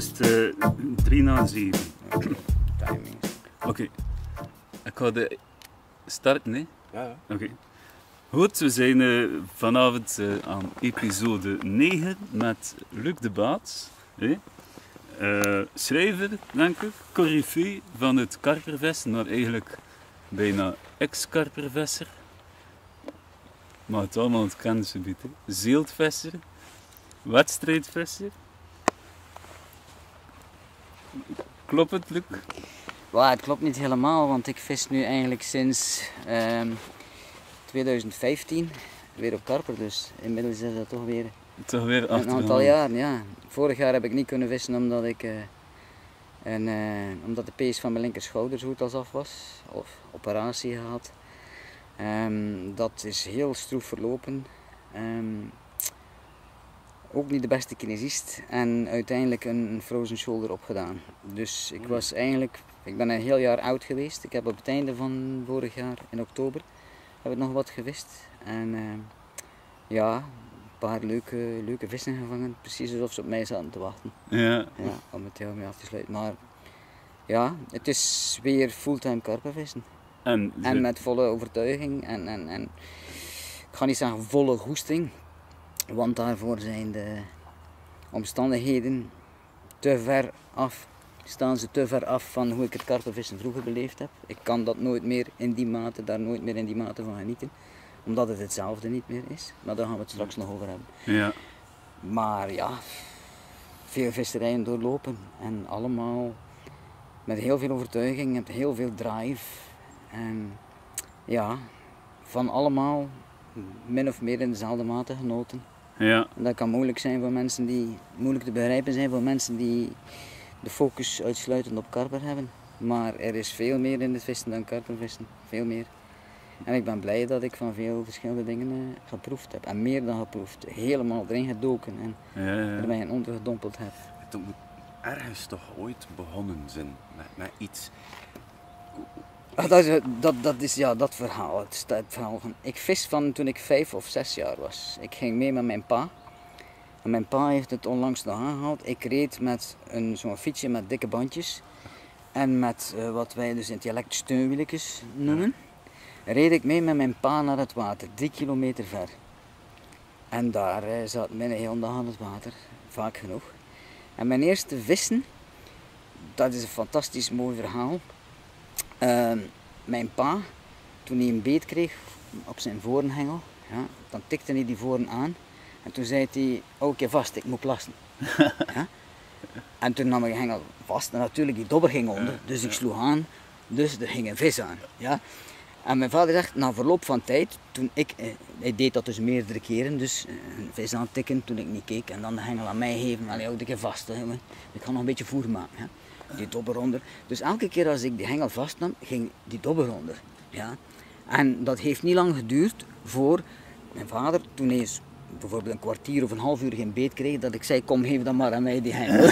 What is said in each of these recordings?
is het 3 na 7. Timing. Oké. Ik ga de starten, hè? Ja. Oké. Goed, we zijn vanavond aan episode 9 met Luc de Baats. Schrijver, denk ik, coryfee van het karpervissen, maar eigenlijk bijna ex-karpervisser. Maar het allemaal het kennisgebied. Zeeltvisser, wedstrijdvisser. Klopt het, Luc? Well, het klopt niet helemaal, want ik vis nu eigenlijk sinds 2015 weer op karper, dus inmiddels is dat toch weer een aantal jaar. Ja. Vorig jaar heb ik niet kunnen vissen omdat omdat de pees van mijn linkerschouder zo goed als af was, of operatie gehad. Dat is heel stroef verlopen. Ook niet de beste kinesist en uiteindelijk een frozen shoulder opgedaan. Dus ik ben een heel jaar oud geweest. Ik heb op het einde van vorig jaar, in oktober, heb ik nog wat gevist. En ja, een paar leuke vissen gevangen. Precies alsof ze op mij zaten te wachten. Ja. Om het heel mee af te sluiten. Maar ja, het is weer fulltime karpervissen. En met volle overtuiging en ik ga niet zeggen volle goesting. Want daarvoor zijn de omstandigheden te ver af. Staan ze te ver af van hoe ik het karpervissen vroeger beleefd heb. Ik kan dat nooit meer daar nooit meer in die mate van genieten. Omdat het hetzelfde niet meer is. Maar daar gaan we het straks nog over hebben. Ja. Maar ja, veel visserijen doorlopen. En allemaal met heel veel overtuiging, met heel veel drive. En ja, van allemaal min of meer in dezelfde mate genoten. Ja. Dat kan moeilijk te begrijpen zijn voor mensen die de focus uitsluitend op karper hebben. Maar er is veel meer in het vissen dan karpervissen. Veel meer. En ik ben blij dat ik van veel verschillende dingen geproefd heb. En meer dan geproefd. Helemaal erin gedoken en er mij in ondergedompeld heb. Het moet ergens toch ooit begonnen zijn met iets. Dat verhaal. Het verhaal van, ik vis van toen ik 5 of 6 jaar was. Ik ging mee met mijn pa. En mijn pa heeft het onlangs nog aangehaald. Ik reed met zo'n fietsje met dikke bandjes. En met wat wij dus in het dialect steunwieltjes noemen. Reed ik mee met mijn pa naar het water. 3 kilometer ver. En daar zat mijn heel dag aan het water. Vaak genoeg. En mijn eerste vissen. Dat is een fantastisch mooi verhaal. Mijn pa, toen hij een beet kreeg op zijn vorenhengel, ja, dan tikte hij die voren aan en toen zei hij, hou ik je vast, ik moet plassen. Ja? En toen nam ik de hengel vast en natuurlijk die dobber ging onder, dus ik sloeg aan, dus er ging een vis aan. Ja? En mijn vader zegt, na verloop van tijd, hij deed dat dus meerdere keren, dus een vis aantikken toen ik niet keek en dan de hengel aan mij geven, allee, houd ik je vast, hè, ik ga nog een beetje voer maken. Ja? Die dobber onder. Dus elke keer als ik die hengel vastnam, ging die dobber onder. Ja? En dat heeft niet lang geduurd voor mijn vader, toen hij bijvoorbeeld een kwartier of een half uur geen beet kreeg, dat ik zei, kom geef dan maar aan mij die hengel.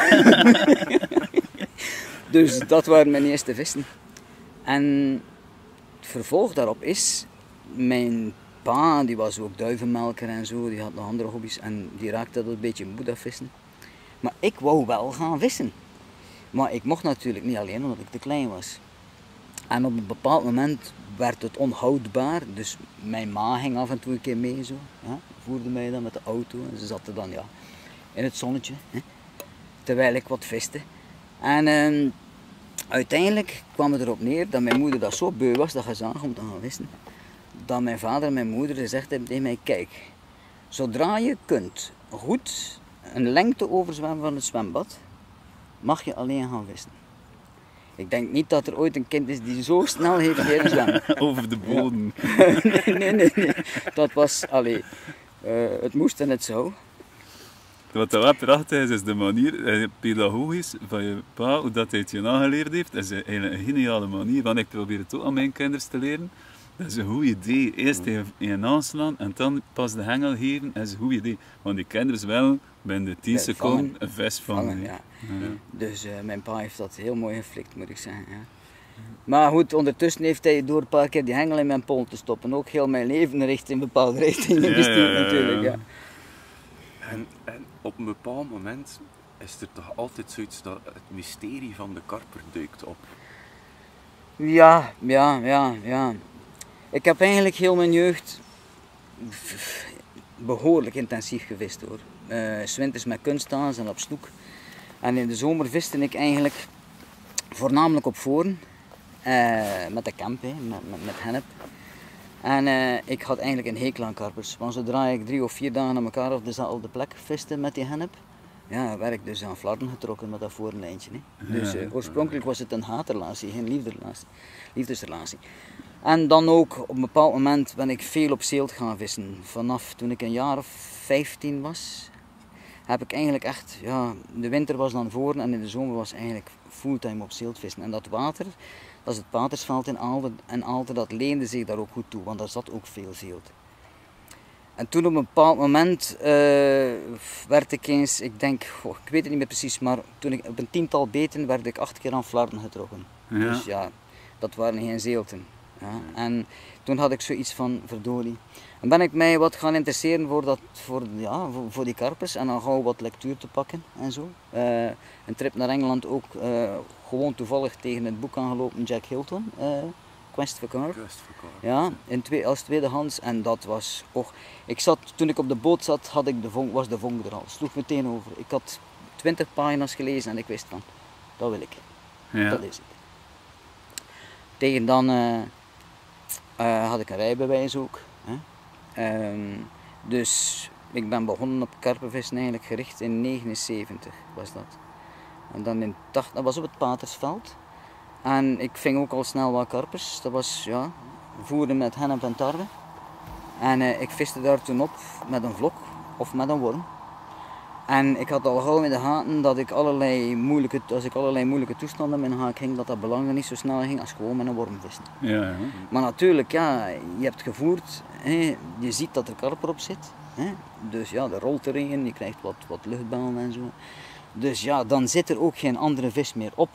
Dus dat waren mijn eerste vissen. En het vervolg daarop is, mijn pa, die was ook duivenmelker en zo, die had nog andere hobby's en die raakte dat een beetje moe dat vissen. Maar ik wou wel gaan vissen. Maar ik mocht natuurlijk niet alleen omdat ik te klein was. En op een bepaald moment werd het onhoudbaar. Dus mijn ma ging af en toe een keer mee zo. Ja, voerde mij dan met de auto. En ze zaten dan in het zonnetje. Hè, terwijl ik wat viste. En uiteindelijk kwam het erop neer dat mijn moeder dat zo beu was dat ze zag om te gaan vissen. Dat mijn vader en mijn moeder gezegd hebben tegen mij, kijk. Zodra je kunt goed een lengte overzwemmen van het zwembad. Mag je alleen gaan vissen. Ik denk niet dat er ooit een kind is die zo snel heeft leren zwemmen. Over de bodem. Ja. Nee. Dat was, het moest en het zou. Wat wel prachtig is de manier, pedagogisch, van je pa, hoe dat hij het je aangeleerd heeft. Dat is eigenlijk een geniale manier, want ik probeer het ook aan mijn kinderen te leren. Dat is een goed idee. Eerst je aanslaan en dan pas de hengel geven, dat is een goed idee. Want die kinderen wel binnen de 10 seconden een vis vangen. Ja. Dus mijn pa heeft dat heel mooi geflikt, moet ik zeggen. Ja. Maar goed, ondertussen heeft hij door een paar keer die hengel in mijn pol te stoppen ook heel mijn leven in een bepaalde richting gestuurd natuurlijk. Ja. En op een bepaald moment is er toch altijd zoiets dat het mysterie van de karper duikt op. Ja. Ik heb eigenlijk heel mijn jeugd behoorlijk intensief gevist hoor. 's Winters met kunsthaas en op snoek. En in de zomer viste ik eigenlijk voornamelijk op voren. Met de kamp, met hennep. En ik had eigenlijk een hekel aan karpers. Want zodra ik 3 of 4 dagen aan elkaar op dezelfde plek viste met die hennep, ja, werd ik dus aan flarden getrokken met dat voorlijntje. Dus oorspronkelijk was het een haatrelatie, geen liefdesrelatie. En dan ook op een bepaald moment ben ik veel op zeelt gaan vissen. Vanaf toen ik een jaar of 15 was, heb ik eigenlijk echt, ja, de winter was dan voor en in de zomer was eigenlijk fulltime op zeelt vissen. En dat water, dat is het Patersveld in Aalten, en Aalten, dat leende zich daar ook goed toe, want daar zat ook veel zeelt. En toen op een bepaald moment werd ik eens, ik denk, ik weet het niet meer precies, maar toen ik op een 10-tal beten werd ik 8 keer aan flarden getrokken. Ja. Dus ja, dat waren geen zeelten. Ja. En toen had ik zoiets van, verdorie. En ben ik mij wat gaan interesseren voor die karpers en dan gauw wat lectuur te pakken en zo. Een trip naar Engeland ook gewoon toevallig tegen het boek aangelopen, Jack Hilton, Quest for Carp. Ja, als tweedehands en dat was, toen ik op de boot zat, was de vonk er al, sloeg meteen over. Ik had 20 pagina's gelezen en ik wist van, dat wil ik, dat is het. Tegen dan had ik een rijbewijs ook. Dus ik ben begonnen op karpenvissen eigenlijk gericht in 79 was dat. En dan in 80, dat was op het Patersveld. En ik ving ook al snel wat karpers. Dat was voeren met hennep en tarwe. En ik viste daar toen op met een vlok of met een worm. En ik had al gauw in de gaten dat als ik allerlei moeilijke toestanden in mijn haak ging, dat belangrijk niet zo snel ging als gewoon met een worm vissen. Ja. Maar natuurlijk, ja, je hebt gevoerd, je ziet dat er karper op zit. Dus ja, er rolt erin, je krijgt wat luchtballen en zo. Dus ja, dan zit er ook geen andere vis meer op.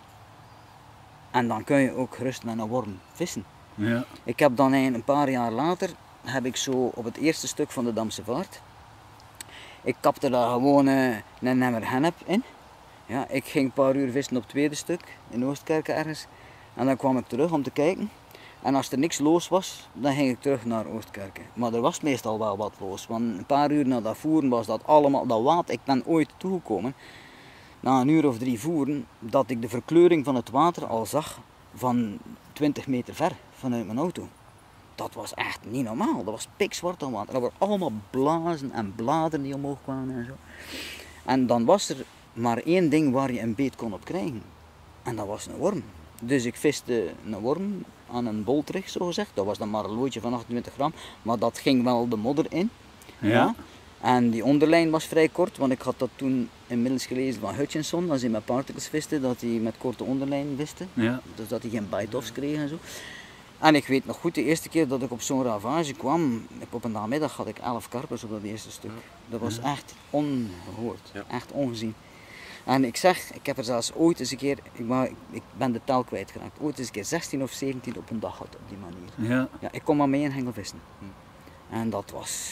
En dan kun je ook gerust met een worm vissen. Ja. Ik heb dan een paar jaar later, heb ik zo op het eerste stuk van de Damse Vaart, ik kapte daar gewoon een emmer hennep in. Ja, ik ging een paar uur vissen op het tweede stuk, in Oostkerken ergens. En dan kwam ik terug om te kijken. En als er niks los was, dan ging ik terug naar Oostkerken. Maar er was meestal wel wat los, want een paar uur na dat voeren was dat allemaal, dat water. Ik ben ooit toegekomen, na een uur of 3 voeren, dat ik de verkleuring van het water al zag van 20 meter ver vanuit mijn auto. Dat was echt niet normaal, dat was pikzwart aan water. Dat waren allemaal blazen en bladeren die omhoog kwamen en zo. En dan was er maar één ding waar je een beet kon op krijgen. En dat was een worm. Dus ik viste een worm aan een boltrug, zo gezegd. Dat was dan maar een loodje van 28 gram, maar dat ging wel de modder in. Ja. En die onderlijn was vrij kort, want ik had dat toen inmiddels gelezen van Hutchinson, als hij met particles viste, dat hij met korte onderlijn viste. Ja. Dus dat hij geen bite-offs kreeg en zo. En ik weet nog goed, de eerste keer dat ik op zo'n ravage kwam, op een namiddag had ik 11 karpers op dat eerste stuk. Dat was echt ongehoord, echt ongezien. En ik heb er zelfs ooit eens een keer, ik ben de tel kwijtgeraakt, ooit eens een keer 16 of 17 op een dag gehad op die manier. Ja. Ja, ik kon maar mee in hengel vissen. En dat was,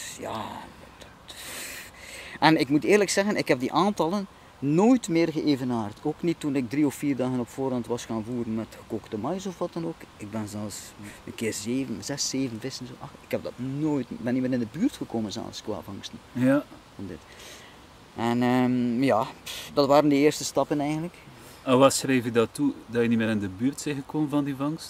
En ik moet eerlijk zeggen, ik heb die aantallen nooit meer geëvenaard. Ook niet toen ik 3 of 4 dagen op voorhand was gaan voeren met gekookte mais of wat dan ook. Ik ben zelfs een keer 6, 7 vissen. Zo. Ik heb dat nooit, ben niet meer in de buurt gekomen zelfs qua vangsten. Ja. Van dit. En dat waren de eerste stappen eigenlijk. En wat schreef je dat toe, dat je niet meer in de buurt bent gekomen van die vangst?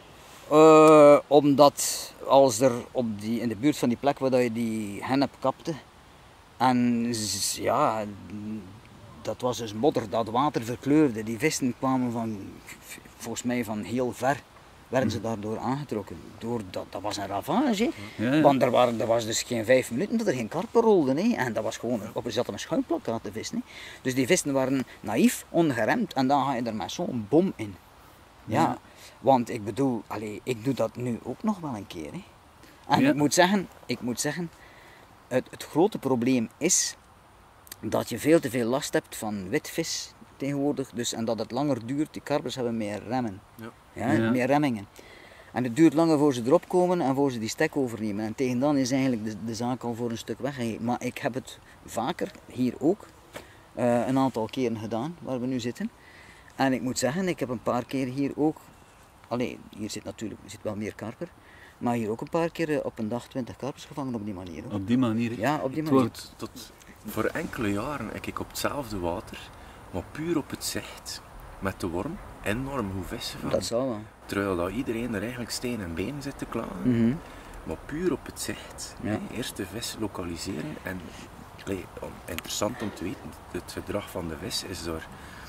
Omdat als er in de buurt van die plek waar je die hennep kapte, en ja, dat was dus modder, dat water verkleurde. Die vissen kwamen volgens mij van heel ver, werden ze daardoor aangetrokken. Dat was een ravage, Ja. want er was dus geen 5 minuten dat er geen karper rolden. En dat was gewoon, er zat een schuimplakkaat te vissen. Dus die vissen waren naïef, ongeremd en dan ga je er met zo'n bom in. Ja, want ik bedoel, ik doe dat nu ook nog wel een keer. En ik moet zeggen, het grote probleem is dat je veel te veel last hebt van witvis tegenwoordig, dus, en dat het langer duurt. Die karpers hebben meer remmen, meer remmingen. En het duurt langer voor ze erop komen en voor ze die stek overnemen. En tegen dan is eigenlijk de zaak al voor een stuk weggegeven. Maar ik heb het vaker, hier ook, een aantal keren gedaan, waar we nu zitten. En ik moet zeggen, ik heb een paar keer hier ook, hier zit wel meer karper, maar hier ook een paar keer op een dag 20 karpers gevangen op die manier. Hoor. Op die manier? Ja, op die manier. Tot voor enkele jaren heb ik op hetzelfde water, maar puur op het zicht, met de worm, enorm hoe vissen vangen. Dat zal wel. Terwijl dat iedereen er eigenlijk steen en been zit te klagen. Mhm. Maar puur op het zicht. Ja. Hè. Eerst de vis lokaliseren en interessant om te weten, het gedrag van de vis is daar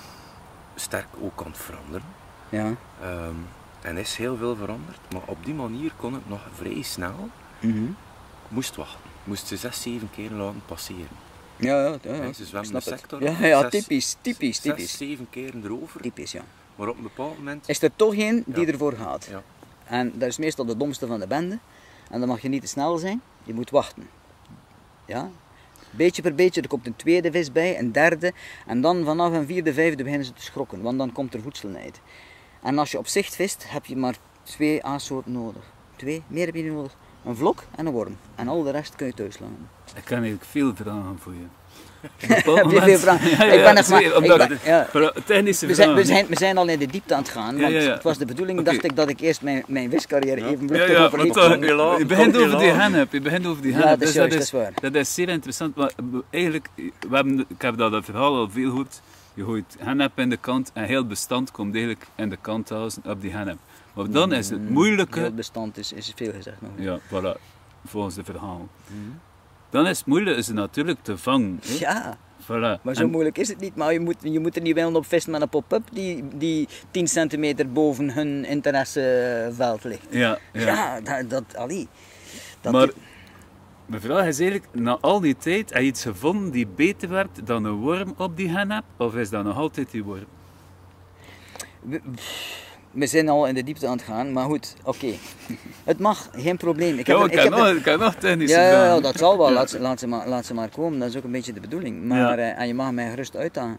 sterk ook aan het veranderen. Ja. En is heel veel veranderd, maar op die manier kon het nog vrij snel. Mhm. Moest wachten. Moest ze 6, 7 keer laten passeren. Ja. Hè, ze zwemmen de Snap het. sector. Ja, typisch. 6, 7 keer erover. Typisch, ja. Maar op een bepaald moment. Is er toch één die Ja. ervoor gaat. Ja. En dat is meestal de domste van de bende. En dan mag je niet te snel zijn, je moet wachten. Ja? Beetje per beetje, er komt een tweede vis bij, een derde. En dan vanaf een vierde, vijfde beginnen ze te schrokken, want dan komt er voedselnijd. En als je op zicht vist, heb je maar 2 aassoorten nodig. 2, meer heb je niet nodig. Een vlok en een worm. En al de rest kun je thuis laten. Ik kan eigenlijk veel vragen voor je. Heb je veel vragen? Ik ben nog maar... Technische We vragen. zijn al in de diepte aan het gaan, want Ja. het was de bedoeling, Oké. dacht ik, dat ik eerst mijn viscarrière even vlug Ja, over maar liep. toch, Kom je begint je over die lang. hennep. Je begint over die Ja, hennep. dat is Dus juist, dat is waar. dat is zeer interessant. Maar eigenlijk, ik heb dat verhaal al veel gehoord. Je gooit hennep in de kant en heel het bestand komt eigenlijk in de kant op die hennep. Maar dan is het moeilijke... Heel bestand is veel gezegd nog. Ja, voilà. Volgens de verhaal. Dan is het moeilijk is het natuurlijk te vangen. Hè? Ja, Voilà. maar zo En- moeilijk is het niet. Maar je moet er niet willen op vissen met een pop-up die 10 centimeter boven hun interesseveld ligt. Ja. Ja, allee. Dat Maar mijn vraag is eigenlijk, na al die tijd, heb je iets gevonden die beter werkt dan een worm op die hennep? Of is dat nog altijd die worm? we zijn al in de diepte aan het gaan, maar goed, oké. Het mag, geen probleem. Ik kan nog technische Ja, vragen. dat zal wel. Laat ze maar komen. Dat is ook een beetje de bedoeling. Maar, en je mag mij gerust uitdagen.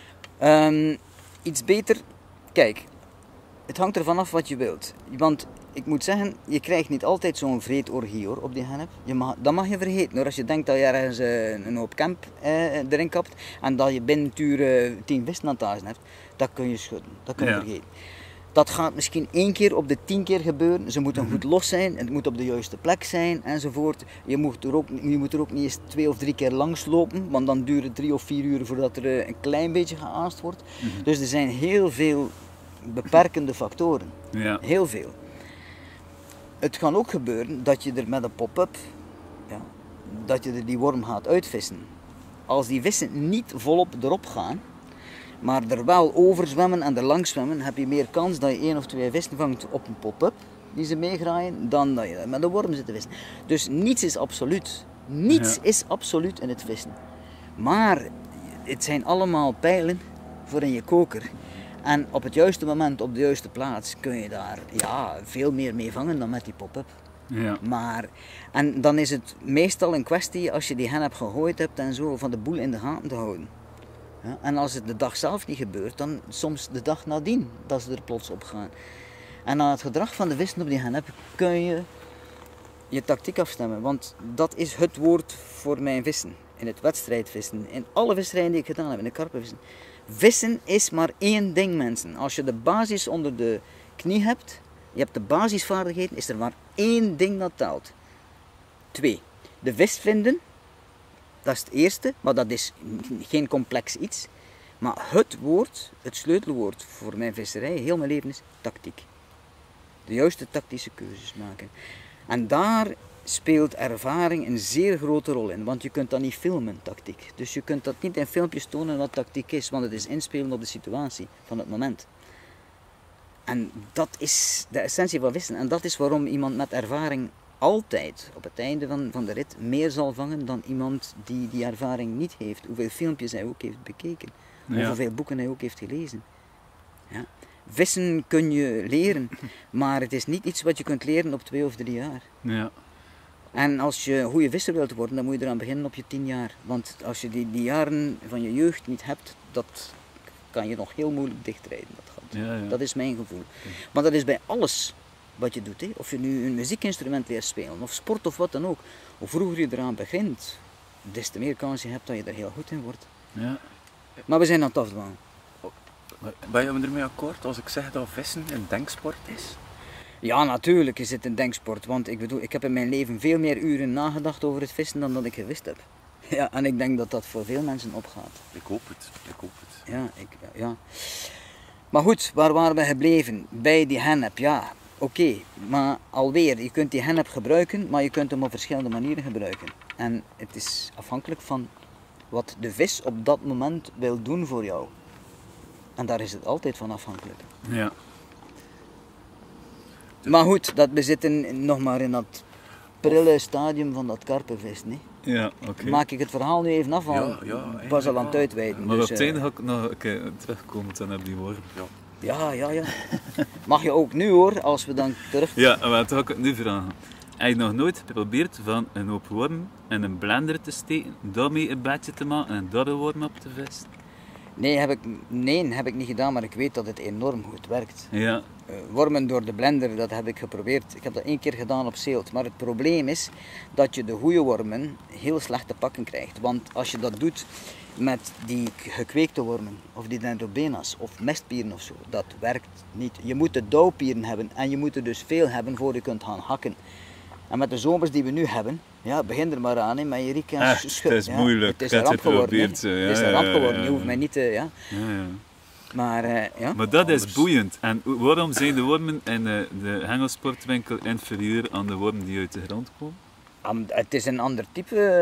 Iets beter. Kijk, het hangt ervan af wat je wilt. Want ik moet zeggen, je krijgt niet altijd zo'n vreedorgie hoor, op die hennep. Dat mag je vergeten hoor. Als je denkt dat je ergens een hoop camp erin kapt en dat je binnen het uur 10 vissen aan het azen hebt, dat kun je schudden. Dat kun je vergeten. Dat gaat misschien 1 keer op de 10 keer gebeuren. Ze moeten goed los zijn, het moet op de juiste plek zijn enzovoort. Je moet er ook niet eens 2 of 3 keer langs lopen, want dan duurt het 3 of 4 uur voordat er een klein beetje geaast wordt. Dus er zijn heel veel beperkende factoren. Ja. Heel veel. Het kan ook gebeuren dat je er met een pop-up, dat je er die worm gaat uitvissen. Als die vissen niet volop erop gaan, maar er wel over zwemmen en er langs zwemmen, heb je meer kans dat je 1 of 2 vissen vangt op een pop-up die ze meegraaien, dan dat je met een worm zit te vissen. Dus niets is absoluut. Niets is absoluut in het vissen. Maar het zijn allemaal pijlen voor in je koker. En op het juiste moment, op de juiste plaats, kun je daar veel meer mee vangen dan met die pop-up. Ja. En dan is het meestal een kwestie, als je die hennep gegooid hebt en zo, van de boel in de gaten te houden. Ja, en als het de dag zelf niet gebeurt, dan soms de dag nadien dat ze er plots op gaan. En aan het gedrag van de vissen op die hennep kun je je tactiek afstemmen. Want dat is het woord voor mijn vissen. In het wedstrijdvissen. In alle wedstrijden die ik gedaan heb, in de karpenvissen. Vissen is maar 1 ding, mensen. Als je de basis onder de knie hebt, je hebt de basisvaardigheden, is er maar 1 ding dat telt. 2. De vis vinden. Dat is het eerste, maar dat is geen complex iets. Maar het woord, het sleutelwoord voor mijn visserij, heel mijn leven is tactiek. De juiste tactische keuzes maken. En daar speelt ervaring een zeer grote rol in, want je kunt dat niet filmen, tactiek. Dus je kunt dat niet in filmpjes tonen wat tactiek is, want het is inspelen op de situatie van het moment. En dat is de essentie van vissen. En dat is waarom iemand met ervaring altijd op het einde van de rit meer zal vangen dan iemand die die ervaring niet heeft. Hoeveel filmpjes hij ook heeft bekeken. Of hoeveel boeken hij ook heeft gelezen. Ja. Vissen kun je leren, maar het is niet iets wat je kunt leren op 2 of 3 jaar. Ja. En als je een goede visser wilt worden, dan moet je eraan beginnen op je 10 jaar. Want als je die jaren van je jeugd niet hebt, dat kan je nog heel moeilijk dichtrijden. Dat gat. Ja. Dat is mijn gevoel. Maar dat is bij alles wat je doet. Hè. Of je nu een muziekinstrument leert spelen, of sport of wat dan ook. Hoe vroeger je eraan begint, des te meer kans je hebt dat je er heel goed in wordt. Ja. Maar we zijn aan het afdwalen. Ben je ermee akkoord als ik zeg dat vissen een denksport is? Ja, natuurlijk is het een denksport, want ik bedoel, ik heb in mijn leven veel meer uren nagedacht over het vissen dan dat ik gewist heb. Ja, en ik denk dat dat voor veel mensen opgaat. Ik hoop het, ik hoop het. Ja. Maar goed, waar waren we gebleven? Bij die hennep, ja, oké. Maar alweer, je kunt die hennep gebruiken, maar je kunt hem op verschillende manieren gebruiken. En het is afhankelijk van wat de vis op dat moment wil doen voor jou. En daar is het altijd van afhankelijk. Ja. Maar goed, we zitten nog maar in dat prille stadium van dat karpervis, nee? Ja, oké. Maak ik het verhaal nu even af, want ik was al aan het uitweiden. Maar dus, op het einde ga ik nog een keer terugkomen dan op die worm. Ja. Ja. Mag je ook nu hoor, als we dan terug... Ja, maar dan ga ik het nu vragen. Heb je nog nooit geprobeerd van een hoop worm in een blender te steken, daarmee een bedje te maken en daar een worm op te vissen? Nee, heb ik niet gedaan, maar ik weet dat het enorm goed werkt. Ja. Wormen door de blender, dat heb ik geprobeerd. Ik heb dat 1 keer gedaan op zeelt. Maar het probleem is dat je de goede wormen heel slecht te pakken krijgt. Want als je dat doet met die gekweekte wormen, of die dendrobena's, of mestpieren of zo, dat werkt niet. Je moet de dauwpieren hebben en je moet er dus veel hebben voor je kunt gaan hakken. En met de zomers die we nu hebben, ja, begin er maar aan, hè, met je riek en Echt, het is moeilijk. Het is een ramp geworden. Ja, Het is een ramp geworden, je hoeft mij niet te... Ja. Ja. Maar, ja. Maar dat is boeiend. En waarom zijn de wormen in de hengelsportwinkel inferieur aan de wormen die uit de grond komen? Het is een ander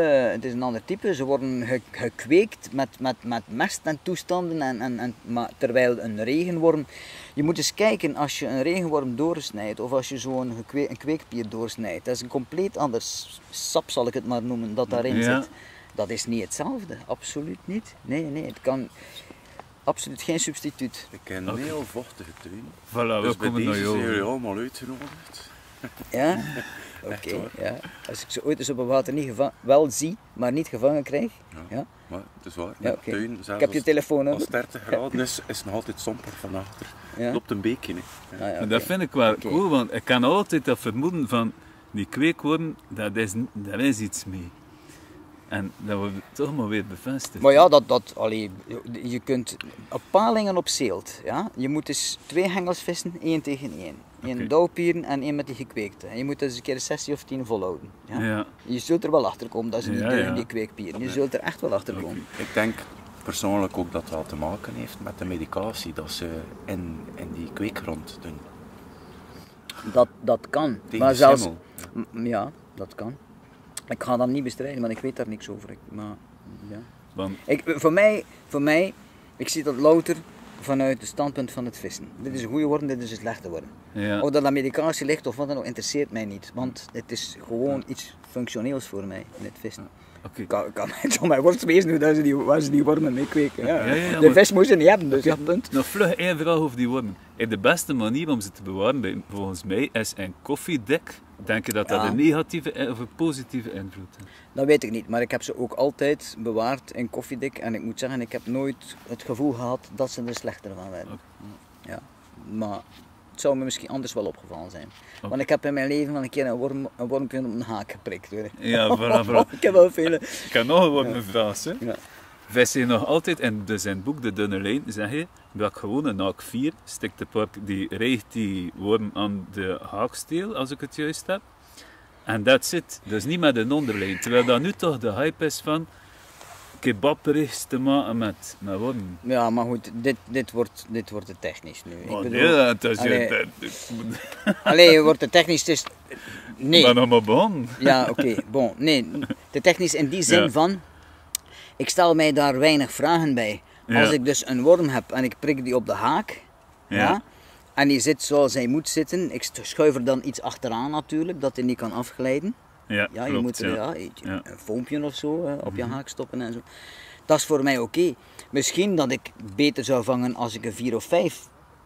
type. Ze worden gekweekt met mest en toestanden. Maar terwijl een regenworm... Je moet eens kijken als je een regenworm doorsnijdt of als je zo'n kweekpier doorsnijdt. Dat is een compleet ander sap, zal ik het maar noemen, dat daarin zit. Dat is niet hetzelfde. Absoluut niet. Nee, het kan... Absoluut geen substituut. Ik ken een heel vochtige tuin. Voilà, Dus we bij komen naar deze zijn jou. jullie allemaal uitgenodigd. Ja? Oké. Ja. Als ik ze ooit eens op het water niet wel zie, maar niet gevangen krijg. Ja. Maar het is waar. Ja, De oké. tuin, zelfs Ik heb je telefoonnummer. als 30 graden is het nog altijd somber van achter. Ja. Loopt een beekje. Hè. Ah, ja, En oké. dat vind ik wel Oké. cool, want ik kan altijd dat vermoeden van die kweekworm, daar is iets mee. En dat wordt toch maar weer bevestigd. Maar ja, je kunt op palingen op zeelt. Ja? Je moet dus 2 hengels vissen, 1 tegen 1. 1 Oké. dauwpieren en 1 met die gekweekte. En je moet dus een keer een 6 of 10 volhouden. Ja? Ja. Je zult er wel achter komen dat ze niet Ja, deugen, ja. die kweekpieren. Je zult er echt wel achter komen. Ik denk persoonlijk ook dat het wel te maken heeft met de medicatie dat ze in die kweekgrond doen. Dat kan. Tegen Maar de zelfs, schimmel. ja, dat kan. Ik ga dat niet bestrijden, want ik weet daar niks over. Maar, ja. Want, Voor mij, ik zie dat louter vanuit het standpunt van het vissen. Dit is een goede worm, dit is een slechte worm. ja. Of dat aan medicatie ligt of wat dan ook, interesseert mij niet. Want het is gewoon iets functioneels voor mij in het vissen. Oké. Het zou mij worst wezen hoe dat ze die wormen mee kweken. Ja. Ja, De maar- vis moet je niet hebben, dus ja, punt. Nog vlug één vraag over die wormen. De beste manier om ze te bewaren, volgens mij, is een koffiedek. Denk je dat dat Ja. een negatieve of een positieve invloed heeft? Dat weet ik niet, maar ik heb ze ook altijd bewaard in koffiedik. En ik moet zeggen, ik heb nooit het gevoel gehad dat ze er slechter van werden. Ja, maar het zou me misschien anders wel opgevallen zijn. Want ik heb in mijn leven wel een keer een wormpje op een haak geprikt. Hoor. Ja, voilà. Ik heb wel vele... Ik kan nog een wormenvraag, hè. Ja. Vis je nog altijd, en dus in het boek De Dunne Lijn zeg je, dat gewoon een haak 4, stikt de park, die rijgt die worm aan de haaksteel, als ik het juist heb. En that's it. Dus niet met een onderlijn. Terwijl dat nu toch de hype is van kebabberichts te maken met wormen. Ja, maar goed, dit wordt te technisch nu. Oh, Ik nee, bedoel, dat is allee, wordt te technisch, het is... Nee. Maar nog maar begonnen. Ja, oké, bon. Nee, te technisch in die zin Ja. van... Ik stel mij daar weinig vragen bij. Ja. Als ik dus een worm heb en ik prik die op de haak... Ja. En die zit zoals hij moet zitten. Ik schuif er dan iets achteraan natuurlijk, dat hij niet kan afglijden. Ja, Ja, je klopt, moet er ja. een foompje of zo op je haak stoppen en zo. Dat is voor mij oké. Misschien dat ik beter zou vangen als ik een 4 of 5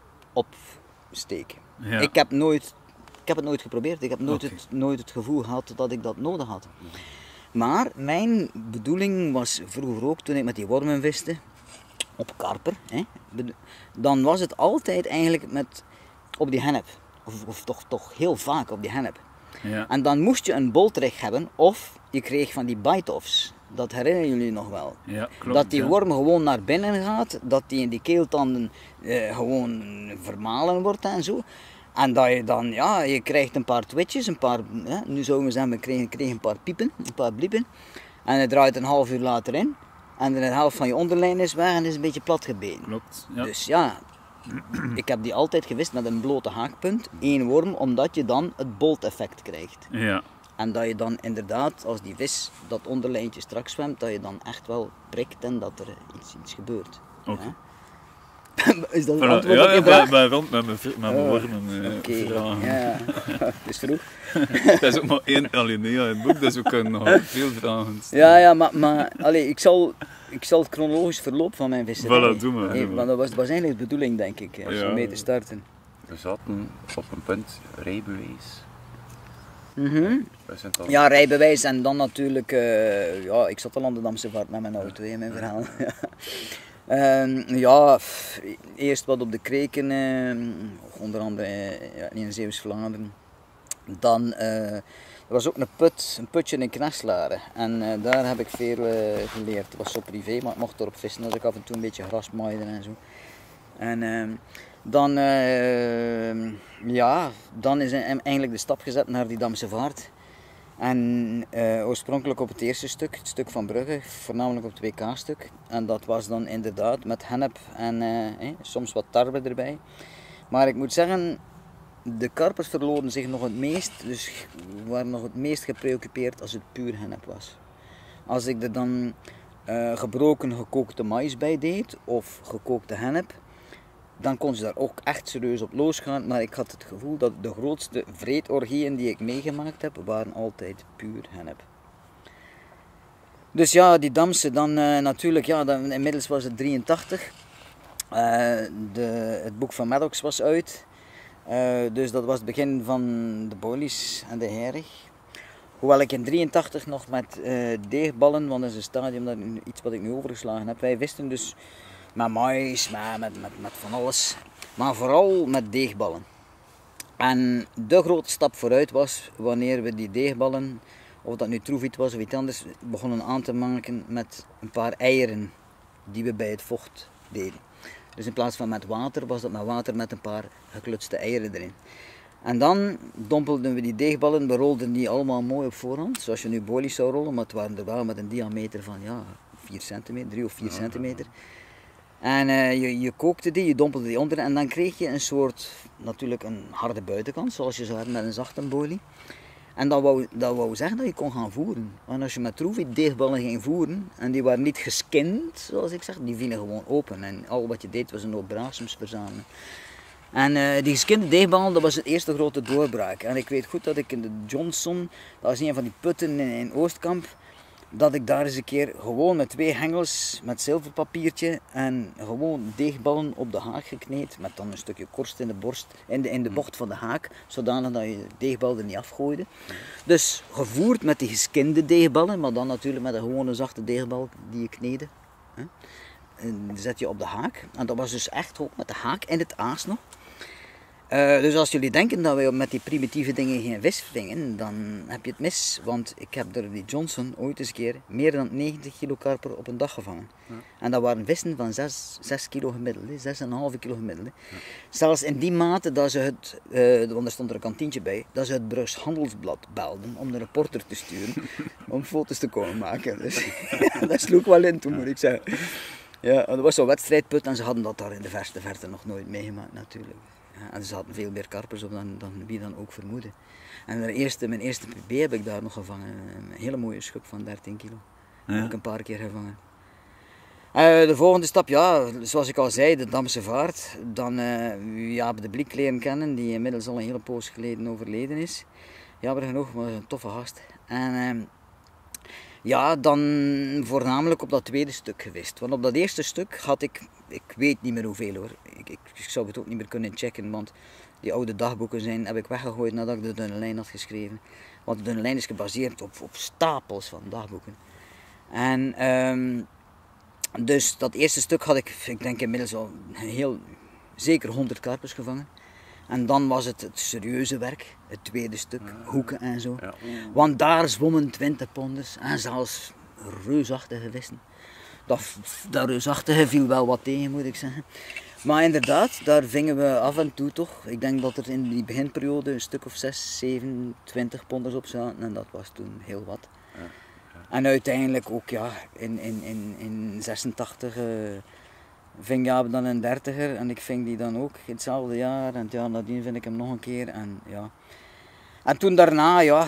opsteek. Ja. Ik heb het nooit geprobeerd. Ik heb nooit het gevoel gehad dat ik dat nodig had. Maar mijn bedoeling was vroeger ook, toen ik met die wormen viste, op karper, hè, dan was het altijd eigenlijk op die hennep. Of toch heel vaak op die hennep. Ja. En dan moest je een boltrek hebben of je kreeg van die bite-offs. Dat herinneren jullie nog wel. Ja, klopt. Dat die ja. worm gewoon naar binnen gaat, dat die in die keeltanden gewoon vermalen wordt en zo. En dat je dan, ja, je krijgt een paar twitches, nu zouden we zeggen, we kregen een paar piepen, een paar bliepen. En het draait een half uur later in. En de helft van je onderlijn is weg en is een beetje plat gebeten. Klopt, ja. Dus ja, ik heb die altijd gewist met een blote haakpunt, 1 worm, omdat je dan het bolt-effect krijgt. Ja, En dat je dan inderdaad, als die vis dat onderlijntje strak zwemt, dat je dan echt wel prikt en dat er iets gebeurt. oké. Ja? Is dat een Voilà. antwoord Ja, op je ik vraag? ben rond met mijn wormen Oké, vragen. ja, het is vroeg. Dat is ook maar 1 alinea in het boek, dus we kunnen nog veel vragen stellen. Ja, maar allee, ik zal het chronologisch verloop van mijn visserij. Voilà, doe maar, doe maar. Want dat was eigenlijk de bedoeling, denk ik, om Ja. mee te starten. We zaten op een punt, rijbewijs. Mhm. We zijn dan Ja, rijbewijs en dan natuurlijk, ja, ik zat al aan de Damse vaart met mijn auto, in mijn verhaal. Ja, eerst wat op de kreken, onder andere in Zeeuws-Vlaanderen. Dan, er was ook een putje in Kneslaren en daar heb ik veel geleerd. Het was zo privé, maar ik mocht erop vissen als ik af en toe een beetje gras maaide en zo. En dan, ja, dan is eigenlijk de stap gezet naar die Damse vaart. En oorspronkelijk op het eerste stuk, het stuk van Brugge, voornamelijk op het WK-stuk. En dat was dan inderdaad met hennep en soms wat tarwe erbij. Maar ik moet zeggen, de karpers verloren zich nog het meest, dus waren nog het meest gepreoccupeerd als het puur hennep was. Als ik er dan gebroken gekookte maïs bij deed of gekookte hennep, dan kon ze daar ook echt serieus op losgaan, maar ik had het gevoel dat de grootste vreedorgieën die ik meegemaakt heb, waren altijd puur hennep. Dus ja, die Damse, dan natuurlijk, ja, inmiddels was het 83. Het boek van Maddox was uit, dus dat was het begin van de Boilies en de Herrig. Hoewel ik in 83 nog met deegballen, want dat is een stadium, dat iets wat ik nu overgeslagen heb, wij wisten dus met mais, met van alles, maar vooral met deegballen. En de grote stap vooruit was wanneer we die deegballen, of dat nu troeviet was of iets anders, begonnen aan te maken met een paar eieren die we bij het vocht deden. Dus in plaats van met water, was dat met water met een paar geklutste eieren erin. En dan dompelden we die deegballen, we rolden die allemaal mooi op voorhand, zoals je nu boilies zou rollen, maar het waren er wel met een diameter van 4 centimeter, 3 of 4 centimeter. En je kookte die, je dompelde die onder en dan kreeg je een soort, natuurlijk een harde buitenkant, zoals je zou hebben met een zachte boilie. En dat wou zeggen dat je kon gaan voeren. Want als je met troeviet deegballen ging voeren, en die waren niet geskind, zoals ik zeg, die vielen gewoon open. En al wat je deed was een hoop braasems verzamelen. En die geskinde deegballen, dat was het eerste grote doorbraak. En ik weet goed dat ik in de Johnson, dat was een van die putten in Oostkamp, dat ik daar eens een keer gewoon met 2 hengels, met zilverpapiertje en gewoon deegballen op de haak gekneed, met dan een stukje korst in de borst, in de bocht van de haak, zodanig dat je de deegbal er niet afgooide. Dus gevoerd met die geskinde deegballen, maar dan natuurlijk met een gewone zachte deegbal die je kneedde. En die zet je op de haak. En dat was dus echt ook met de haak in het aas nog. Dus als jullie denken dat wij met die primitieve dingen geen vis vingen, dan heb je het mis. Want ik heb door die Johnson ooit eens een keer meer dan 90 kilo karper op een dag gevangen. Ja. En dat waren vissen van 6 kilo gemiddeld, 6,5 kilo gemiddeld. Ja. Zelfs in die mate dat ze het, want er stond er een kantientje bij, dat ze het Brugs Handelsblad belden om de reporter te sturen om foto's te komen maken. Dus dat sloeg wel in toen, moet ik zeggen. Ja, dat was zo'n wedstrijdput en ze hadden dat daar in de verste verte nog nooit meegemaakt natuurlijk. Ja, en ze hadden veel meer karpers op dan wie dan ook vermoedde. En mijn eerste PB heb ik daar nog gevangen. Een hele mooie schub van 13 kilo. Ja. Heb ik een paar keer gevangen. De volgende stap, ja, zoals ik al zei, de Damse vaart. Dan Jaap de Blik leren kennen, die inmiddels al een hele poos geleden overleden is. Jammer genoeg, maar een toffe gast. En ja, dan voornamelijk op dat tweede stuk geweest. Want op dat eerste stuk had ik weet niet meer hoeveel hoor. Ik zou het ook niet meer kunnen checken, want die oude dagboeken heb ik weggegooid nadat ik de dunne lijn had geschreven. Want de dunne lijn is gebaseerd op stapels van dagboeken. En dus dat eerste stuk had ik denk inmiddels al zeker 100 karpers gevangen. En dan was het serieuze werk, het tweede stuk, hoeken en zo. Ja. Want daar zwommen 20 ponders en zelfs reusachtige vissen. Dat reusachtige viel wel wat tegen, moet ik zeggen. Maar inderdaad, daar vingen we af en toe toch. Ik denk dat er in die beginperiode een stuk of 6, 7, 20 ponders op zaten en dat was toen heel wat. En uiteindelijk ook ja, in 86 ving Jaap dan een 30er en ik ving die dan ook in hetzelfde jaar. En ja, nadien vind ik hem nog een keer. En, ja. En toen daarna, ja,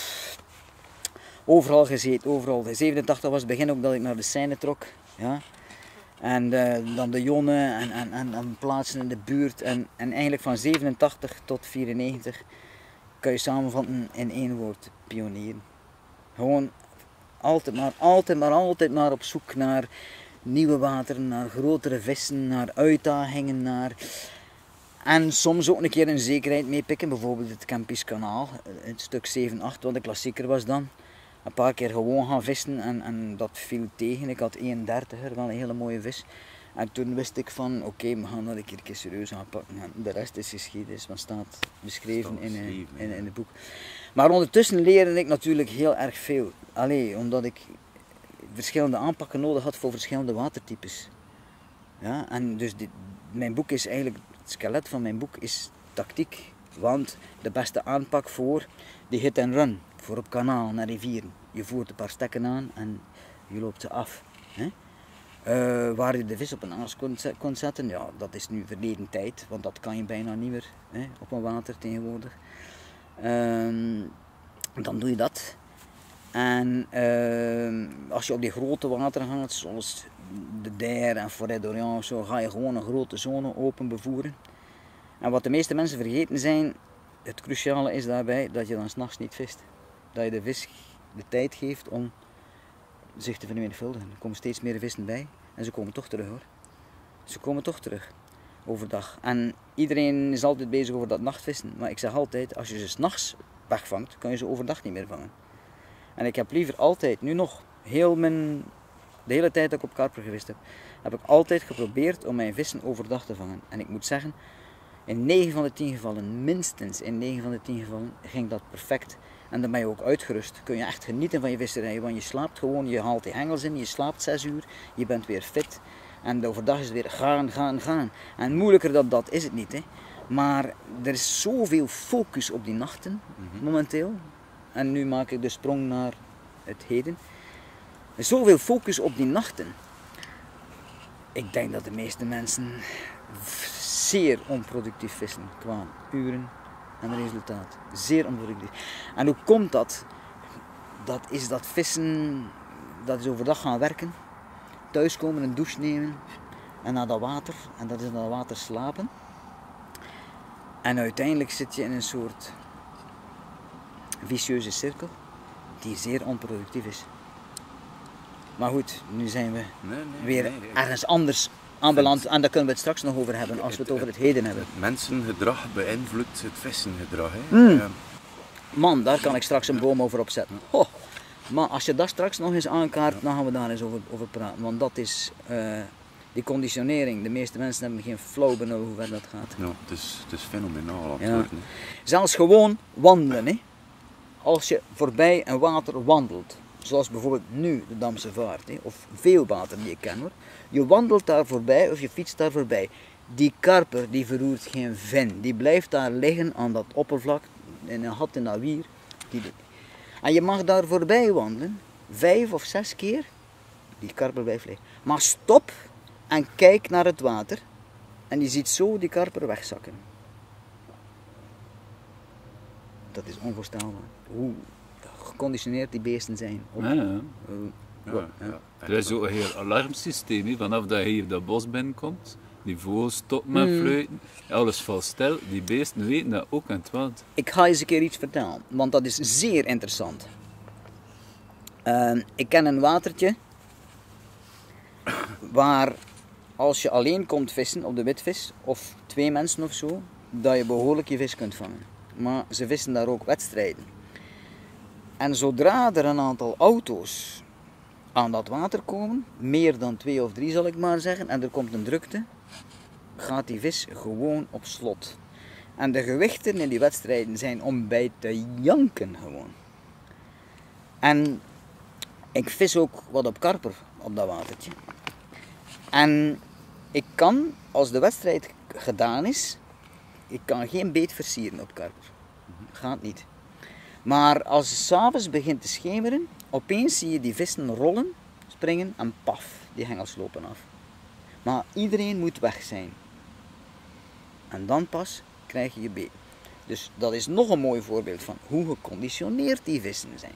overal gezeten, overal. In 87 was het begin ook dat ik naar de Seine trok. Ja. En dan de Jonne en plaatsen in de buurt. En eigenlijk van 87 tot 94 kan je samenvatten in één woord: pionieren. Gewoon altijd maar op zoek naar nieuwe wateren, naar grotere vissen, naar uitdagingen, en soms ook een keer een zekerheid meepikken, bijvoorbeeld het Kempisch Kanaal, het stuk 7-8, wat de klassieker was dan. Een paar keer gewoon gaan vissen en dat viel tegen. Ik had 31er, wel een hele mooie vis. En toen wist ik van, oké, we gaan dat een keer serieus aanpakken. En de rest is geschiedenis, wat staat beschreven in het boek. Maar ondertussen leerde ik natuurlijk heel erg veel. Allee, omdat ik verschillende aanpakken nodig had voor verschillende watertypes. Ja, en dus mijn boek is eigenlijk, het skelet van mijn boek is tactiek. Want de beste aanpak voor die hit and run, voor op kanaal naar rivieren. Je voert een paar stekken aan en je loopt ze af. Hè? Waar je de vis op een aas kon zetten, ja, dat is nu verleden tijd, want dat kan je bijna niet meer, hè, op een water tegenwoordig. Dan doe je dat. En als je op die grote wateren gaat, zoals de Der en Forêt d'Orient, zo ga je gewoon een grote zone open bevoeren. En wat de meeste mensen vergeten zijn, het cruciale is daarbij dat je dan 's nachts niet vist. Dat je de vis de tijd geeft om zich te vermenigvuldigen. Er komen steeds meer vissen bij en ze komen toch terug hoor. Ze komen toch terug overdag. En iedereen is altijd bezig over dat nachtvissen. Maar ik zeg altijd, als je ze 's nachts wegvangt, kan je ze overdag niet meer vangen. En ik heb liever altijd, nu nog, de hele tijd dat ik op karper gevist heb ik altijd geprobeerd om mijn vissen overdag te vangen. En ik moet zeggen, in 9 van de 10 gevallen, minstens in 9 van de 10 gevallen, ging dat perfect. En dan ben je ook uitgerust. Kun je echt genieten van je visserij, want je slaapt gewoon, je haalt die hengels in, je slaapt 6 uur, je bent weer fit. En overdag is het weer gaan. En moeilijker dan dat is het niet. Hè. Maar er is zoveel focus op die nachten, momenteel. En nu maak ik de sprong naar het heden. Er is zoveel focus op die nachten. Ik denk dat de meeste mensen zeer onproductief vissen qua uren en resultaat. Zeer onproductief. En hoe komt dat? Dat is dat vissen, dat is overdag gaan werken, thuiskomen, een douche nemen en naar dat water. En dat is naar dat water slapen. En uiteindelijk zit je in een soort vicieuze cirkel die zeer onproductief is. Maar goed, nu zijn we weer ergens anders aanbeland en daar kunnen we het straks nog over hebben als we het over het heden hebben. Het mensengedrag beïnvloedt het vissengedrag. Hè? Man, daar kan ik straks een boom over opzetten. Oh, maar als je dat straks nog eens aankaart, dan gaan we daar eens over praten. Want dat is die conditionering. De meeste mensen hebben geen flauw benul hoe ver dat gaat. Ja, het is fenomenaal aan het worden. Zelfs gewoon wandelen. Hè. Als je voorbij een water wandelt, zoals bijvoorbeeld nu de Damse Vaart, hè, of veel water die je kent hoor. Je wandelt daar voorbij of je fietst daar voorbij. Die karper die verroert geen vin. Die blijft daar liggen aan dat oppervlak, in een gat in dat wier. En je mag daar voorbij wandelen, 5 of 6 keer. Die karper blijft liggen. Maar stop en kijk naar het water. En je ziet zo die karper wegzakken. Dat is onvoorstelbaar. Hoe geconditioneerd die beesten zijn. Er is ook een heel alarmsysteem. He. Vanaf dat je hier dat bos binnenkomt, die vogels stoppen met fluiten, alles valt stil. Die beesten weten dat ook aan het water. Ik ga eens een keer iets vertellen, want dat is zeer interessant. Ik ken een watertje waar als je alleen komt vissen op de witvis, of 2 mensen of zo, dat je behoorlijk je vis kunt vangen. Maar ze vissen daar ook wedstrijden. En zodra er een aantal auto's aan dat water komen, meer dan 2 of 3 zal ik maar zeggen, en er komt een drukte, gaat die vis gewoon op slot. En de gewichten in die wedstrijden zijn om bij te janken gewoon. En Ik vis ook wat op karper op dat watertje. En ik kan, als de wedstrijd gedaan is, ik kan geen beet versieren op karper. Gaat niet. Maar als het 's avonds begint te schemeren, opeens zie je die vissen rollen, springen en paf, die hengels lopen af. Maar iedereen moet weg zijn. En dan pas krijg je je beet. Dus dat is nog een mooi voorbeeld van hoe geconditioneerd die vissen zijn.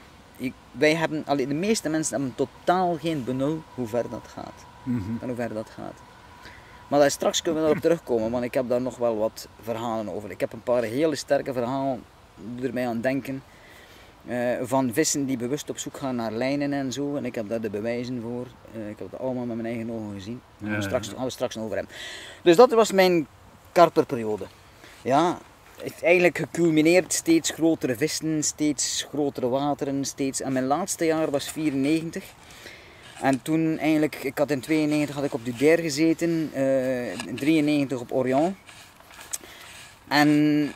De meeste mensen hebben totaal geen benul hoe ver dat gaat. En hoe ver dat gaat. Maar straks kunnen we daarop terugkomen, want ik heb daar nog wel wat verhalen over. Ik heb een paar hele sterke verhalen die er mij aan denken. Van vissen die bewust op zoek gaan naar lijnen en zo. En ik heb daar de bewijzen voor. Ik heb het allemaal met mijn eigen ogen gezien. Daar gaan we straks nog over hebben. Dus dat was mijn karperperiode. Ja, het is eigenlijk geculmineerd, steeds grotere vissen, steeds grotere wateren, steeds. En mijn laatste jaar was 94. En toen eigenlijk, ik had in 92 had ik op Dudaire gezeten, in 93 op Orion. En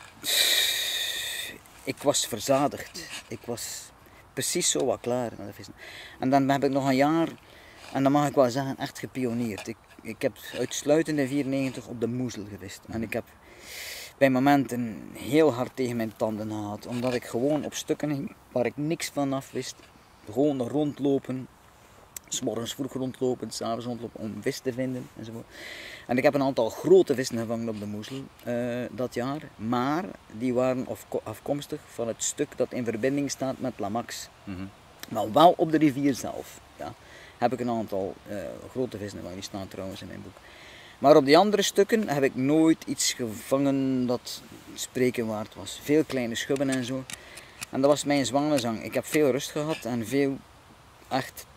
ik was verzadigd. Ik was precies zo wat klaar met de vissen. En dan heb ik nog een jaar, en dan mag ik wel zeggen, echt gepioneerd. Ik heb uitsluitend in 94 op de Moezel gevist. En ik heb bij momenten heel hard tegen mijn tanden gehad. Omdat ik gewoon op stukken ging waar ik niks van af wist. Gewoon rondlopen. 's Morgens vroeg rondlopen, 's avonds rondlopen om vis te vinden enzovoort. En ik heb een aantal grote vissen gevangen op de Moezel dat jaar. Maar die waren afkomstig van het stuk dat in verbinding staat met La Max. Maar wel op de rivier zelf. Ja. Heb ik een aantal grote vissen gevangen, die staan trouwens in mijn boek. Maar op die andere stukken heb ik nooit iets gevangen dat spreken waard was. Veel kleine schubben en zo. En dat was mijn zwanenzang. Ik heb veel rust gehad en veel echt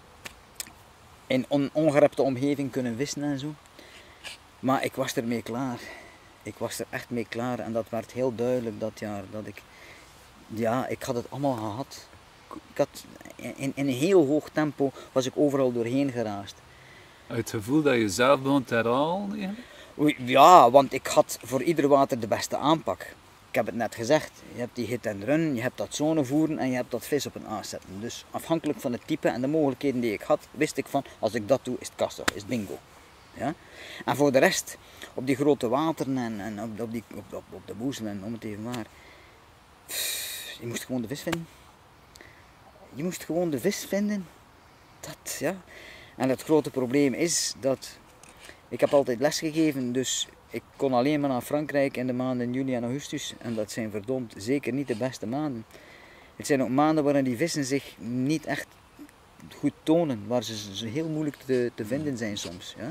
in ongerepte omgeving kunnen vissen en zo. Maar ik was ermee klaar. Ik was er echt mee klaar en dat werd heel duidelijk dat jaar. Dat ik had het allemaal gehad. Ik had, in een heel hoog tempo was ik overal doorheen geraasd. Het gevoel dat je zelf begon te herhalen? Ja, want ik had voor ieder water de beste aanpak. Ik heb het net gezegd, je hebt die hit en run, je hebt dat zonevoeren en je hebt dat vis op een aas zetten. Dus afhankelijk van het type en de mogelijkheden die ik had, wist ik van, als ik dat doe, is het kassa, is het bingo. Ja? En voor de rest, op die grote wateren en op de Moezel en om het even waar, je moest gewoon de vis vinden. Je moest gewoon de vis vinden. Dat, ja. En het grote probleem is dat ik heb altijd lesgegeven, dus ik kon alleen maar naar Frankrijk in de maanden juli en augustus. En dat zijn verdomd zeker niet de beste maanden. Het zijn ook maanden waarin die vissen zich niet echt goed tonen, waar ze heel moeilijk te vinden zijn soms. Ja.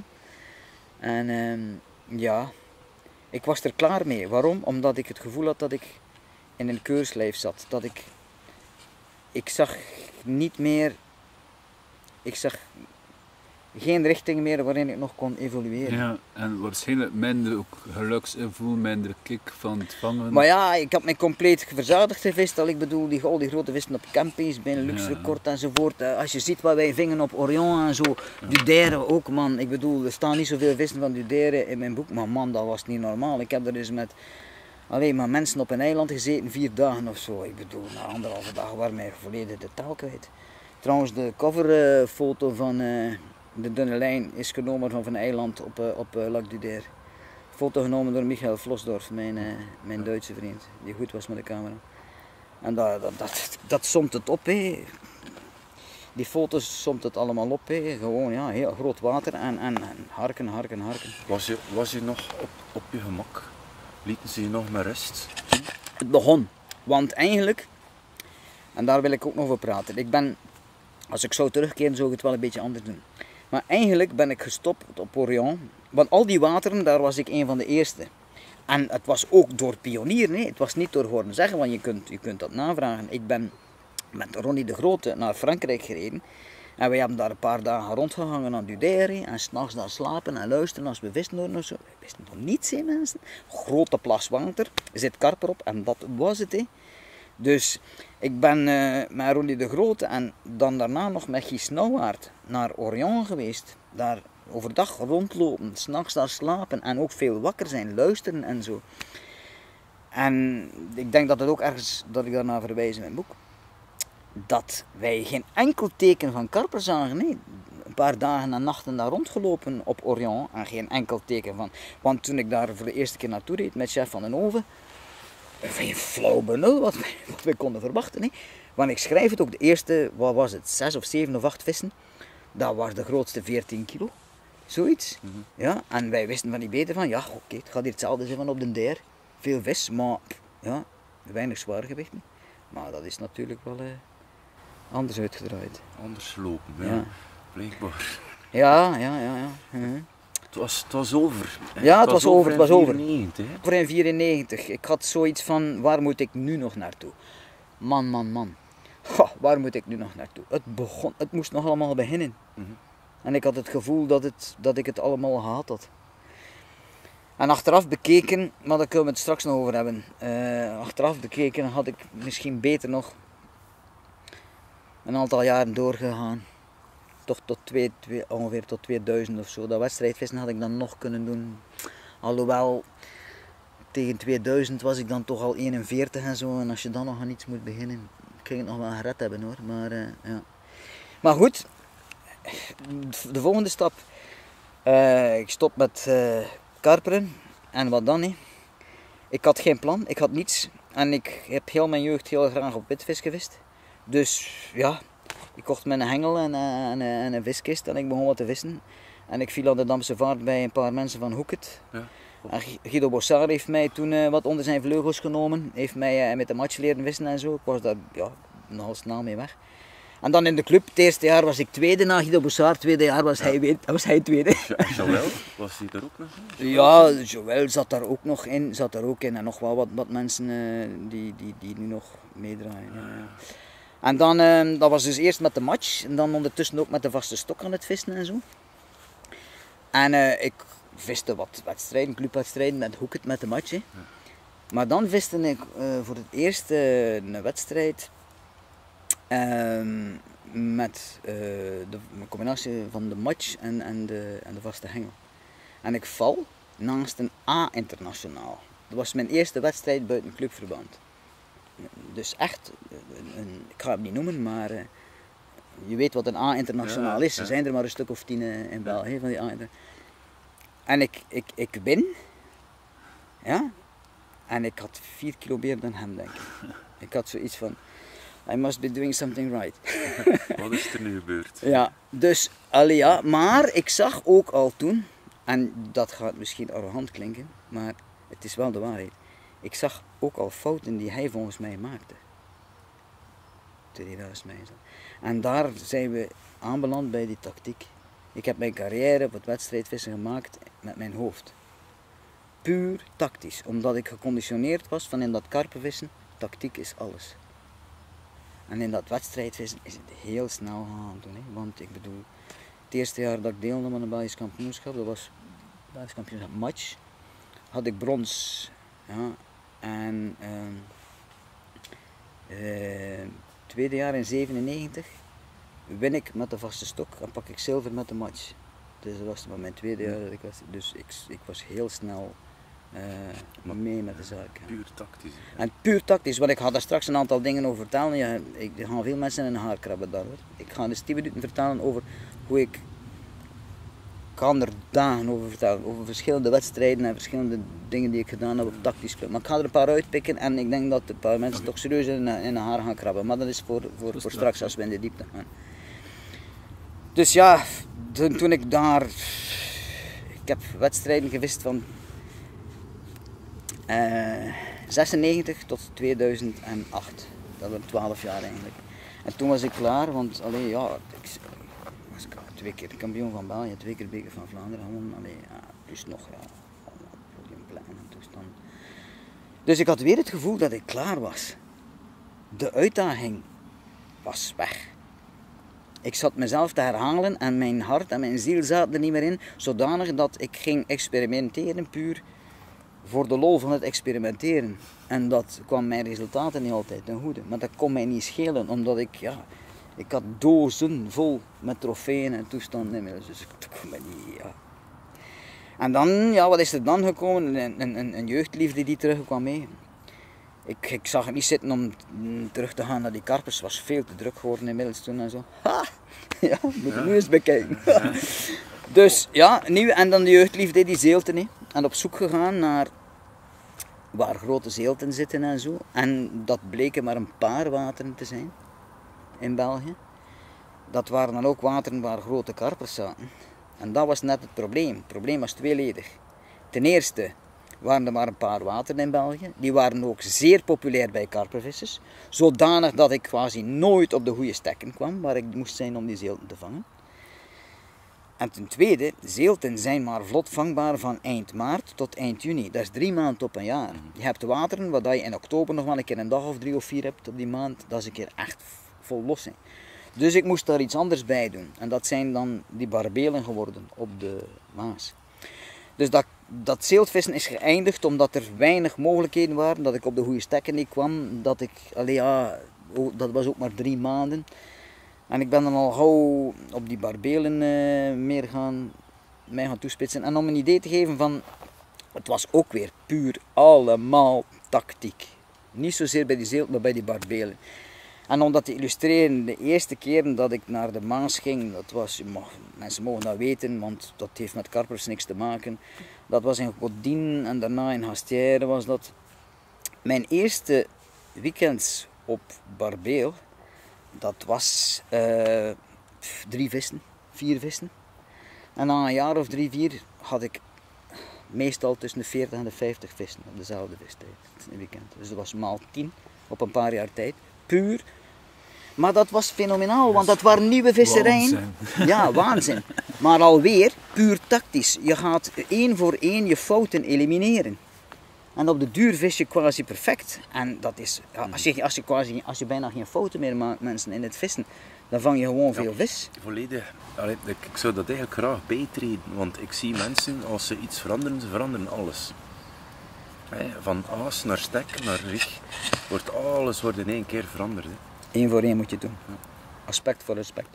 En ja, ik was er klaar mee. Waarom? Omdat ik het gevoel had dat ik in een keurslijf zat. Dat ik zag niet meer, ik zag geen richting meer waarin ik nog kon evolueren. Ja, en waarschijnlijk minder ook geluksgevoel, minder kick van het vangen. Maar ja, ik had me compleet verzadigd gevist. Ik bedoel, al die grote vissen op campings, bij een luxe record enzovoort. Als je ziet wat wij vingen op Orion en zo, Dudaire ook man. Ik bedoel, er staan niet zoveel vissen van Dudaire in mijn boek, maar man, dat was niet normaal. Ik heb er dus met alleen maar mensen op een eiland gezeten, 4 dagen of zo. Ik bedoel, na 1,5 dag waren mij volledig de taal kwijt. Trouwens, de coverfoto van de dunne lijn is genomen van een eiland op Lac Dudaire. Foto genomen door Michael Vlosdorf, mijn Duitse vriend, die goed was met de camera. En dat somt het op, hé. Die foto's somt het allemaal op, hé. Gewoon ja, heel groot water en harken. Was je nog op je gemak? Lieten ze je nog met rust? Het begon, want eigenlijk, en daar wil ik ook nog over praten, als ik zou terugkeren zou ik het wel een beetje anders doen. Maar eigenlijk ben ik gestopt op Orion, want al die wateren, daar was ik een van de eerste. En het was ook door pionieren, nee? Het was niet door horen zeggen, want je kunt dat navragen. Ik ben met Ronnie de Grote naar Frankrijk gereden en we hebben daar een paar dagen rondgehangen aan Dudaire en 's nachts daar slapen en luisteren als we visten horen of zo. We wisten nog niets, hè, mensen. Grote plas water, er zit karper op en dat was het, hè. Dus ik ben met Ronnie de Grote en dan daarna nog met Guy Snauwaard naar Orion geweest. Daar overdag rondlopen, 's nachts daar slapen en ook veel wakker zijn, luisteren en zo. En ik denk dat het ook ergens, dat ik daarna verwijs in mijn boek. dat wij geen enkel teken van karper zagen. Nee. Een paar dagen en nachten daar rondgelopen op Orion en geen enkel teken van. Want toen ik daar voor de eerste keer naartoe reed met chef van den Oven, geen flauw benul wat wij konden verwachten. Nee. Want ik schrijf het ook, de eerste, wat was het, 6 of 7 of 8 vissen, dat was de grootste 14 kilo. Zoiets. Ja, en wij wisten van die beter van, ja oké, het gaat hier hetzelfde zijn van op de der. Veel vis, maar ja, weinig zwaargewichten. Maar dat is natuurlijk wel anders uitgedraaid. Anders lopen, Ja. Blijkbaar. Ja. Het was over. Hè. Ja, het was over, het was over. 94, hè. Voor in 94. Ik had zoiets van, waar moet ik nu nog naartoe? Man. Goh, waar moet ik nu nog naartoe? Het moest nog allemaal beginnen. En ik had het gevoel dat ik het allemaal gehad had. En achteraf bekeken, maar daar kunnen we het straks nog over hebben. Achteraf bekeken had ik misschien beter nog een aantal jaren doorgegaan. Toch tot ongeveer tot 2000 of zo. Dat wedstrijdvissen had ik dan nog kunnen doen. Alhoewel, tegen 2000 was ik dan toch al 41 en zo. En als je dan nog aan iets moet beginnen, kun je het nog wel gered hebben hoor. Ja. Maar goed, de volgende stap. Ik stop met karperen. En wat dan? Ik had geen plan, ik had niets. En ik heb heel mijn jeugd heel graag op witvis gevist. Dus ja, ik kocht me een hengel en een viskist en ik begon wat te vissen. En ik viel aan de Damse vaart bij een paar mensen van Hoeket. Ja. En Guido Bossard heeft mij toen wat onder zijn vleugels genomen. Heeft mij met de match leren vissen en zo. Ik was daar nogal snel mee weg. En dan in de club, het eerste jaar was ik tweede na Guido Bossard, het tweede jaar was hij tweede. Joël, was hij er ook nog in? Ja, Joël zat daar ook nog in, en nog wel wat mensen die nu nog meedraaien. Ja. En dan, dat was dus eerst met de match en dan ondertussen ook met de vaste stok aan het vissen en zo. En ik viste wat wedstrijden, clubwedstrijden met Hoeket met de match. Hè. Maar dan viste ik voor het eerst een wedstrijd met de combinatie van de match en de vaste hengel. En ik val naast een A-internationaal. Dat was mijn eerste wedstrijd buiten clubverband. Dus echt, ik ga het niet noemen, maar je weet wat een A-internationaal is. Er zijn er maar een stuk of 10 in België van die A. En ik win, ja, en ik had 4 kilo meer dan hem, denk ik. Ik had zoiets van, I must be doing something right. Wat is er nu gebeurd? Ja, dus, ja, maar ik zag ook al toen, en dat gaat misschien arrogant klinken, maar het is wel de waarheid. Ik zag ook al fouten die hij volgens mij maakte. Toen hij naast mij zat. En daar zijn we aanbeland bij die tactiek. Ik heb mijn carrière op het wedstrijdvissen gemaakt met mijn hoofd. Puur tactisch, omdat ik geconditioneerd was van in dat karpenvissen, tactiek is alles. En in dat wedstrijdvissen is het heel snel gaan doen. Hè? Want ik bedoel, het eerste jaar dat ik deelnam aan een Belgisch kampioenschap, dat was Belgisch kampioenschap match, had ik brons. Ja. En tweede jaar in 97 win ik met de vaste stok en pak ik zilver met de match. Dus dat was maar mijn tweede jaar dat ik was. Dus ik was heel snel mee met de zaak. Ja. Puur tactisch. En puur tactisch, want ik ga daar straks een aantal dingen over vertellen. Ja, ik ga veel mensen in hun haar krabben daar. Hoor. Ik ga dus 10 minuten vertellen over hoe ik kan er dagen over vertellen. Over verschillende wedstrijden en verschillende dingen die ik gedaan heb op tactisch club. Maar ik ga er een paar uitpikken en ik denk dat een paar mensen toch serieus in hun haar gaan krabben. Maar dat is voor straks als we in de diepte gaan. Dus ja, toen ik daar... Ik heb wedstrijden gevist van 96 tot 2008. Dat was 12 jaar eigenlijk. En toen was ik klaar, want allee, ja, ik was 2 keer kampioen van België, 2 keer beker van Vlaanderen gewonnen. Dus nog podiumplein en toestand. Dus ik had weer het gevoel dat ik klaar was. De uitdaging was weg. Ik zat mezelf te herhalen en mijn hart en mijn ziel zaten er niet meer in, zodanig dat ik ging experimenteren puur voor de lol van het experimenteren. En dat kwam mijn resultaten niet altijd ten goede. Maar dat kon mij niet schelen, omdat ik had dozen vol met trofeeën en toestanden inmiddels. Dus dat kon mij niet, ja. En dan, ja, wat is er dan gekomen? Een jeugdliefde die terugkwam mee. Ik zag het niet zitten om terug te gaan naar die karpers. Het was veel te druk geworden inmiddels toen en zo. Ha! Ja, moet je nu eens bekijken. Dus ja, nieuw. En dan de jeugdliefde, die zeelten. Hè. En op zoek gegaan naar waar grote zeelten zitten en zo. En dat bleken maar een paar wateren te zijn in België. Dat waren dan ook wateren waar grote karpers zaten. En dat was net het probleem. Het probleem was tweeledig. Ten eerste waren er maar een paar wateren in België. Die waren ook zeer populair bij karpervissers. Zodanig dat ik quasi nooit op de goede stekken kwam, waar ik moest zijn om die zeelten te vangen. En ten tweede, zeelten zijn maar vlot vangbaar van eind maart tot eind juni. Dat is 3 maanden op een jaar. Je hebt wateren waar je in oktober nog wel een keer een dag of 3 of 4 hebt op die maand. Dat is een keer echt vol los zijn. Dus ik moest daar iets anders bij doen. En dat zijn dan die barbelen geworden op de Maas. Dus dat zeeltvissen is geëindigd omdat er weinig mogelijkheden waren. Dat ik op de goede stekken niet kwam. Dat ik, dat was ook maar 3 maanden. En ik ben dan al gauw op die barbelen mij gaan toespitsen. En om een idee te geven van, het was ook weer puur allemaal tactiek. Niet zozeer bij die zeelt, maar bij die barbelen. En om dat te illustreren, de eerste keer dat ik naar de Maas ging, dat was, mensen mogen dat weten, want dat heeft met karpers niks te maken. Dat was in Godin en daarna in Hastière was dat. Mijn eerste weekends op barbeel, dat was 3 vissen, 4 vissen. En na een jaar of 3, 4 had ik meestal tussen de 40 en de 50 vissen op dezelfde vistijd in een weekend. Dus dat was maal 10 op een paar jaar tijd. Puur. Maar dat was fenomenaal, want dat waren nieuwe visserijen. Ja, waanzin. Maar alweer puur tactisch. Je gaat 1 voor 1 je fouten elimineren. En op de duur vis je quasi perfect. En dat is, als je bijna geen fouten meer maakt, mensen, in het vissen, dan vang je gewoon veel vis. Volledig. Allee, ik zou dat eigenlijk graag bijtreden, want ik zie mensen, als ze iets veranderen, ze veranderen alles. Van aas naar stek naar rig, alles wordt in 1 keer veranderd. 1 voor 1 moet je doen. Aspect voor respect.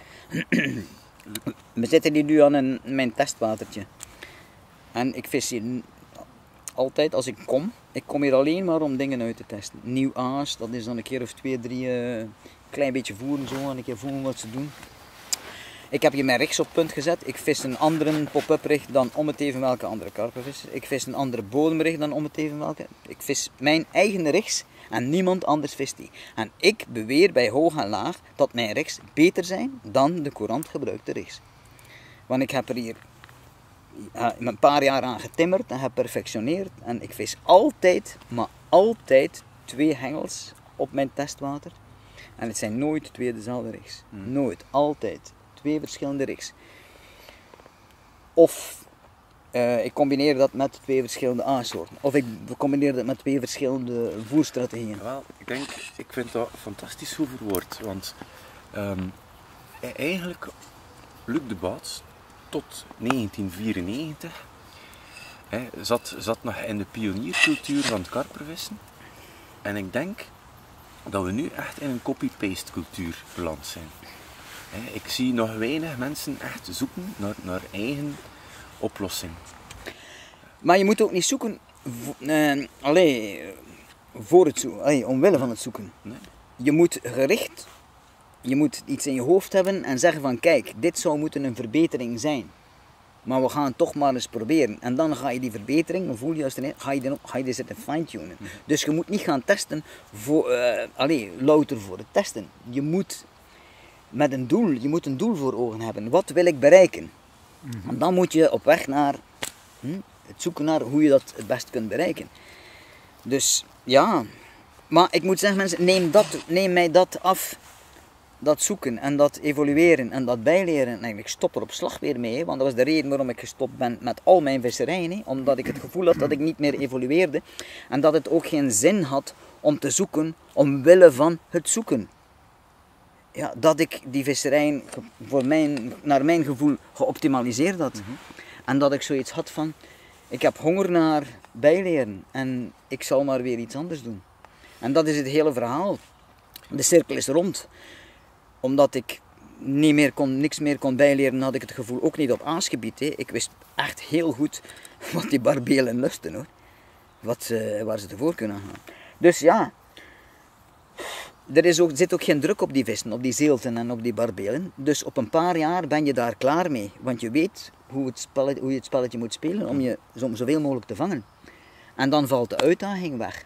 We zitten hier nu aan mijn testwatertje. En ik vis hier altijd als ik kom hier alleen maar om dingen uit te testen. Nieuw aas, dat is dan een keer of 2, 3, klein beetje voeren zo en een keer voelen wat ze doen. Ik heb hier mijn rigs op punt gezet. Ik vis een andere pop-up rig dan om het even welke andere karpervis. Ik vis een andere bodemrig dan om het even welke. Ik vis mijn eigen rigs en niemand anders vist die. En ik beweer bij hoog en laag dat mijn rigs beter zijn dan de courant gebruikte rigs. Want ik heb er hier een paar jaar aan getimmerd en geperfectioneerd. En ik vis altijd, maar altijd 2 hengels op mijn testwater. En het zijn nooit 2 dezelfde rigs. Nooit, altijd. 2 verschillende rigs. Of ik combineer dat met 2 verschillende aassoorten. Of ik combineer dat met 2 verschillende voerstrategieën. Wel, ik vind dat fantastisch goed verwoord. Want eigenlijk, Luc de Baets tot 1994 zat nog in de pioniercultuur van het karpervissen. En ik denk dat we nu echt in een copy-paste cultuur beland zijn. Ik zie nog weinig mensen echt zoeken naar eigen oplossing. Maar je moet ook niet zoeken omwille van het zoeken. Nee. Je moet gericht, je moet iets in je hoofd hebben en zeggen van kijk, dit zou moeten een verbetering zijn. Maar we gaan het toch maar eens proberen. En dan ga je die verbetering, voel je als ga je die zitten fine-tunen. Dus je moet niet gaan testen louter voor het testen. Je moet met een doel, je moet een doel voor ogen hebben. Wat wil ik bereiken? En dan moet je op weg naar het zoeken naar hoe je dat het best kunt bereiken. Dus ja, maar ik moet zeggen mensen, neem mij dat af. Dat zoeken en dat evolueren en dat bijleren. En ik stop er op slag weer mee, want dat was de reden waarom ik gestopt ben met al mijn visserijen. Omdat ik het gevoel had dat ik niet meer evolueerde. En dat het ook geen zin had om te zoeken omwille van het zoeken. Ja, dat ik die visserijen naar mijn gevoel geoptimaliseerd had. En dat ik zoiets had van, ik heb honger naar bijleren en ik zal maar weer iets anders doen. En dat is het hele verhaal. De cirkel is rond. Omdat ik niks meer kon bijleren, had ik het gevoel ook niet op aasgebied. Ik wist echt heel goed wat die barbelen lusten hoor. Waar ze tevoor kunnen gaan. Dus ja, zit ook geen druk op die vissen, op die zeelten en op die barbelen. Dus op een paar jaar ben je daar klaar mee. Want je weet hoe je het spelletje moet spelen om zoveel mogelijk te vangen. En dan valt de uitdaging weg.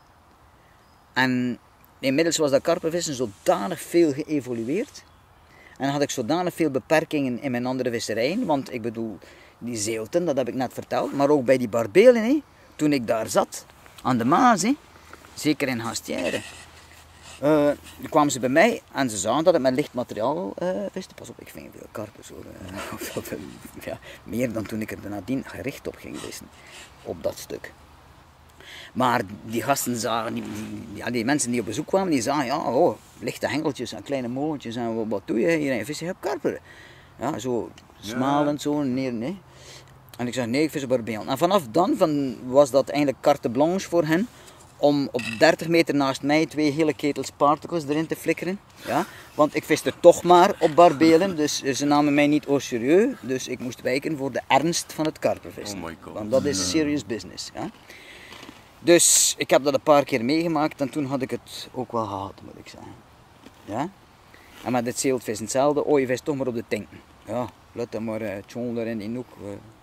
En inmiddels was dat karpervissen zodanig veel geëvolueerd. En had ik zodanig veel beperkingen in mijn andere visserijen. Want ik bedoel, die zeelten, dat heb ik net verteld. Maar ook bij die barbelen, toen ik daar zat, aan de Maas, zeker in Hastière. Toen kwamen ze bij mij en ze zagen dat ik met licht materiaal viste. Pas op, ik ving veel karpers hoor. Ja, meer dan toen ik er nadien gericht op ging vissen. Op dat stuk. Maar die gasten zagen, die mensen die op bezoek kwamen, die zagen, ja, oh, lichte hengeltjes en kleine molentjes en wat doe je hier? En je vis je hebt karper. Ja, zo smalend, zo, nee. En ik zei, nee, ik vis op barbelen. En vanaf dan was dat eigenlijk carte blanche voor hen, om op 30 meter naast mij 2 hele ketels particles erin te flikkeren. Ja? Want ik viste toch maar op barbelen, dus ze namen mij niet au serieus. Dus ik moest wijken voor de ernst van het karpervissen. Oh my God. Want dat is serious business. Ja? Dus ik heb dat een paar keer meegemaakt en toen had ik het ook wel gehad, moet ik zeggen. Ja? En met het zeeltvis hetzelfde, oh je vist toch maar op de tinken. Ja, laat dan maar tjon daar in die hoek.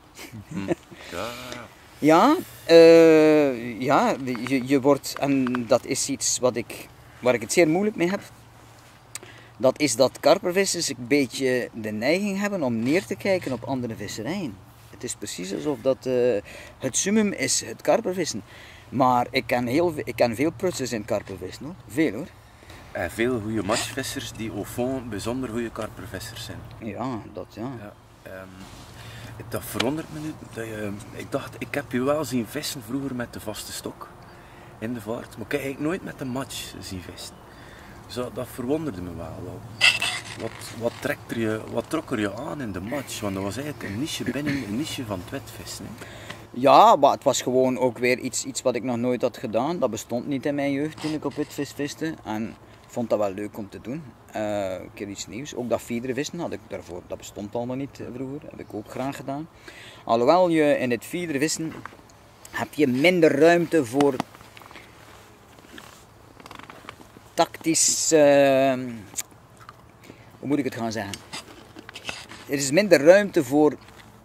Ja. Ja, je wordt, en dat is iets waar ik het zeer moeilijk mee heb. Dat is dat karpervissers een beetje de neiging hebben om neer te kijken op andere visserijen. Het is precies alsof dat het summum is het karpervissen. Maar ik ken veel prutsers in karpervissen hoor. Veel hoor. En veel goede matchvissers die au fond bijzonder goede karpervissers zijn. Ja, dat ja. Dat verwondert me nu. Ik dacht, ik heb je wel zien vissen vroeger met de vaste stok in de vaart. Maar ik heb eigenlijk nooit met de match zien vissen. Dus dat verwonderde me wel. Wat trok er je aan in de match? Want dat was eigenlijk een niche binnen een niche van het wetvissen. Ja, maar het was gewoon ook weer iets wat ik nog nooit had gedaan. Dat bestond niet in mijn jeugd toen ik op witvis viste. En ik vond dat wel leuk om te doen. Een keer iets nieuws. Ook dat feedervissen had ik daarvoor. Dat bestond allemaal niet vroeger. Dat heb ik ook graag gedaan. Alhoewel je in het feedervissen heb je minder ruimte voor tactisch... hoe moet ik het gaan zeggen? Er is minder ruimte voor...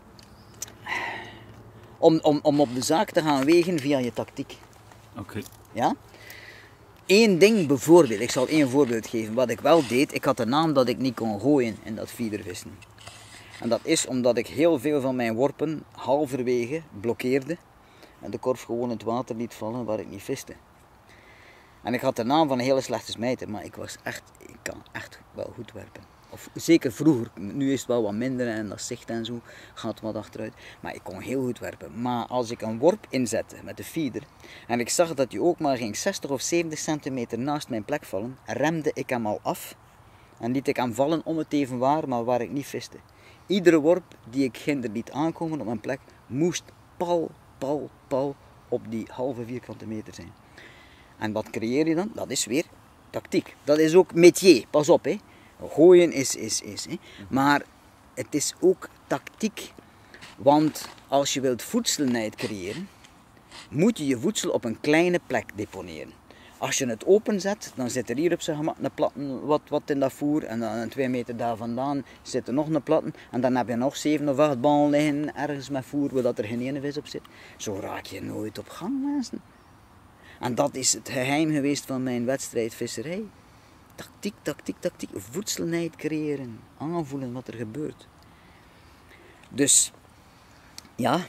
Om op de zaak te gaan wegen via je tactiek. Oké. Ja? Eén ding bijvoorbeeld, ik zal één voorbeeld geven. Wat ik wel deed, ik had een naam dat ik niet kon gooien in dat feedervissen. En dat is omdat ik heel veel van mijn worpen halverwege blokkeerde. En de korf gewoon in het water liet vallen waar ik niet viste. En ik had de naam van een hele slechte smijter, maar ik kan echt wel goed werpen. Of zeker vroeger, nu is het wel wat minder en dat zicht en zo gaat wat achteruit. Maar ik kon heel goed werpen. Maar als ik een worp inzette met de feeder en ik zag dat die ook maar ging 60 of 70 centimeter naast mijn plek vallen, remde ik hem al af en liet ik hem vallen om het even waar, maar waar ik niet viste. Iedere worp die ik ginder liet aankomen op mijn plek, moest pal op die halve vierkante meter zijn. En wat creëer je dan? Dat is weer tactiek. Dat is ook métier, pas op hè. Gooien is hè. Maar het is ook tactiek. Want als je wilt voedselnijd creëren, moet je je voedsel op een kleine plek deponeren. Als je het openzet, dan zit er hier op zijn gemak een platten wat in dat voer. En dan 2 meter daar vandaan zit er nog een platten. En dan heb je nog 7 of 8 ballen liggen ergens met voer waar er geen ene vis op zit. Zo raak je nooit op gang, mensen. En dat is het geheim geweest van mijn wedstrijdvisserij. Tactiek. Voedselnijd creëren. Aanvoelen wat er gebeurt. Dus, ja.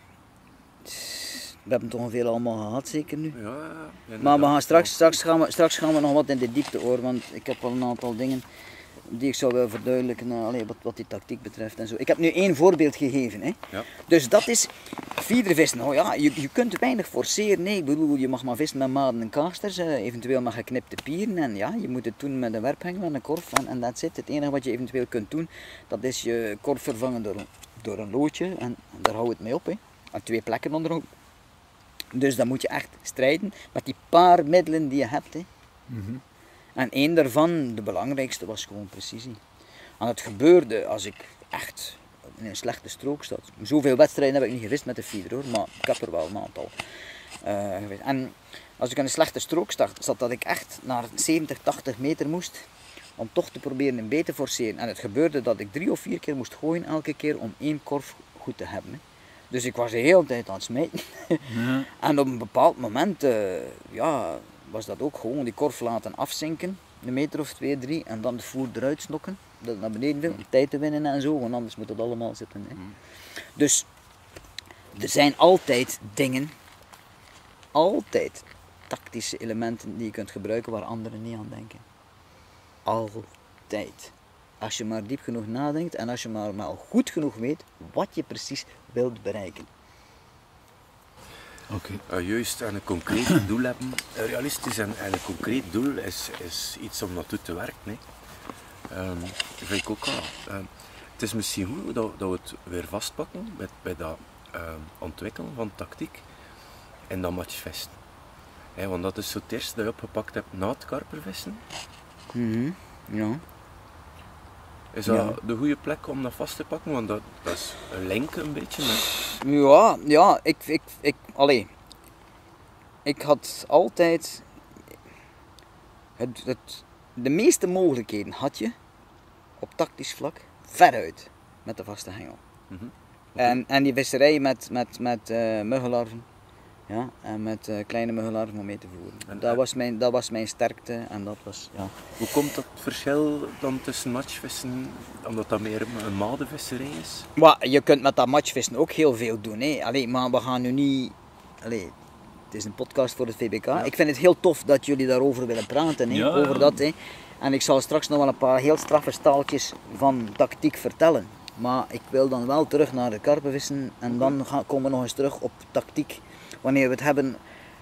We hebben toch ongeveer allemaal gehad, zeker nu. Ja, maar we gaan straks gaan we nog wat in de diepte hoor. Want ik heb wel een aantal dingen die ik zou willen verduidelijken. Wat die tactiek betreft en zo. Ik heb nu 1 voorbeeld gegeven. Hè. Ja. Dus dat is feedervissen. Oh ja, je kunt weinig forceren. Nee, ik bedoel, je mag maar vissen met maden en kaasters. Eventueel met geknipte pieren. En ja, je moet het doen met een werphengel en een korf. En that's it. Het enige wat je eventueel kunt doen, dat is je korf vervangen door een loodje. En daar houdt het mee op. Hè. En 2 plekken onderhoud. Dus dan moet je echt strijden met die paar middelen die je hebt. Hè. Mm-hmm. En 1 daarvan, de belangrijkste, was gewoon precisie. En het gebeurde als ik echt in een slechte strook zat. Zoveel wedstrijden heb ik niet gevist met de feeder hoor, maar ik heb er wel een aantal geweest. En als ik in een slechte strook zat, dat ik echt naar 70, 80 meter moest om toch te proberen een beetje te forceren. En het gebeurde dat ik 3 of 4 keer moest gooien elke keer om 1 korf goed te hebben. Hè. Dus ik was de hele tijd aan het smijten. Ja. En op een bepaald moment was dat ook gewoon die korf laten afzinken, een meter of 2, 3, en dan de voer eruit snokken, dat het naar beneden wil, om tijd te winnen en zo, want anders moet het allemaal zitten. Hè. Dus er zijn altijd dingen, altijd tactische elementen die je kunt gebruiken waar anderen niet aan denken. Altijd. Als je maar diep genoeg nadenkt en als je maar goed genoeg weet wat je precies wilt bereiken. Oké. Juist, en een concreet doel hebben. Realistisch en een concreet doel is iets om naartoe te werken. Hè. Vind ik ook wel. Het is misschien goed dat we het weer vastpakken bij dat ontwikkelen van tactiek en dat matchvesten. Want dat is zo het eerste dat je opgepakt hebt na het karpervissen. Ja. Is dat de goede plek om dat vast te pakken? Want dat is een link een beetje met... Ja, ik had altijd de meeste mogelijkheden had je op tactisch vlak veruit met de vaste hengel. En die visserij met muggenlarven, ja, en met kleine muggenlarven om mee te voeren. Dat was mijn sterkte en dat was, ja. Hoe komt dat verschil dan tussen matchvissen, omdat dat meer een madenvisserij is? Maar je kunt met dat matchvissen ook heel veel doen, hè. Allee, maar we gaan nu niet... Allee, het is een podcast voor het VBK. Ja. Ik vind het heel tof dat jullie daarover willen praten, hè, over dat. Hè. En ik zal straks nog wel een paar heel straffe staaltjes van tactiek vertellen. Maar ik wil dan wel terug naar de karpenvissen en dan komen we nog eens terug op tactiek. Wanneer we het hebben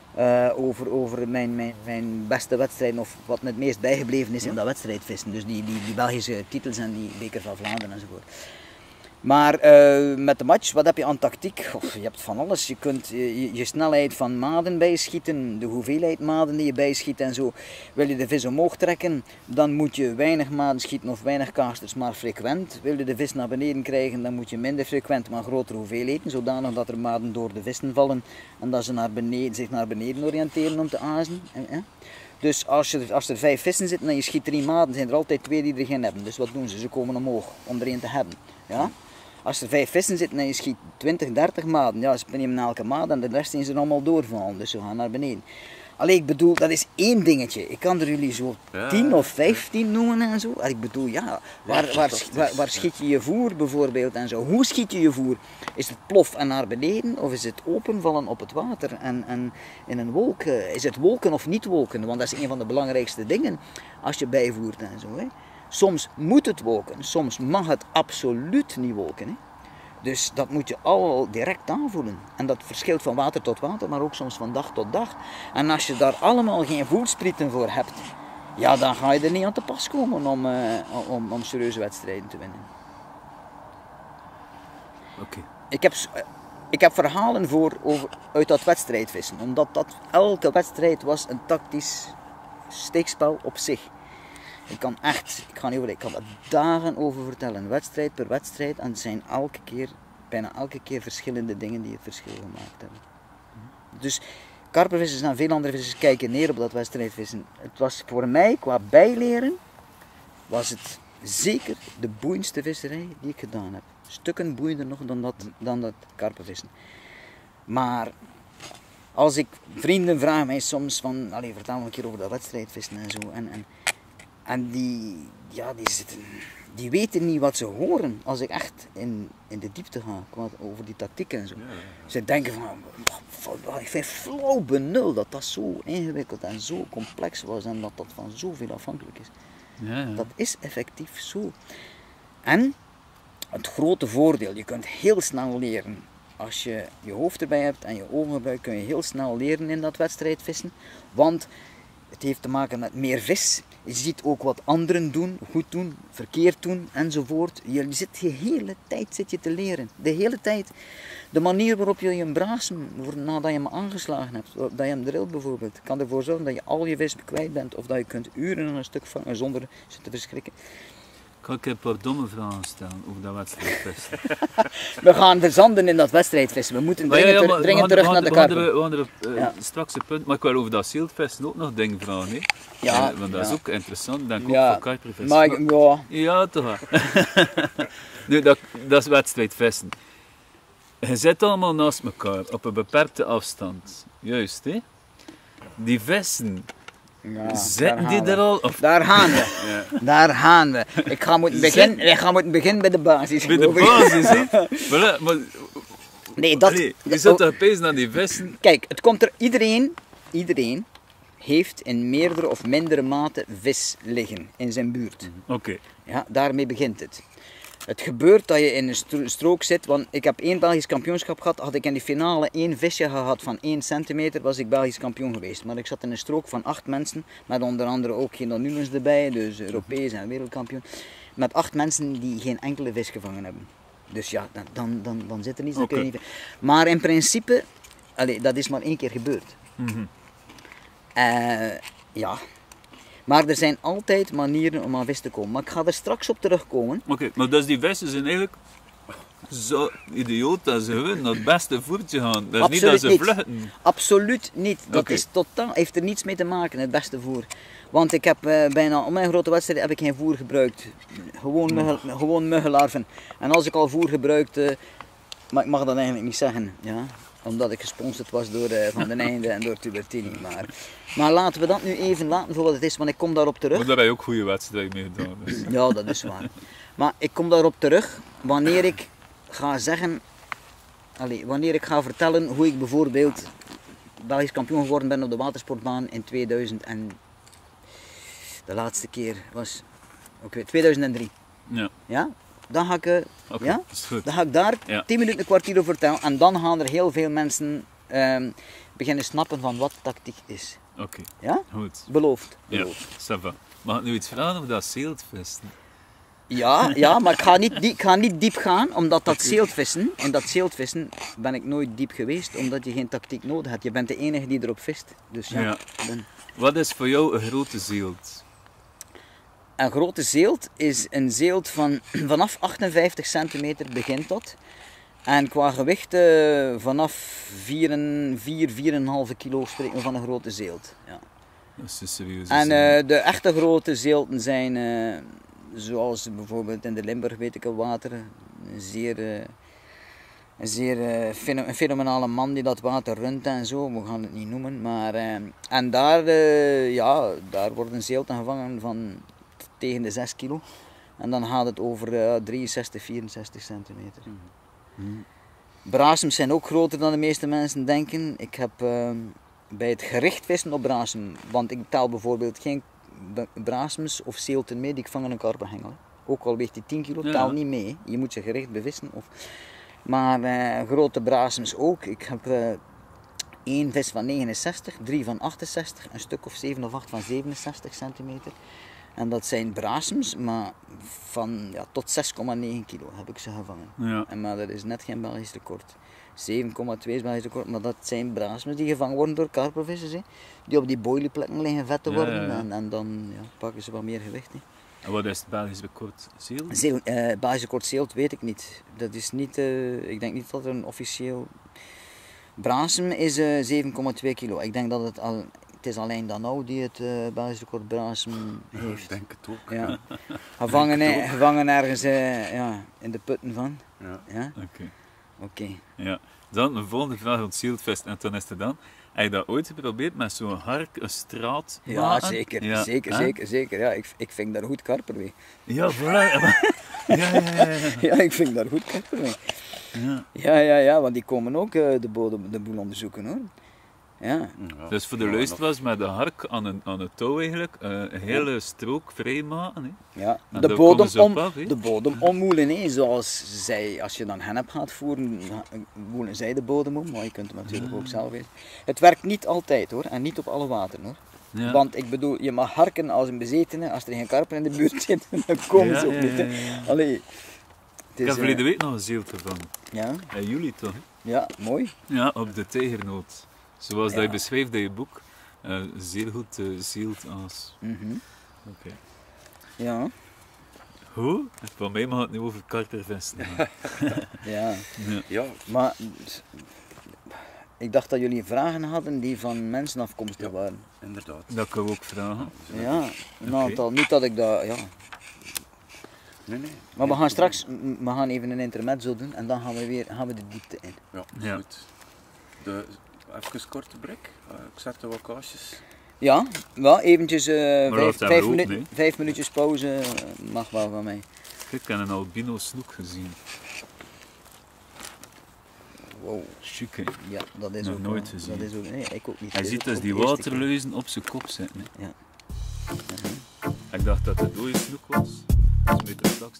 over mijn beste wedstrijden of wat me het meest bijgebleven is in dat wedstrijdvissen. Dus die Belgische titels en die beker van Vlaanderen enzovoort. Maar met de match, wat heb je aan tactiek? Je hebt van alles. Je kunt je snelheid van maden bijschieten, de hoeveelheid maden die je bijschiet en zo. Wil je de vis omhoog trekken, dan moet je weinig maden schieten of weinig kasters, maar frequent. Wil je de vis naar beneden krijgen, dan moet je minder frequent, maar grotere hoeveelheden, zodanig dat er maden door de vissen vallen en dat ze zich naar beneden oriënteren om te azen. Dus als er 5 vissen zitten en je schiet 3 maden, zijn er altijd 2 die er geen hebben. Dus wat doen ze? Ze komen omhoog om er 1 te hebben. Ja? Als er 5 vissen zitten en je schiet 20, 30 maden, ja, ze nemen elke maat en de rest zijn ze allemaal doorvallen. Dus ze gaan naar beneden. Allee, ik bedoel, dat is 1 dingetje. Ik kan er jullie zo 10 of 15 noemen en zo. Allee, ik bedoel, ja, waar schiet je je voer bijvoorbeeld en zo? Hoe schiet je je voer? Is het plof en naar beneden of is het openvallen op het water en in een wolk? Is het wolken of niet wolken? Want dat is een van de belangrijkste dingen als je bijvoert en zo. Hè. Soms moet het wolken, soms mag het absoluut niet wolken. Hè. Dus dat moet je al direct aanvoelen. En dat verschilt van water tot water, maar ook soms van dag tot dag. En als je daar allemaal geen voelsprieten voor hebt, ja, dan ga je er niet aan te pas komen om serieuze wedstrijden te winnen. Oké. Ik heb verhalen uit dat wedstrijdvissen, omdat elke wedstrijd was een tactisch steekspel op zich. Ik kan er dagen over vertellen, wedstrijd per wedstrijd, en het zijn bijna elke keer verschillende dingen die het verschil gemaakt hebben. Dus karpervissers en veel andere vissers kijken neer op dat wedstrijdvissen. Het was voor mij, qua bijleren, was het zeker de boeiendste visserij die ik gedaan heb. Stukken boeiender nog dan dat karpervissen. Maar als ik vrienden vragen mij soms van, vertel me een keer over dat wedstrijdvissen en zo. En die weten niet wat ze horen als ik echt in de diepte ga over die tactiek en zo. Ja. Ze denken van, ik vind flauw benul dat zo ingewikkeld en zo complex was en dat van zoveel afhankelijk is. Ja. Dat is effectief zo. En het grote voordeel, je kunt heel snel leren. Als je je hoofd erbij hebt en je ogen gebruikt, kun je heel snel leren in dat wedstrijdvissen. Want het heeft te maken met meer vis. Je ziet ook wat anderen doen, goed doen, verkeerd doen enzovoort. Je hele tijd te leren. De hele tijd. De manier waarop je een brasem, nadat je hem aangeslagen hebt, dat je hem drilt bijvoorbeeld, kan ervoor zorgen dat je al je vis kwijt bent. Of dat je kunt uren aan een stuk vangen zonder ze te verschrikken. Kan ik een paar domme vragen stellen over dat wedstrijdvissen? We gaan verzanden in dat wedstrijdvissen. We moeten dringend terug naar de karper. We gaan er Ja. straks een punt, maar ik wil over dat zeeltvissen ook nog dingen vragen. Hè? Ja, Want dat is ja. ook interessant, denk ik Ja, ook voor karpervissen. maar ja, Ja, toch wel. Nu, dat is wedstrijdvissen. Je zit allemaal naast elkaar, op een beperkte afstand. Juist, hè? Die vissen, ja, zitten daar die gaan we. er al? Of Daar gaan we. Ja. Daar gaan we. Ik ga moeten beginnen bij de basis. bij de geloof ik. basis, hè? Voilà, maar Nee, dat... allee, je zit toch opeens naar die vissen? Kijk, het komt er... Iedereen heeft in meerdere of mindere mate vis liggen in zijn buurt. Oké. Ja, daarmee begint het. Het gebeurt dat je in een strook zit, want ik heb 1 Belgisch kampioenschap gehad. Had ik in die finale 1 visje gehad van 1 centimeter, was ik Belgisch kampioen geweest. Maar ik zat in een strook van 8 mensen, met onder andere ook geen Nunes erbij, dus Europees en wereldkampioen. Met 8 mensen die geen enkele vis gevangen hebben. Dus ja, dan zit er niets, dan kun je Oké. niet... Maar in principe, dat is maar 1 keer gebeurd. Ja. Maar er zijn altijd manieren om aan vis te komen. Maar ik ga er straks op terugkomen. Oké, maar dus die vissen zijn eigenlijk zo idioot dat ze gewoon naar het beste voertje gaan. Dat is niet dat ze Absoluut vluchten. Absoluut niet. Dat Oké. is totaal, heeft er niets mee te maken, het beste voer. Want ik heb bijna op mijn grote wedstrijd heb ik geen voer gebruikt. Gewoon muggenlarven. En als ik al voer gebruikte, maar ik mag dat eigenlijk niet zeggen. Ja? Omdat ik gesponsord was door Van den Einde en door Tubertini. Maar laten we dat nu even laten voor wat het is, want ik kom daarop terug. Maar daar heb je ook goede wedstrijden mee gedaan. Dus. Ja, dat is waar. Maar ik kom daarop terug wanneer ik ga zeggen, wanneer ik ga vertellen hoe ik bijvoorbeeld Belgisch kampioen geworden ben op de watersportbaan in 2000 en de laatste keer was 2003. Ja, Ja? Dan ga ik, oké, ja? dat is goed. Dan ga ik daar Ja. 10 minuten, een kwartier over vertellen en dan gaan er heel veel mensen beginnen snappen van wat tactiek is. Oké, Ja? goed. Beloofd. Ja, Beloofd. ça va. Mag ik nu iets vragen over dat zeeltvissen? Ja, maar ik ga niet diep gaan, omdat dat zeeltvissen ben ik nooit diep geweest, omdat je geen tactiek nodig hebt. Je bent de enige die erop vist. Dus ja, Ja. dan- Wat is voor jou een grote zeelt? Een grote zeelt is een zeelt van vanaf 58 centimeter begint dat. En qua gewicht vanaf 4,5 kilo spreken we van een grote zeelt. Ja. Dat is een serieuze En zeelt. de echte grote zeelten zijn, zoals bijvoorbeeld in de Limburg weet ik al water, een fenomenale man die dat water runt en zo, we gaan het niet noemen. Maar, en daar worden zeelten gevangen van tegen de 6 kilo. En dan gaat het over 63, 64 centimeter. Brasems zijn ook groter dan de meeste mensen denken. Ik heb bij het gericht vissen op brasem, want ik tel bijvoorbeeld geen brasems of zeelten mee die ik vang in een karpenhengel. Ook al weegt die 10 kilo, Ja. tel niet mee. Je moet ze gericht bevissen. Maar grote brasems ook. Ik heb 1 vis van 69, 3 van 68, een stuk of 7 of 8 van 67 centimeter. En dat zijn brasems, maar van tot 6,9 kilo heb ik ze gevangen. Ja. Maar dat is net geen Belgisch record. 7,2 is Belgisch record, maar dat zijn brasems die gevangen worden door karpervissers. Hè. Die op die boilieplekken liggen vet te Ja, worden ja, ja. en dan pakken ze wat meer gewicht. Hè. En wat is het Belgisch record zeel? Belgisch record zeelt weet ik niet. Dat is niet, ik denk niet dat er een officieel... Brasem is 7,2 kilo. Ik denk dat het is alleen Danau die het Belgisch record brasem Ik heeft. denk het ook. Ja. Gevangen ergens in de putten van. Ja. Ja? Oké. Oké. Ja. Dan een volgende vraag rond zeeltvissen. En dan is het dan, heb je dat ooit geprobeerd met zo'n hark, een straat Ja, maken? zeker. Ja. Zeker, Hè? zeker, zeker. Ja, ik vind daar goed karper mee. Ja, voilà. Ja. Ja, ik vind daar goed karper mee. Ja, want die komen ook de boel onderzoeken hoor. Ja. Ja. Dus voor de luisteraars met de hark aan een touw eigenlijk, een hele strook vrijmaken. Hè. Ja, En de daar bodem, komen ze op af, hè? de bodem ommoelen, hè. Zoals zij, als je dan hennep gaat voeren, woelen zij de bodem om, maar je kunt hem natuurlijk ook zelf eten. Het werkt niet altijd hoor, en niet op alle wateren hoor. Ja. Want ik bedoel, je mag harken als een bezetene, als er geen karper in de buurt zit, dan komen ze ook niet. Hè. Allee, het Ik is, heb verleden week nog een zeel gevangen. ja, In juli toch? Hè? ja, mooi. Ja, op de tijgernoot. Zoals dat je Ja. beschrijft in je boek. Zeer goed zielt als. Mhm. Oké. Ja. Hoe? Van mij mag het nu over karpervesten gaan. Ja. Ja, Maar ik dacht dat jullie vragen hadden die van mensen afkomstig waren. inderdaad. Dat kan we ook vragen. Ja, een aantal. Niet dat ik dat, ja. Nee. Maar we gaan straks, we gaan even een intermezzo doen en dan gaan we de diepte in. Ja, Ja. goed. Even een korte break. Ik zet de wat kaasjes. Ja, wel eventjes laat hem lopen, hè. 5 minuutjes pauze mag wel van mij. Ik heb een albino snoek gezien. Wow, Chic, hè? ja, dat is Nog ook nooit wel- gezien. Dat is ook, nee, ik ook niet. Hij Dit is ziet dus ook die de eerste keer. waterluizen op zijn kop zitten. Hè? Ja. Ik dacht dat het dode snoek was. Dat is met de straks.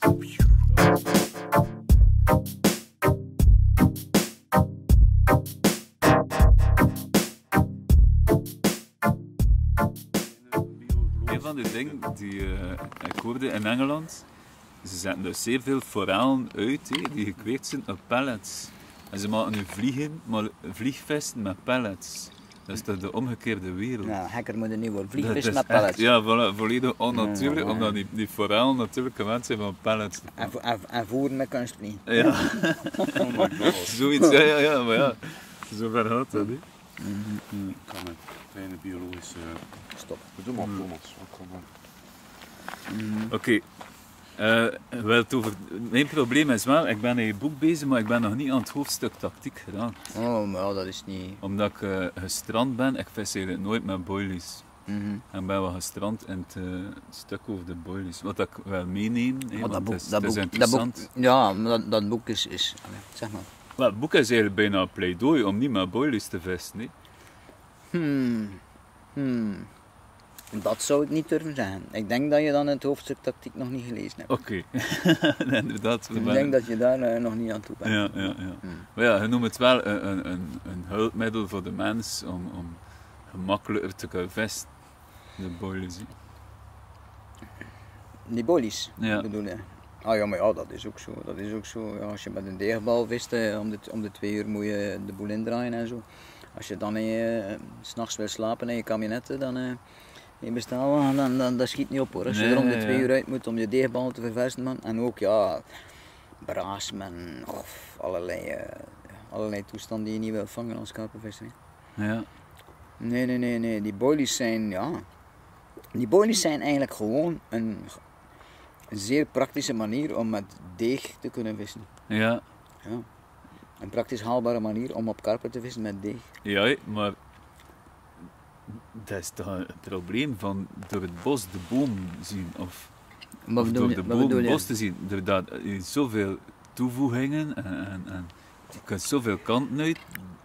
Een van de dingen die ik hoorde in Engeland, ze zetten dus zeer veel forellen uit die gekweekt zijn op pellets. En ze maken nu vliegvesten met pellets. Dat is toch de omgekeerde wereld. Nou, hacker moet een nieuwe Dat vliegvis is met echt, pallets. ja, voilà, volledig onnatuurlijk, Ja, ja. omdat die forellen natuurlijk gewend zijn van pellets. En voeren met kunstvliegen. Ja, Oh my god. zoiets, ja, maar ja, zo ver gaat dat, hè. Ik kan een kleine biologische... Stop. Doe maar, Thomas. Wat kan dan? Oké. Wel het over... Mijn probleem is wel, ik ben aan je boek bezig, maar ik ben nog niet aan het hoofdstuk tactiek gedaan. Oh, maar ja, dat is niet... Omdat ik gestrand ben, ik vis eigenlijk nooit met boilies. Mhm. En ben wel gestrand in het stuk over de boilies. Wat ik wel meeneem, hè, Maar want het is interessant. ja, maar dat boek is zeg maar. Wel, het boek is eigenlijk bijna een pleidooi om niet met boilies te vissen. Hè. Dat zou ik niet durven zeggen. Ik denk dat je dan het hoofdstuk tactiek nog niet gelezen hebt. Oké, inderdaad. Ik denk dat je daar nog niet aan toe bent. Ja. Maar ja, je noemt het wel een hulpmiddel voor de mens om gemakkelijker te kunnen vissen. De boilies. Hè. Die bolies, Ja. bedoel je? Ah ja, maar ja, dat is ook zo. Dat is ook zo. Ja, als je met een deegbal vist, om de 2 uur moet je de boel indraaien en zo. Als je dan 's nachts wil slapen in je kabinetten, dan je bestel, dan schiet niet op hoor. Als je er om de 2 uur uit moet om je deegbal te verversen, man. En ook ja, braasmen of allerlei toestanden die je niet wil vangen als karpenvisser. Ja. Nee. Die boilies zijn, ja. Die boilies zijn eigenlijk gewoon een zeer praktische manier om met deeg te kunnen vissen. Ja. Ja. Een praktisch haalbare manier om op karpen te vissen met deeg. Ja, maar dat is toch een probleem van door het bos de boom zien of door de boom het bos te zien. Doordat je zoveel toevoegingen en je kunt zoveel kanten uit.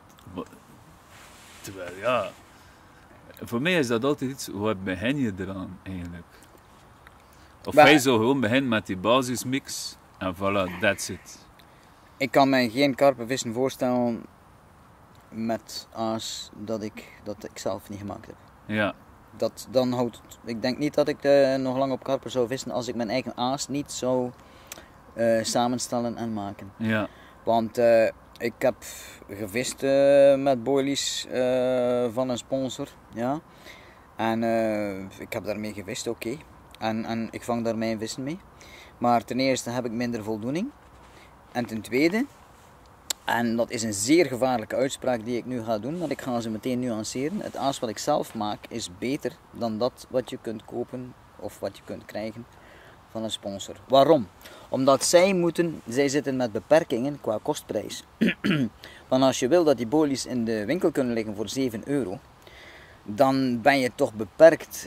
Terwijl ja, voor mij is dat altijd iets, wat begin je eraan eigenlijk? Of Maar- hij zou gewoon beginnen met die basismix en voilà, that's it. Ik kan mij geen karpenvissen voorstellen met aas dat ik zelf niet gemaakt heb. Ja, Dan houdt ik denk niet dat ik nog lang op karpen zou vissen als ik mijn eigen aas niet zou samenstellen en maken. ja, Want ik heb gevist met boilies van een sponsor, ja. En ik heb daarmee gevist, oké. En ik vang daar mijn vissen mee. Maar ten eerste heb ik minder voldoening. En ten tweede, en dat is een zeer gevaarlijke uitspraak die ik nu ga doen, maar ik ga ze meteen nuanceren. Het aas wat ik zelf maak is beter dan dat wat je kunt kopen of wat je kunt krijgen van een sponsor. Waarom? Omdat zij zitten met beperkingen qua kostprijs. Want als je wil dat die boilies in de winkel kunnen liggen voor €7, dan ben je toch beperkt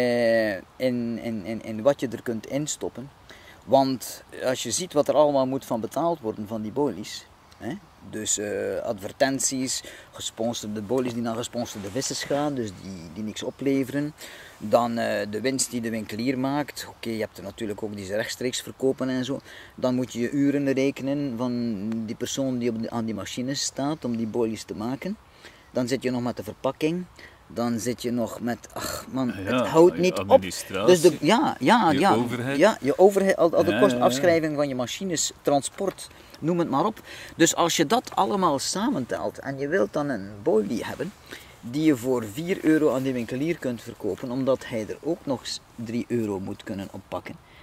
in wat je er kunt instoppen. Want als je ziet wat er allemaal moet van betaald worden van die boilies, hè? Dus advertenties, gesponsorde boilies die naar gesponsorde vissers gaan, dus die niks opleveren. Dan de winst die de winkelier maakt. Oké, je hebt er natuurlijk ook die ze rechtstreeks verkopen en zo. Dan moet je je uren rekenen van die persoon die aan die machines staat om die boilies te maken. Dan zit je nog met de verpakking. Dan zit je nog met, ach man, Ja, het houdt niet op. administratie. Dus Je overhead. Ja, je overhead, al de Ja, kostafschrijving van je machines, transport, noem het maar op. Dus als je dat allemaal samentelt en je wilt dan een boilie hebben die je voor €4 aan de winkelier kunt verkopen, omdat hij er ook nog eens €3 moet kunnen oppakken.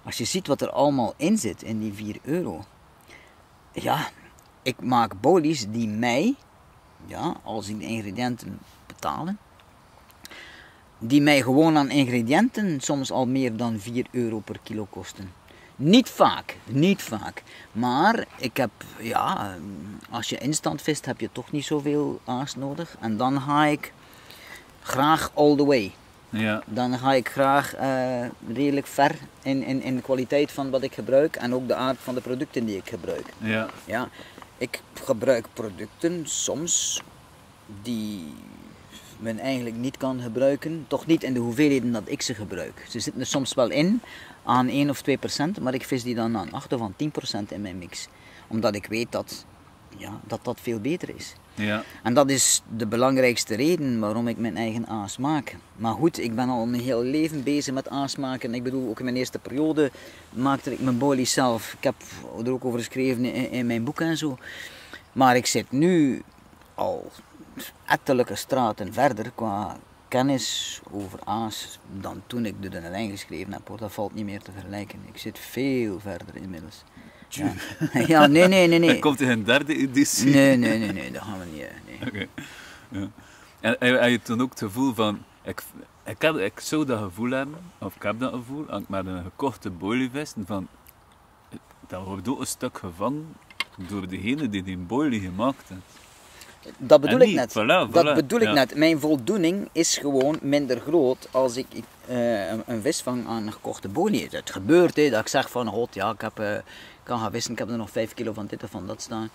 Als je ziet wat er allemaal in zit in die 4 euro. Ja, ik maak bolies die mij, ja, als ik de ingrediënten betalen, die mij gewoon aan ingrediënten soms al meer dan 4 euro per kilo kosten. Niet vaak. Maar ik heb, ja, als je instant vist heb je toch niet zoveel aas nodig. En dan ga ik graag all the way. Ja. Dan ga ik graag redelijk ver in de kwaliteit van wat ik gebruik en ook de aard van de producten die ik gebruik. Ja. Ja, ik gebruik producten soms die men eigenlijk niet kan gebruiken, toch niet in de hoeveelheden dat ik ze gebruik. Ze zitten er soms wel in aan 1 of 2%, maar ik vis die dan aan 8 of aan 10% in mijn mix. Omdat ik weet dat, ja, dat veel beter is. Ja. En dat is de belangrijkste reden waarom ik mijn eigen aas maak. Maar goed, ik ben al een heel leven bezig met aas maken. Ik bedoel, ook in mijn eerste periode maakte ik mijn bolies zelf. Ik heb er ook over geschreven in mijn boek en zo. Maar ik zit nu al ettelijke straten verder qua kennis over aas dan toen ik de erin geschreven heb. Hoor. Dat valt niet meer te vergelijken. Ik zit veel verder inmiddels. Ja, ja nee. Dan komt er een derde editie. Nee, dat gaan we niet. Nee. Okay. Ja. En heb je toen ook het gevoel van, ik zou dat gevoel hebben, of ik heb dat gevoel, als ik met een gekochte boilie van, dat wordt ook een stuk gevangen door degene die die boilie gemaakt heeft. Dat bedoel ik net. Voilà. Dat bedoel ik net. Mijn voldoening is gewoon minder groot als ik een vis vang aan een gekochte bolie. Het gebeurt dat ik zeg van, god ja, ik kan gaan vissen, ik heb er nog 5 kilo van dit of van dat staan.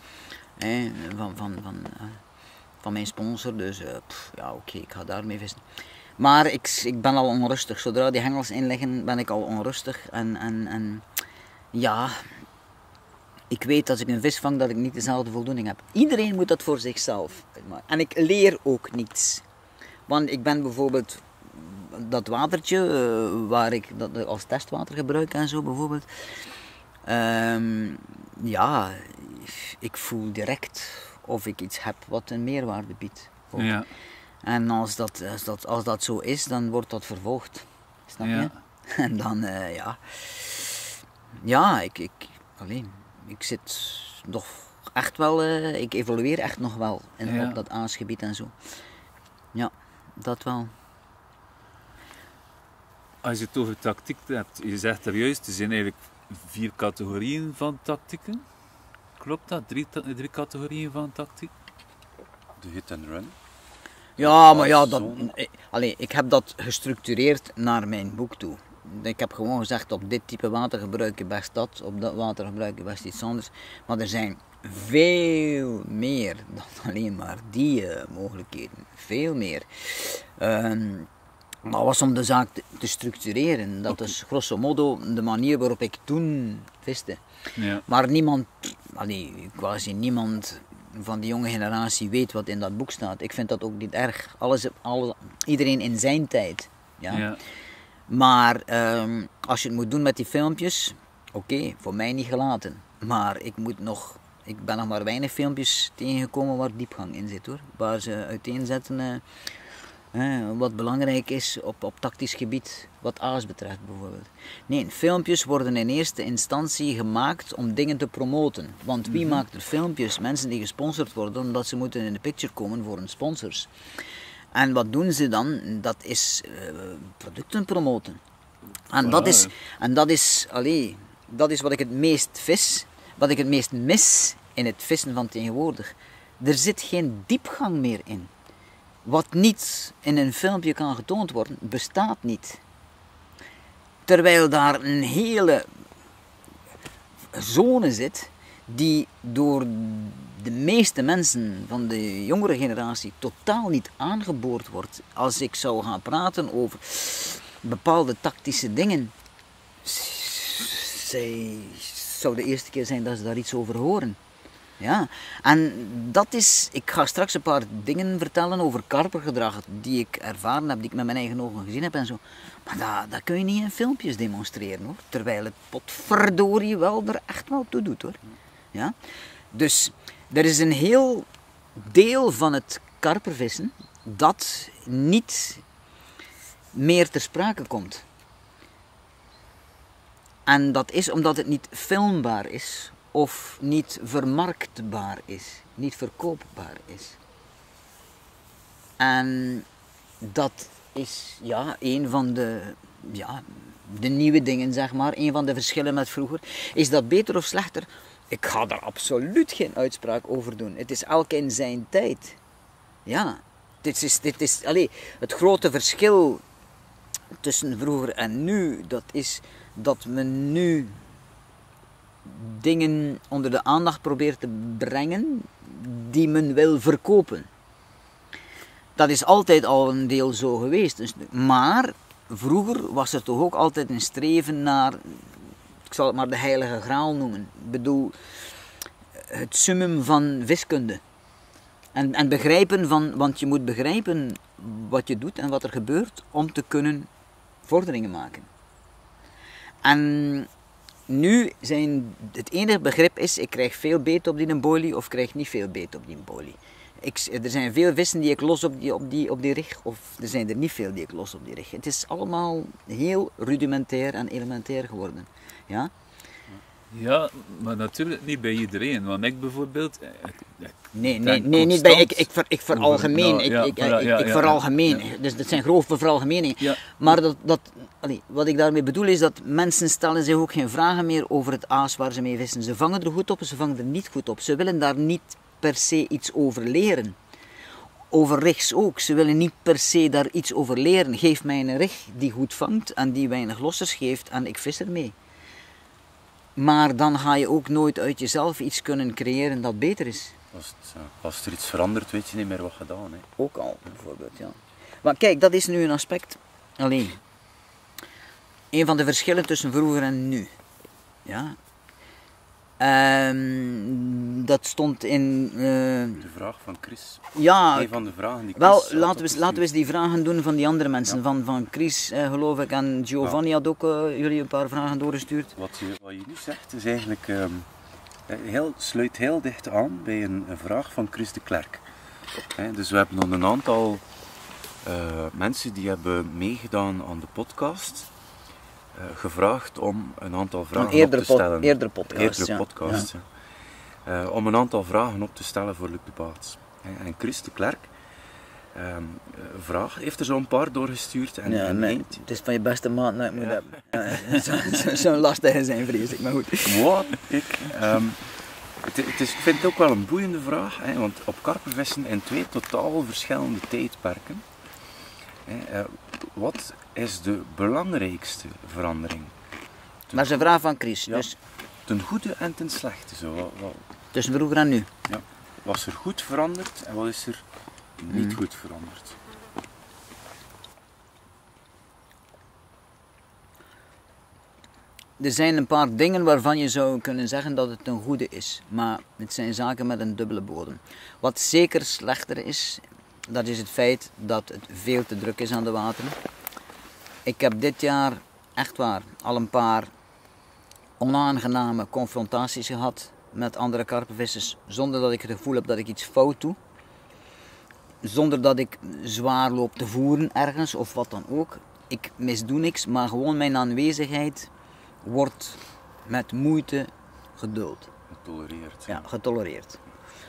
Van mijn sponsor, dus ja oké, ik ga daarmee vissen. Maar ik ben al onrustig. Zodra die hengels in liggen, ben ik al onrustig. En ja, ik weet als ik een vis vang dat ik niet dezelfde voldoening heb. Iedereen moet dat voor zichzelf uitmaken. En ik leer ook niets. Want ik ben bijvoorbeeld dat watertje, waar ik dat als testwater gebruik en zo bijvoorbeeld. Ja, ik voel direct of ik iets heb wat een meerwaarde biedt. Ja. En als dat zo is, dan wordt dat vervolgd. Snap je? Ja. En dan, ja, ik zit nog echt wel, ik evolueer echt nog wel op dat aasgebied en zo. Ja, dat wel. Als je het over tactiek hebt, je zegt er juist, er zijn eigenlijk 4 categorieën van tactieken. Klopt dat? 3 categorieën van tactiek? De hit and run. Ja, maar ja, ik heb dat gestructureerd naar mijn boek toe. Ik heb gewoon gezegd, op dit type water gebruik je best dat, op dat water gebruik je best iets anders. Maar er zijn veel meer dan alleen maar die mogelijkheden. Veel meer. Maar was om de zaak te structureren. Dat is grosso modo de manier waarop ik toen viste. Ja. Maar niemand, quasi niemand van de jonge generatie weet wat in dat boek staat. Ik vind dat ook niet erg. Iedereen in zijn tijd. Ja. Ja. Maar als je het moet doen met die filmpjes, oké, voor mij niet gelaten. Maar ik ben nog maar weinig filmpjes tegengekomen waar diepgang in zit hoor. Waar ze uiteenzetten wat belangrijk is op tactisch gebied, wat aas betreft bijvoorbeeld. Nee, filmpjes worden in eerste instantie gemaakt om dingen te promoten. Want wie maakt er filmpjes? Mensen die gesponsord worden omdat ze moeten in de picture komen voor hun sponsors. En wat doen ze dan? Dat is producten promoten. En dat is wat ik het meest vis, wat ik het meest mis in het vissen van tegenwoordig. Er zit geen diepgang meer in. Wat niet in een filmpje kan getoond worden, bestaat niet. Terwijl daar een hele zone zit die door de meeste mensen van de jongere generatie totaal niet aangeboord wordt. Als ik zou gaan praten over bepaalde tactische dingen, zou de eerste keer zijn dat ze daar iets over horen. Ja, en dat is, ik ga straks een paar dingen vertellen over karpergedrag die ik ervaren heb, die ik met mijn eigen ogen gezien heb en zo. Maar dat kun je niet in filmpjes demonstreren hoor, terwijl het potverdorie wel er echt wel toe doet hoor. Ja? Dus er is een heel deel van het karpervissen dat niet meer ter sprake komt. En dat is omdat het niet filmbaar is of niet vermarktbaar is, niet verkoopbaar is. En dat is een van de nieuwe dingen, zeg maar. Een van de verschillen met vroeger. Is dat beter of slechter? Ik ga daar absoluut geen uitspraak over doen. Het is elk in zijn tijd. Ja, dit is het grote verschil tussen vroeger en nu. Dat is dat men nu dingen onder de aandacht probeert te brengen die men wil verkopen. Dat is altijd al een deel zo geweest. Dus, maar vroeger was er toch ook altijd een streven naar, ik zal het maar de heilige graal noemen. Ik bedoel, het summum van wiskunde. En begrijpen van, want je moet begrijpen wat je doet en wat er gebeurt om te kunnen vorderingen maken. En nu zijn het enige begrip is, ik krijg veel beet op die bolie of krijg niet veel beet op die bolie. Er zijn veel vissen die ik los op die rig, of er zijn er niet veel die ik los op die rig. Het is allemaal heel rudimentair en elementair geworden. Ja? Ja, maar natuurlijk niet bij iedereen. Want ik bijvoorbeeld... Nee, niet bij... Ik veralgemeen. Ik veralgemeen. Ja. Dus dat zijn grove veralgemeningen. Ja. Maar wat ik daarmee bedoel is dat mensen stellen zich ook geen vragen meer over het aas waar ze mee vissen. Ze vangen er goed op, ze vangen er niet goed op. Ze willen daar niet per se iets over leren. Over rigs ook. Ze willen niet per se daar iets over leren. Geef mij een rig die goed vangt en die weinig lossers geeft en ik vis ermee. Maar dan ga je ook nooit uit jezelf iets kunnen creëren dat beter is. Als er iets verandert, weet je niet meer wat gedaan. Hè. Ook al, bijvoorbeeld, ja. Maar kijk, dat is nu een aspect. Alleen. Een van de verschillen tussen vroeger en nu. Ja. Dat stond in... De vraag van Chris. Ja. Een van de vragen die Chris... Wel, laten we eens die vragen doen van die andere mensen. Ja. Van Chris, geloof ik, en Giovanni had ook jullie een paar vragen doorgestuurd. Wat je nu zegt is eigenlijk... sluit heel dicht aan bij een vraag van Chris de Klerk. Dus we hebben nog een aantal mensen die hebben meegedaan aan de podcast gevraagd om een aantal vragen op te stellen. Eerdere podcast. Ja. Om een aantal vragen op te stellen voor Luc de Baats. En Chris de Klerk heeft er zo'n paar doorgestuurd. Het is van je beste maat, nou, ik moet hebben. Zo'n lastige zijn, vrees ik, maar goed. Ik vind het ook wel een boeiende vraag, want op karpenvissen in 2 totaal verschillende tijdperken. Wat is de belangrijkste verandering? Maar ze vraag van Chris. Ja, dus... ten goede en ten slechte. Zo. Tussen vroeger en nu? Ja. Was er goed veranderd en wat is er niet goed veranderd? Er zijn een paar dingen waarvan je zou kunnen zeggen dat het een goede is. Maar het zijn zaken met een dubbele bodem. Wat zeker slechter is, dat is het feit dat het veel te druk is aan de wateren. Ik heb dit jaar, echt waar, al een paar onaangename confrontaties gehad met andere karpenvissers. Zonder dat ik het gevoel heb dat ik iets fout doe. Zonder dat ik zwaar loop te voeren ergens of wat dan ook. Ik misdoe niks, maar gewoon mijn aanwezigheid wordt met moeite geduld. Getolereerd. Ja, getolereerd.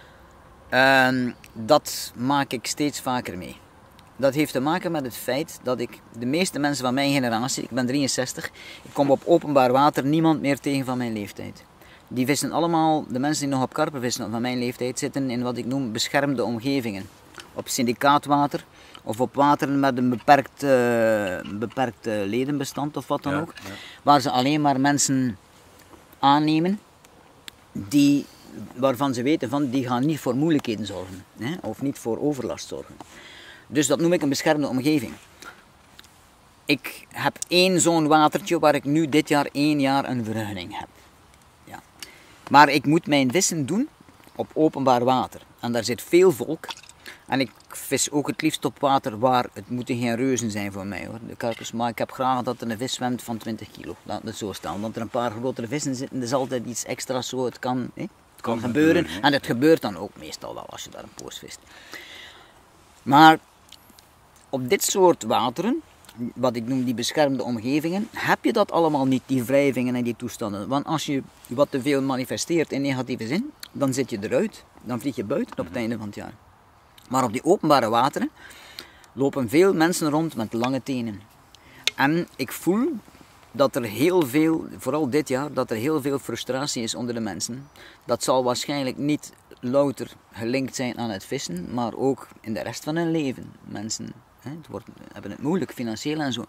Dat maak ik steeds vaker mee. Dat heeft te maken met het feit dat de meeste mensen van mijn generatie, ik ben 63, ik kom op openbaar water niemand meer tegen van mijn leeftijd. Die vissen allemaal, de mensen die nog op karpen vissen van mijn leeftijd, zitten in wat ik noem beschermde omgevingen. Op syndicaatwater of op wateren met een beperkt ledenbestand of wat dan ook. Ja. Waar ze alleen maar mensen aannemen waarvan ze weten van die gaan niet voor moeilijkheden zorgen. Hè, of niet voor overlast zorgen. Dus dat noem ik een beschermde omgeving. Ik heb 1 zo'n watertje waar ik nu dit jaar 1 jaar een vergunning heb. Ja. Maar ik moet mijn vissen doen op openbaar water. En daar zit veel volk. En ik vis ook het liefst op water waar het moeten geen reuzen zijn voor mij hoor, de karpers. Maar ik heb graag dat er een vis zwemt van 20 kilo. Laat het zo staan. Want er een paar grotere vissen zitten, dat is altijd iets extra's zo. Het kan gebeuren. En het gebeurt dan ook meestal wel als je daar een poos vist. Maar op dit soort wateren, wat ik noem die beschermde omgevingen, heb je dat allemaal niet, die wrijvingen en die toestanden. Want als je wat te veel manifesteert in negatieve zin, dan zit je eruit. Dan vlieg je buiten op het einde van het jaar. Maar op die openbare wateren lopen veel mensen rond met lange tenen. En ik voel dat er heel veel, vooral dit jaar, dat er heel veel frustratie is onder de mensen. Dat zal waarschijnlijk niet louter gelinkt zijn aan het vissen, maar ook in de rest van hun leven. Mensen hebben het moeilijk, financieel en zo.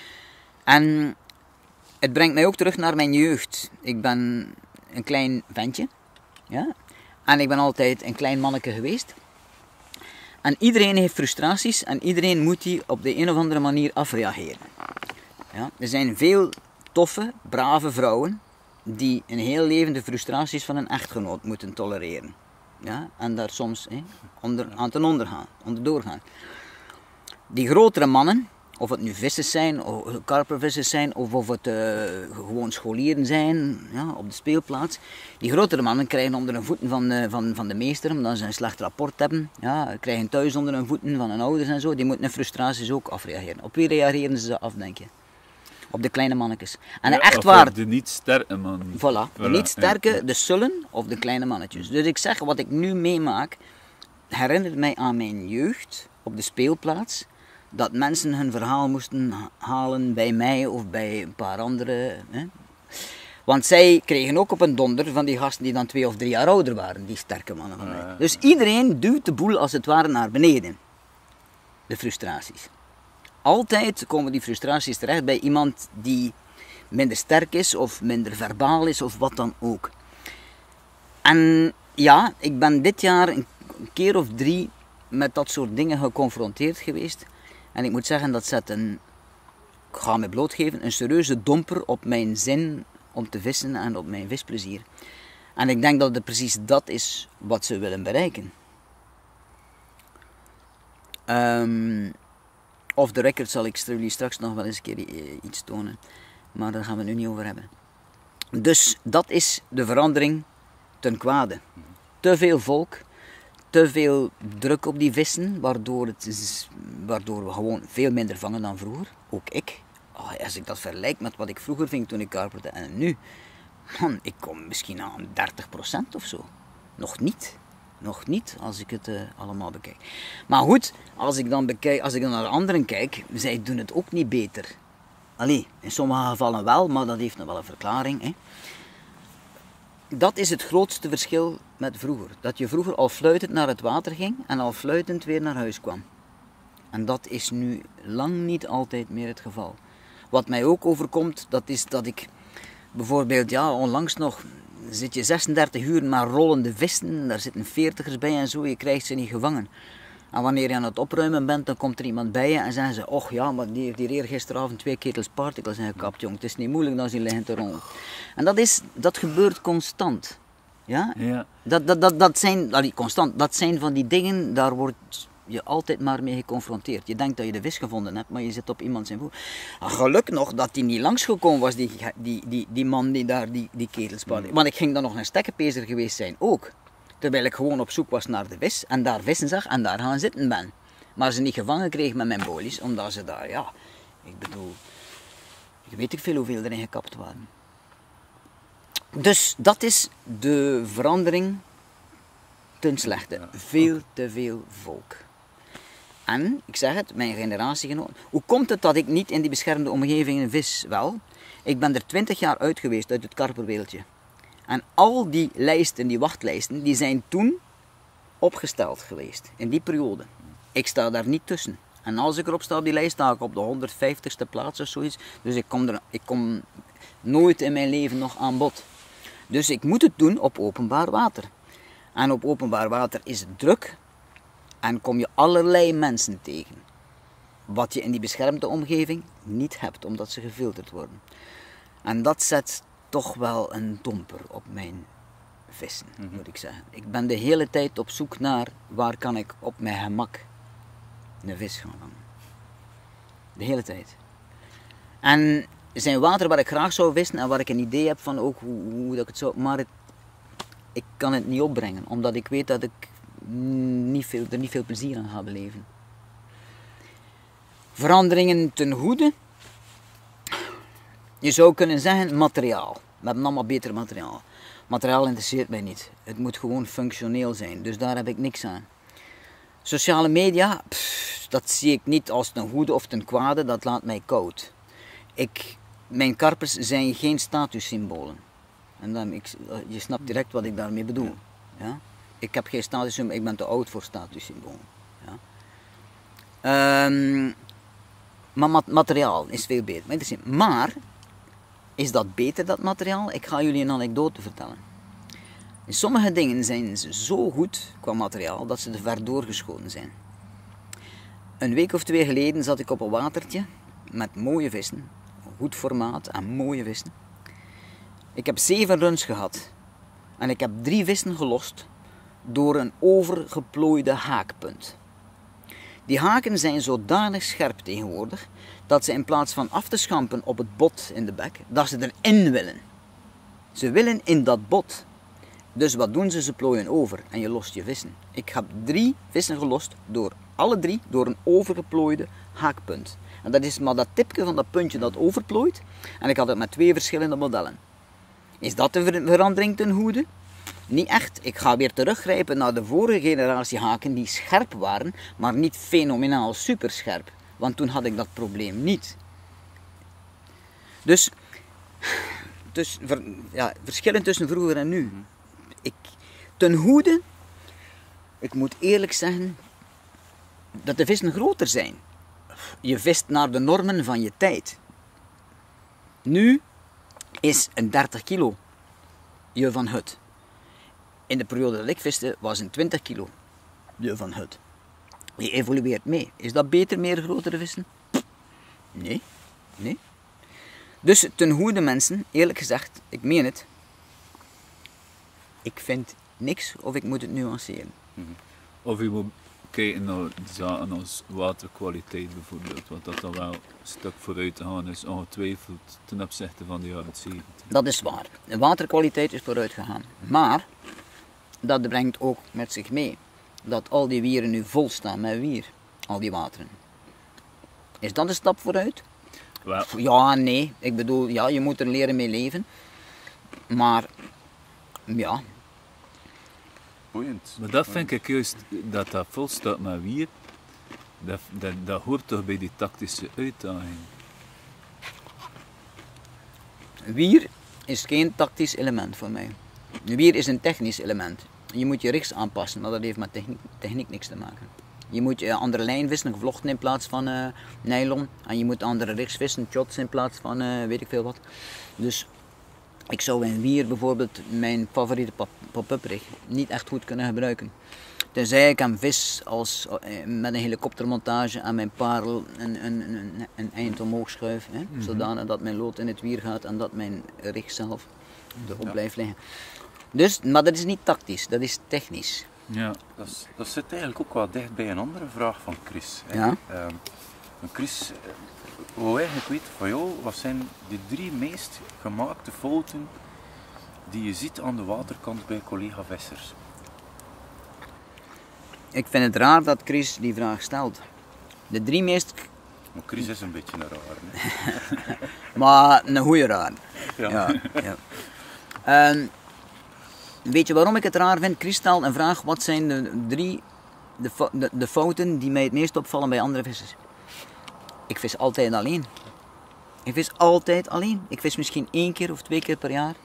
En het brengt mij ook terug naar mijn jeugd. Ik ben een klein ventje. Ja? En ik ben altijd een klein manneke geweest. En iedereen heeft frustraties en iedereen moet die op de een of andere manier afreageren. Ja? Er zijn veel toffe, brave vrouwen die een heel leven de frustraties van een echtgenoot moeten tolereren. Ja? En daar soms onderdoor gaan. Die grotere mannen, of het nu vissers zijn, of karpervissers zijn, of het gewoon scholieren zijn, ja, op de speelplaats. Die grotere mannen krijgen onder hun voeten van de meester, omdat ze een slecht rapport hebben. Ja, krijgen thuis onder hun voeten van hun ouders en zo. Die moeten hun frustraties ook afreageren. Op wie reageren ze af, denk je? Op de kleine mannetjes. En Ja, echt of waar. op de niet sterke man. Voilà, de niet sterke, de sullen of de kleine mannetjes. Dus ik zeg, wat ik nu meemaak, herinnert mij aan mijn jeugd op de speelplaats. Dat mensen hun verhaal moesten halen bij mij of bij een paar anderen. Hè. Want zij kregen ook op een donder van die gasten die dan 2 of 3 jaar ouder waren, die sterke mannen van mij. Dus iedereen duwt de boel als het ware naar beneden. De frustraties. Altijd komen die frustraties terecht bij iemand die minder sterk is of minder verbaal is of wat dan ook. En ja, ik ben dit jaar een keer of 3 met dat soort dingen geconfronteerd geweest. En ik moet zeggen, dat zet ik ga me blootgeven, een serieuze domper op mijn zin om te vissen en op mijn visplezier. En ik denk dat het precies dat is wat ze willen bereiken. Off the record zal ik jullie straks nog wel eens een keer iets tonen. Maar daar gaan we het nu niet over hebben. Dus dat is de verandering ten kwade. Te veel volk, te veel druk op die vissen, waardoor we gewoon veel minder vangen dan vroeger. Ook ik. Als ik dat vergelijk met wat ik vroeger ving toen ik karperde en nu. Man, ik kom misschien aan 30% of zo. Nog niet. Nog niet, als ik het allemaal bekijk. Maar goed, als ik dan naar de anderen kijk, zij doen het ook niet beter. Allee, in sommige gevallen wel, maar dat heeft nog wel een verklaring. Hè. Dat is het grootste verschil met vroeger. Dat je vroeger al fluitend naar het water ging en al fluitend weer naar huis kwam. En dat is nu lang niet altijd meer het geval. Wat mij ook overkomt, dat is dat ik bijvoorbeeld, ja, onlangs nog zit je 36 uur maar rollende vissen, daar zitten 40ers bij en zo, je krijgt ze niet gevangen. En wanneer je aan het opruimen bent, dan komt er iemand bij je en zeggen ze, och ja, maar die heeft hier eergisteravond 2 ketels particles ingekapt, jong. Het is niet moeilijk dan ze liggen te rollen. En dat gebeurt constant. Ja? Ja. Dat zijn van die dingen, daar wordt je altijd maar mee geconfronteerd. Je denkt dat je de vis gevonden hebt, maar je zit op iemand zijn voet. Geluk nog dat die niet langsgekomen was, die man die daar die ketels particles. Want ik ging dan nog een stekkenpezer geweest zijn, ook. Terwijl ik gewoon op zoek was naar de vis en daar vissen zag en daar gaan zitten ben. Maar ze niet gevangen kreeg met mijn bolies, omdat ze daar, ja, ik bedoel, ik weet niet veel hoeveel erin gekapt waren. Dus dat is de verandering ten slechte. Veel te veel volk. En, ik zeg het, mijn generatiegenoten. Hoe komt het dat ik niet in die beschermde omgevingen vis? Wel, ik ben er 20 jaar uit geweest uit het karperwereldje. En al die lijsten, die wachtlijsten, die zijn toen opgesteld geweest. In die periode. Ik sta daar niet tussen. En als ik erop sta op die lijst, sta ik op de 150ste plaats of zoiets. Dus ik kom nooit in mijn leven nog aan bod. Dus ik moet het doen op openbaar water. En op openbaar water is het druk. En kom je allerlei mensen tegen. Wat je in die beschermde omgeving niet hebt, omdat ze gefilterd worden. En dat zet toch wel een domper op mijn vissen, moet ik zeggen. Ik ben de hele tijd op zoek naar waar kan ik op mijn gemak een vis gaan vangen. De hele tijd. En er zijn wateren waar ik graag zou vissen en waar ik een idee heb van ook hoe dat ik het zou... Maar ik kan het niet opbrengen, omdat ik weet dat ik er niet veel plezier aan ga beleven. Veranderingen ten goede. Je zou kunnen zeggen materiaal. We hebben allemaal beter materiaal. Materiaal interesseert mij niet. Het moet gewoon functioneel zijn. Dus daar heb ik niks aan. Sociale media, dat zie ik niet als ten goede of ten kwade. Dat laat mij koud. Mijn karpers zijn geen statussymbolen. En dan, je snapt direct wat ik daarmee bedoel. Ja? Ik heb geen statussymbolen. Ik ben te oud voor statussymbolen. Ja? Maar materiaal is veel beter. Maar, is dat beter, dat materiaal? Ik ga jullie een anekdote vertellen. Sommige dingen zijn zo goed qua materiaal dat ze er ver doorgeschoten zijn. Een week of 2 geleden zat ik op een watertje met mooie vissen. Goed formaat en mooie vissen. Ik heb 7 runs gehad. En ik heb 3 vissen gelost door een overgeplooide haakpunt. Die haken zijn zodanig scherp tegenwoordig, dat ze in plaats van af te schampen op het bot in de bek, dat ze erin willen. Ze willen in dat bot. Dus wat doen ze? Ze plooien over en je lost je vissen. Ik heb 3 vissen gelost, alle 3 door een overgeplooide haakpunt. En dat is maar dat tipje van dat puntje dat overplooit. En ik had het met 2 verschillende modellen. Is dat een verandering ten goede? Niet echt. Ik ga weer teruggrijpen naar de vorige generatie haken die scherp waren, maar niet fenomenaal superscherp. Want toen had ik dat probleem niet. Dus verschillen tussen vroeger en nu. Ten goede, ik moet eerlijk zeggen, dat de vissen groter zijn. Je vist naar de normen van je tijd. Nu is een 30 kilo je van hut. In de periode dat ik viste was een 20 kilo je van hut. Je evolueert mee. Is dat beter, meer grotere vissen? Nee. Dus ten goede mensen, eerlijk gezegd, ik meen het. Ik vind niks of ik moet het nuanceren. Of je moet kijken naar zaken als waterkwaliteit bijvoorbeeld, want dat dan wel een stuk vooruit te gaan is, ongetwijfeld ten opzichte van de jaren 70. Dat is waar. De waterkwaliteit is vooruit gegaan. Maar dat brengt ook met zich mee dat al die wieren nu vol staan met wier. Al die wateren. Is dat een stap vooruit? Wel. Ja, nee. Ik bedoel, ja, je moet er leren mee leven. Maar, ja. Boeiend. Maar dat vind ik juist, dat vol staat met wier, dat hoort toch bij die tactische uitdaging. Wier is geen tactisch element voor mij. Wier is een technisch element. Je moet je rigs aanpassen, maar dat heeft met techniek niks te maken. Je moet je andere lijn vissen, gevlochten in plaats van nylon. En je moet andere rigs vissen, shots in plaats van weet ik veel wat. Dus ik zou in wier bijvoorbeeld mijn favoriete pop-up rig niet echt goed kunnen gebruiken. Tenzij ik een vis met een helikoptermontage aan mijn parel een eind omhoog schuif. Zodanig dat mijn lood in het wier gaat en dat mijn rig zelf erop blijft liggen. Dus, maar dat is niet tactisch, dat is technisch. Ja. Dat zit eigenlijk ook wel dicht bij een andere vraag van Chris. Ja? Chris, hoe eigenlijk weet van jou, wat zijn de 3 meest gemaakte fouten die je ziet aan de waterkant bij collega-vissers? Ik vind het raar dat Chris die vraag stelt. De 3 meest... Maar Chris is een beetje een raar. Hè? Maar een goeie raar. Ja. Weet je waarom ik het raar vind? Chris stelt een vraag, wat zijn de fouten die mij het meest opvallen bij andere vissers? Ik vis altijd alleen. Ik vis misschien 1 keer of 2 keer per jaar.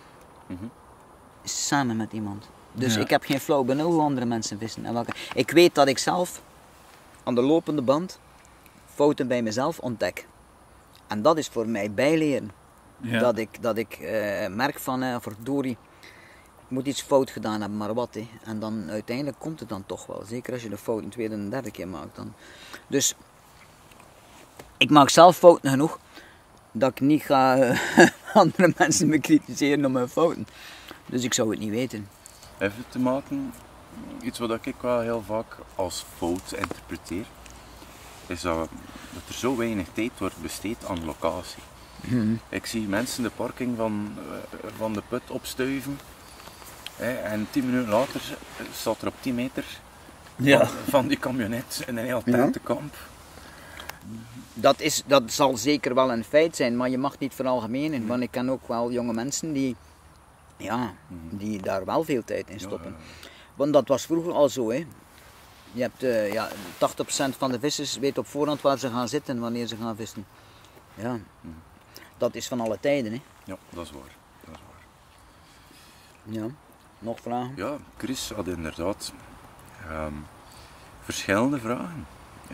Samen met iemand. Dus ik heb geen flauw benul hoe andere mensen vissen. En ik weet dat ik zelf aan de lopende band fouten bij mezelf ontdek. En dat is voor mij bijleren. Ja. Dat ik merk van, verdorie, ik moet iets fout gedaan hebben, maar wat. En dan uiteindelijk komt het dan toch wel. Zeker als je de fout een 2e en 3e keer maakt. Dan. Dus ik maak zelf fouten genoeg dat ik niet ga andere mensen bekritiseren om mijn fouten. Dus ik zou het niet weten. Even te maken, iets wat ik wel heel vaak als fout interpreteer, is dat er zo weinig tijd wordt besteed aan locatie. Ik zie mensen de parking van de put opstuiven en 10 minuten later staat er op 10 meter van die camionet een heel tentenkamp. Dat zal zeker wel een feit zijn, maar je mag niet veralgemenen. Want ik ken ook wel jonge mensen die daar wel veel tijd in stoppen. Want dat was vroeger al zo. Hè. Je hebt 80% van de vissers weet op voorhand waar ze gaan zitten wanneer ze gaan vissen. Ja, dat is van alle tijden. Hè. Ja, dat is waar. Dat is waar. Ja, nog vragen? Ja, Chris had inderdaad verschillende vragen.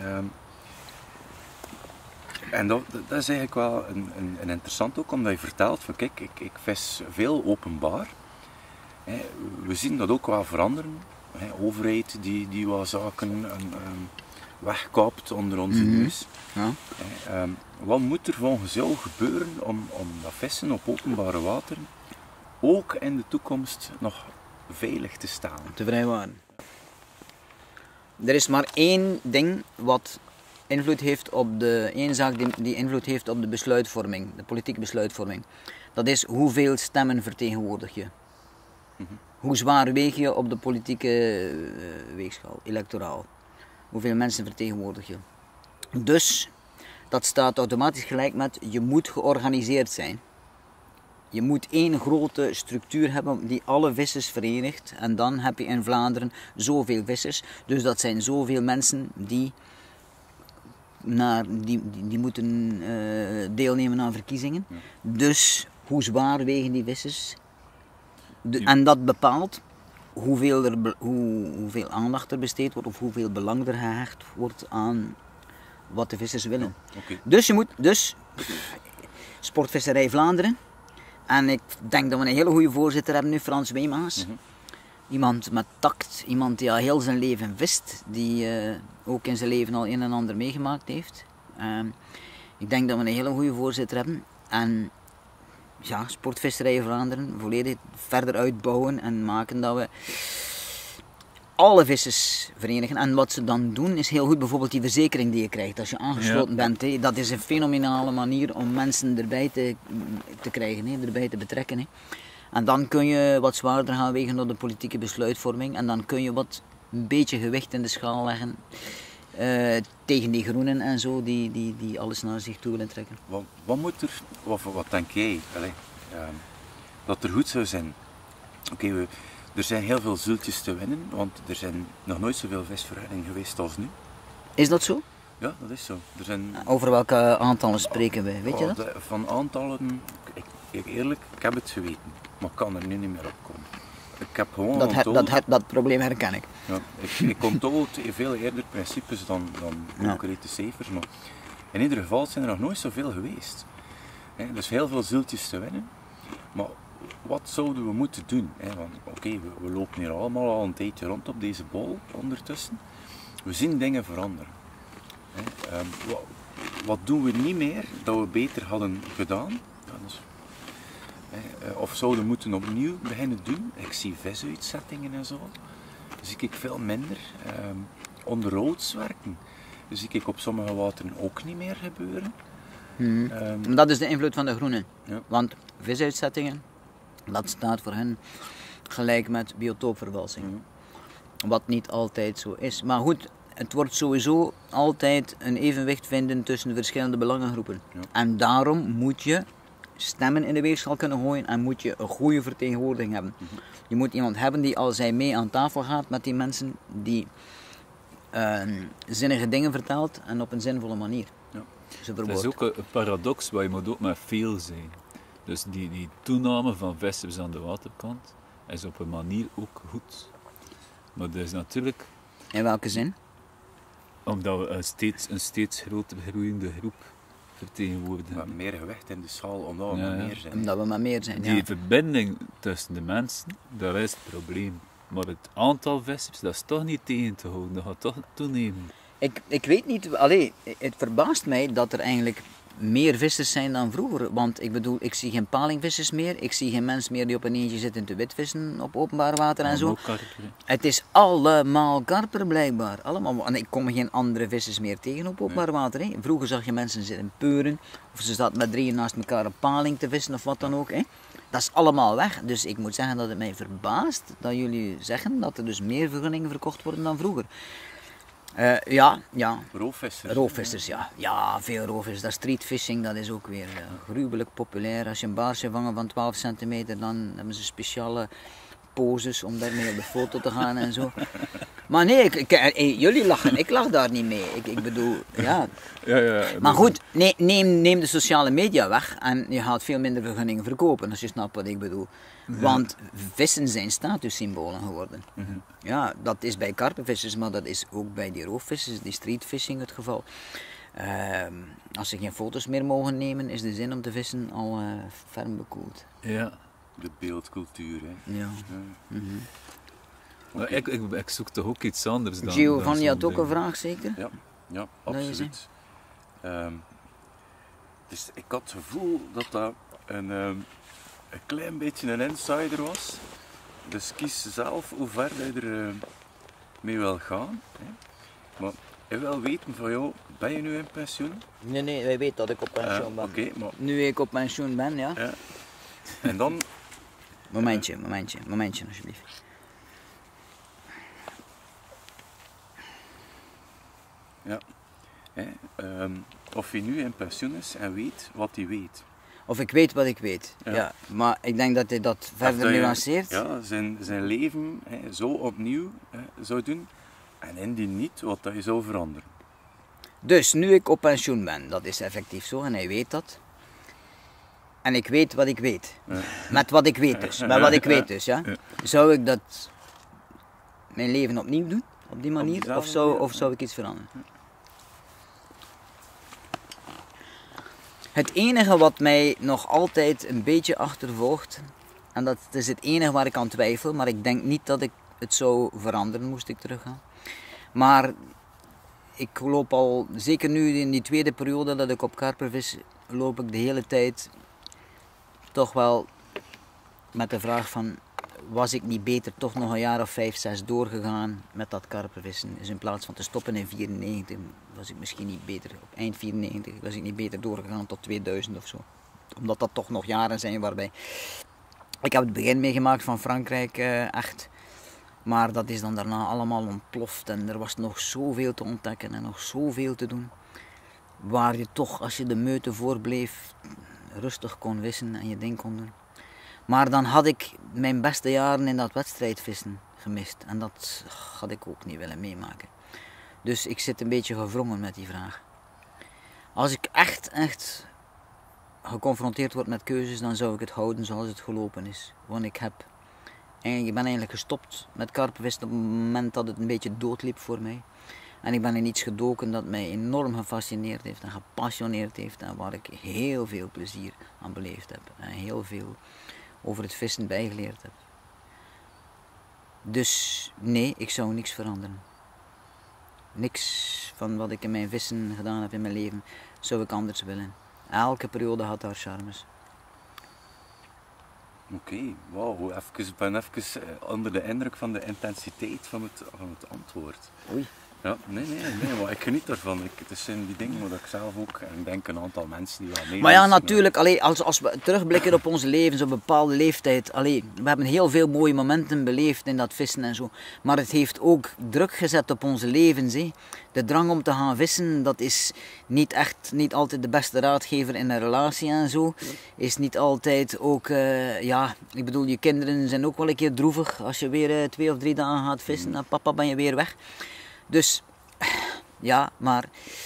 En dat is eigenlijk wel een interessant ook, omdat je vertelt van kijk, ik vis veel openbaar. We zien dat ook wel veranderen. Overheid die wat zaken wegkaapt onder onze neus. Ja. Wat moet er volgens jou gebeuren om dat vissen op openbare wateren ook in de toekomst nog veilig te staan? Te vrijwaren. Er is maar één ding wat invloed heeft op één zaak die invloed heeft op de besluitvorming, de politieke besluitvorming. Dat is hoeveel stemmen vertegenwoordig je. Hoe zwaar weeg je op de politieke weegschaal, electoraal. Hoeveel mensen vertegenwoordig je. Dus, dat staat automatisch gelijk met, je moet georganiseerd zijn. Je moet één grote structuur hebben die alle vissers verenigt. En dan heb je in Vlaanderen zoveel vissers. Dus dat zijn zoveel mensen die moeten deelnemen aan verkiezingen. Ja. Dus, hoe zwaar wegen die vissers? En dat bepaalt hoeveel aandacht er besteed wordt of hoeveel belang er gehecht wordt aan wat de vissers willen. Okay. Dus Sportvisserij Vlaanderen. En ik denk dat we een hele goede voorzitter hebben nu, Frans Weemaas. Iemand met tact, iemand die al heel zijn leven vist, die ook in zijn leven al een en ander meegemaakt heeft. Ik denk dat we een hele goede voorzitter hebben. En ja, Sportvisserij Vlaanderen volledig verder uitbouwen en maken dat we alle vissers verenigen. En wat ze dan doen is heel goed, bijvoorbeeld die verzekering die je krijgt als je aangesloten bent. Hè. Dat is een fenomenale manier om mensen erbij te krijgen, hè, erbij te betrekken. Hè. En dan kun je wat zwaarder gaan wegen op de politieke besluitvorming en dan kun je een beetje gewicht in de schaal leggen tegen die groenen en zo, die alles naar zich toe willen trekken. Wat moet er, wat denk jij, dat er goed zou zijn? Oké, er zijn heel veel zultjes te winnen, want er zijn nog nooit zoveel visvergunningen geweest als nu. Is dat zo? Ja, dat is zo. Er zijn... Over welke aantallen spreken we, weet je dat? Van aantallen, eerlijk, ik heb het geweten, maar ik kan er nu niet meer op komen. Ik heb gewoon dat probleem herken ik. Ja, ik onthoud veel eerder principes dan concrete cijfers, maar in ieder geval zijn er nog nooit zoveel geweest. Dus heel veel zultjes te winnen, maar wat zouden we moeten doen? Want oké, we lopen hier allemaal al een tijdje rond op deze bol ondertussen. We zien dingen veranderen. Wat doen we niet meer dat we beter hadden gedaan? Of zouden moeten opnieuw beginnen doen? Ik zie visuitzettingen en zo. Zie ik veel minder. Onderhoudswerken zie ik op sommige wateren ook niet meer gebeuren. Dat is de invloed van de groenen. Ja. Want visuitzettingen, dat staat voor hen gelijk met biotoopvervalsing. Wat niet altijd zo is. Maar goed, het wordt sowieso altijd een evenwicht vinden tussen de verschillende belangengroepen. Ja. En daarom moet je stemmen in de weegschaal kunnen gooien en moet je een goede vertegenwoordiging hebben. Je moet iemand hebben die als hij mee aan tafel gaat met die mensen, die zinnige dingen vertelt en op een zinvolle manier. Ja. Het is ook een paradox, waar je moet ook met veel zijn. Dus die toename van vissers aan de waterkant is op een manier ook goed. Maar dat is natuurlijk... In welke zin? Omdat we een steeds groter groeiende groep vertegenwoordigen. Met meer gewicht in de schaal, omdat we maar meer zijn. Omdat we maar meer zijn, Die verbinding tussen de mensen, dat is het probleem. Maar het aantal vissers, dat is toch niet tegen te houden, dat gaat toch toenemen. Ik weet niet, het verbaast mij dat er eigenlijk meer vissers zijn dan vroeger. Want ik bedoel, ik zie geen palingvissers meer, ik zie geen mensen meer die op een eentje zitten te witvissen op openbaar water en zo. Het is allemaal karper blijkbaar. Allemaal. En ik kom geen andere vissers meer tegen op openbaar water. Hè. Vroeger zag je mensen zitten peuren, of ze zaten met drieën naast elkaar een paling te vissen of wat dan ook. Hè. Dat is allemaal weg. Dus ik moet zeggen dat het mij verbaast dat jullie zeggen dat er dus meer vergunningen verkocht worden dan vroeger. Ja. Roofvissers. Roofvissers, ja. Ja, veel roofvissers. Dat streetfishing, dat is ook weer gruwelijk populair. Als je een baarsje vangt van 12 centimeter, dan hebben ze speciale poses om daarmee op de foto te gaan en zo. Maar nee, jullie lachen, ik lach daar niet mee. Ik bedoel, ja. Maar goed, neem de sociale media weg en je gaat veel minder vergunningen verkopen, als je snapt wat ik bedoel. Want vissen zijn statussymbolen geworden. Ja, dat is bij karpenvissers, maar dat is ook bij die roofvissers, die streetfishing het geval. Als ze geen foto's meer mogen nemen, is de zin om te vissen al ferm bekoeld. Ja. De beeldcultuur, hè. Ja. Maar ik zoek toch ook iets anders dan... Giovanni had ook een vraag, zeker? Ja, absoluut. Dus ik had het gevoel dat dat een klein beetje een insider was. Dus kies zelf hoe ver je er mee wil gaan. Hè. Maar ik wil weten van jou, ben je nu in pensioen? Nee, wij weten dat ik op pensioen ben. Oké, maar... Nu ik op pensioen ben, ja. En dan... Momentje alsjeblieft. Ja. Of hij nu in pensioen is en weet wat hij weet. Of ik weet wat ik weet, ja. Maar ik denk dat hij dat verder nuanceert. Ja, zijn leven zo opnieuw zou doen en indien niet, wat dat je zou veranderen. Dus nu ik op pensioen ben, dat is effectief zo en hij weet dat. En ik weet wat ik weet. Met wat ik weet dus. Ja. Zou ik dat mijn leven opnieuw doen, op die manier? Of zou ik iets veranderen? Het enige wat mij nog altijd een beetje achtervolgt, en dat is het enige waar ik aan twijfel, maar ik denk niet dat ik het zou veranderen, moest ik teruggaan. Maar ik loop al, zeker nu in die tweede periode dat ik op karpervis, loop ik de hele tijd toch wel met de vraag van, was ik niet beter toch nog een jaar of 5, 6 doorgegaan met dat karpervissen? Dus in plaats van te stoppen in 94, was ik misschien niet beter, op eind 94, was ik niet beter doorgegaan tot 2000 of zo. Omdat dat toch nog jaren zijn waarbij... Ik heb het begin meegemaakt van Frankrijk, echt. Maar dat is dan daarna allemaal ontploft en er was nog zoveel te ontdekken en nog zoveel te doen. Waar je toch, als je de meute voorbleef, rustig kon vissen en je ding kon doen. Maar dan had ik mijn beste jaren in dat wedstrijdvissen gemist. En dat had ik ook niet willen meemaken. Dus ik zit een beetje gewrongen met die vraag. Als ik echt geconfronteerd word met keuzes, dan zou ik het houden zoals het gelopen is. Want ik ben eigenlijk gestopt met karpenvissen op het moment dat het een beetje doodliep voor mij. En ik ben in iets gedoken dat mij enorm gefascineerd heeft en gepassioneerd heeft. En waar ik heel veel plezier aan beleefd heb. En heel veel over het vissen bijgeleerd heb. Dus nee, ik zou niks veranderen. Niks van wat ik in mijn vissen gedaan heb in mijn leven zou ik anders willen. Elke periode had haar charmes. Oké, wauw, ik ben even onder de indruk van de intensiteit van het antwoord. Oei. Ja, nee, maar ik geniet daarvan. Het zijn die dingen waar ik zelf ook, en ik denk een aantal mensen die wel mee. Maar ja, natuurlijk, als we terugblikken op onze levens, op een bepaalde leeftijd, we hebben heel veel mooie momenten beleefd in dat vissen en zo. Maar het heeft ook druk gezet op onze levens. Hè. De drang om te gaan vissen, dat is niet altijd de beste raadgever in een relatie en zo. Is niet altijd ook, ik bedoel, je kinderen zijn ook wel een keer droevig als je weer 2 of 3 dagen gaat vissen en papa ben je weer weg. Dus, ja, maar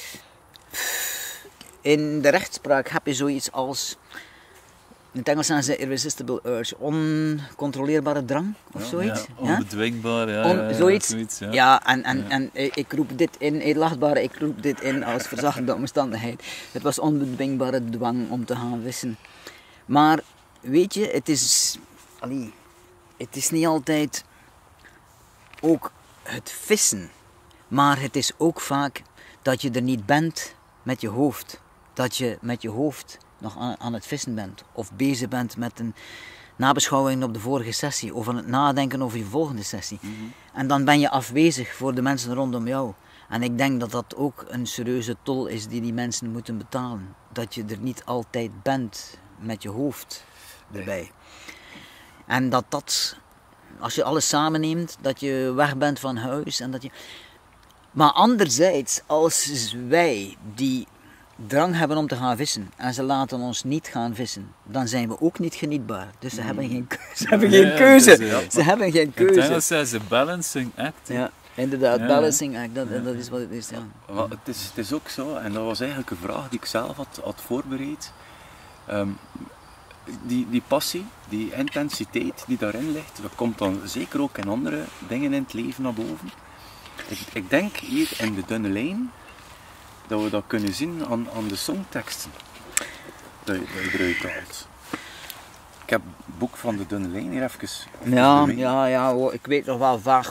in de rechtspraak heb je zoiets als, in het Engels zeggen ze irresistible urge, oncontroleerbare drang of zoiets. Onbedwingbaar, zoiets. Ja, En ik roep dit in, edelachtbare, ik roep dit in als verzachtende omstandigheid. Het was onbedwingbare dwang om te gaan vissen. Maar, weet je, het is niet altijd ook het vissen. Maar het is ook vaak dat je er niet bent met je hoofd. Dat je met je hoofd nog aan het vissen bent. Of bezig bent met een nabeschouwing op de vorige sessie. Of aan het nadenken over je volgende sessie. Mm-hmm. En dan ben je afwezig voor de mensen rondom jou. En ik denk dat dat ook een serieuze tol is die mensen moeten betalen. Dat je er niet altijd bent met je hoofd erbij. En dat, als je alles samenneemt, dat je weg bent van huis en dat je... Maar anderzijds, als wij die drang hebben om te gaan vissen en ze laten ons niet gaan vissen, dan zijn we ook niet genietbaar. Dus ze hebben geen keuze. Ze hebben geen keuze. Het Engels is een balancing act. Ja, inderdaad, Ja. balancing act, dat is wat het is. Ja. Maar het is ook zo, en dat was eigenlijk een vraag die ik zelf had voorbereid. Die passie, die intensiteit die daarin ligt, dat komt dan zeker ook in andere dingen in het leven naar boven. Ik denk hier in De Dunne Lijn dat we dat kunnen zien aan de songteksten dat je eruit haalt. Ik heb het boek van De Dunne Lijn hier even Ja, hoor, ik weet nog wel vaag.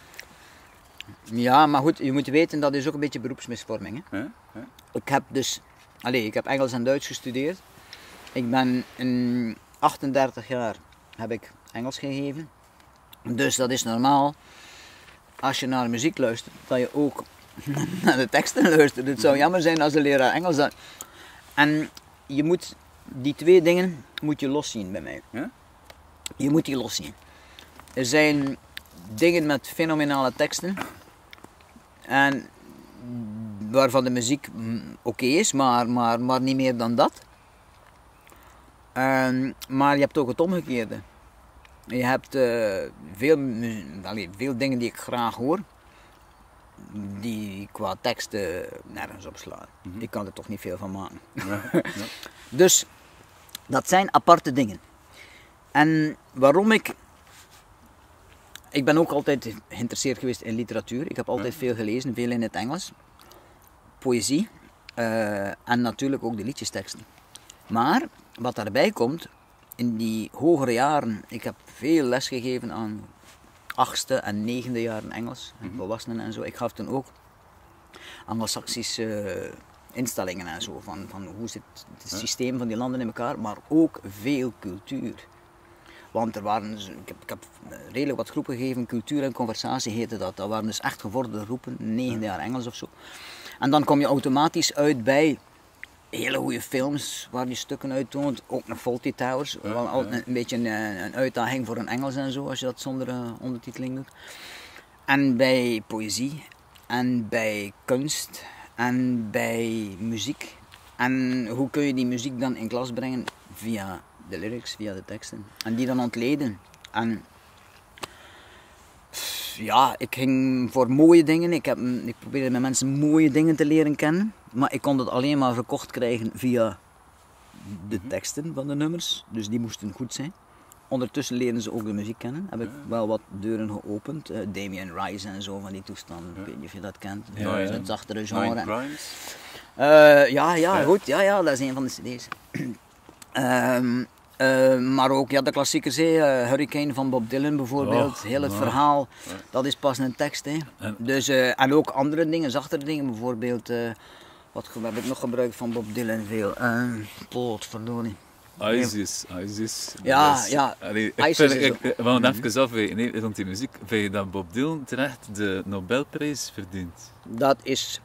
Ja, maar goed, je moet weten, dat is ook een beetje beroepsmisvorming. Hè? Ja. Ik heb Engels en Duits gestudeerd. Ik ben in 38 jaar heb ik Engels gegeven. Dus dat is normaal, als je naar muziek luistert, dat je ook naar de teksten luistert. Het zou jammer zijn als de leraar Engels dat... En je moet die twee dingen moet je loszien bij mij. Ja? Je moet die loszien. Er zijn dingen met fenomenale teksten en waarvan de muziek oké is, maar niet meer dan dat. Maar je hebt ook het omgekeerde. Je hebt veel dingen die ik graag hoor, die qua teksten nergens op slaan. Ik kan er toch niet veel van maken. Ja. Dus dat zijn aparte dingen. En waarom ik ben ook altijd geïnteresseerd geweest in literatuur. Ik heb altijd veel gelezen, veel in het Engels. Poëzie en natuurlijk ook de liedjesteksten. Maar wat daarbij komt, in die hogere jaren, ik heb veel les gegeven aan 8e en 9e jaren Engels, volwassenen en zo. Ik gaf toen ook Anglo-Saxische instellingen en zo, van hoe zit het systeem van die landen in elkaar, maar ook veel cultuur. Want ik heb redelijk wat groepen gegeven, cultuur en conversatie heette dat. Dat waren dus echt gevorderde groepen, 9e jaar Engels of zo. En dan kom je automatisch uit bij hele goede films waar die stukken uit toont. Ook nog Fawlty Towers, wel altijd een beetje een uitdaging voor een Engels en zo, als je dat zonder ondertiteling doet. En bij poëzie, en bij kunst, en bij muziek. En hoe kun je die muziek dan in klas brengen? Via de lyrics, via de teksten. En die dan ontleden. En ja, ik ging voor mooie dingen. Ik probeerde met mensen mooie dingen te leren kennen. Maar ik kon het alleen maar verkocht krijgen via de teksten van de nummers. Dus die moesten goed zijn. Ondertussen leren ze ook de muziek kennen. Heb ik wel wat deuren geopend. Damien Rice en zo van die toestanden. Ik weet niet of je dat kent. Het zachtere genre. Goed. Ja, dat is een van de cd's. Maar ook de klassiekers, Hurricane van Bob Dylan bijvoorbeeld, heel het verhaal, dat is pas een tekst. Dus, en ook andere dingen, zachtere dingen, bijvoorbeeld, wat heb ik nog gebruikt van Bob Dylan veel? Potverdorie. Isis. Ja. Allee, Isis ik wou even afweten rond die muziek. Vind je dat Bob Dylan terecht de Nobelprijs verdient? Dat is...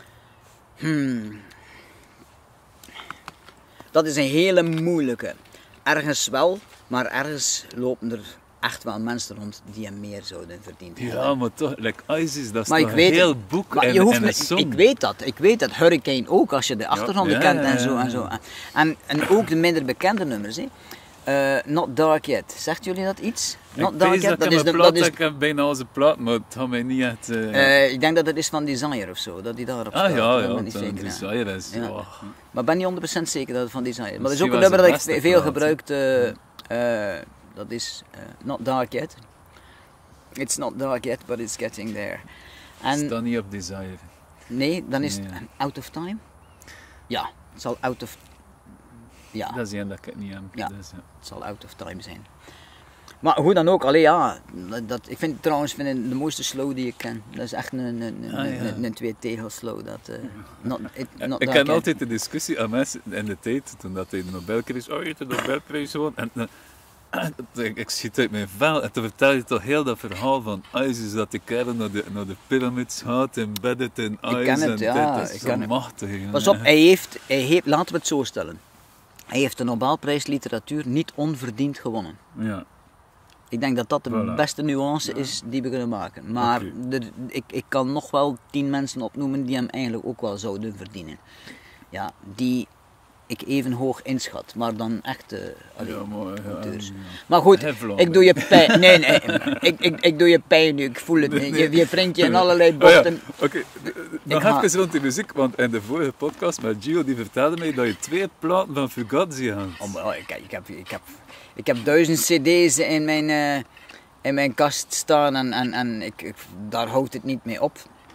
Dat is een hele moeilijke. Ergens wel, maar ergens lopen er echt wel mensen rond die hem meer zouden verdiend hebben. Ja, maar toch, Isis, dat is maar toch een heel boek en een song. Ik weet dat. Hurricane ook, als je de achtergronden kent en zo. En ook de minder bekende nummers. Not Dark Yet. Zegt jullie dat iets? Not Dark Yet? Ik heb bijna onze plaat, maar het gaat mij niet echt... ik denk dat het is van Desire of zo, dat die daarop staat. Desire is... Ja. Maar ben niet 100% zeker dat het van Desire is. Maar dat is ook een nummer dat ik veel gebruikt. Dat is Not Dark Yet. It's not dark yet, but it's getting there. Het staat niet op Desire. Nee, dan is het Out of Time. Ja, het zal Out of... Ja. Dat is een dat ik het niet heb. Ja, Dus, het zal Out of Time zijn. Maar hoe dan ook, ik vind trouwens de mooiste slow die ik ken. Dat is echt een twee-tegel slow. Ik ken altijd de discussie aan mensen in de tijd, toen dat hij de Nobelprijs, je hebt de Nobelprijs gewoon. Ik schiet uit mijn vel en toen vertel je toch heel dat verhaal van Isis, dat de kerel naar de pyramids gaat, embedded in ice. Ik ken het, dat is zo machtig. Pas op, hij heeft, laten we het zo stellen. Hij heeft de Nobelprijs literatuur niet onverdiend gewonnen. Ja. Ik denk dat dat de Voilà. beste nuance is die we kunnen maken. Maar Oké. ik kan nog wel 10 mensen opnoemen die hem eigenlijk ook wel zouden verdienen. Ja, die ik even hoog inschat, maar dan echt auteurs. Maar goed, ik doe je pijn. Nee, ik doe je pijn nu, ik voel het. Je vindt je in allerlei bochten. Oké, nog even rond die muziek, want in de vorige podcast met Gio, die vertelde mij dat je 2 platen van Fugazi had. Ik heb 1000 cd's in mijn kast staan en daar houdt het niet mee op.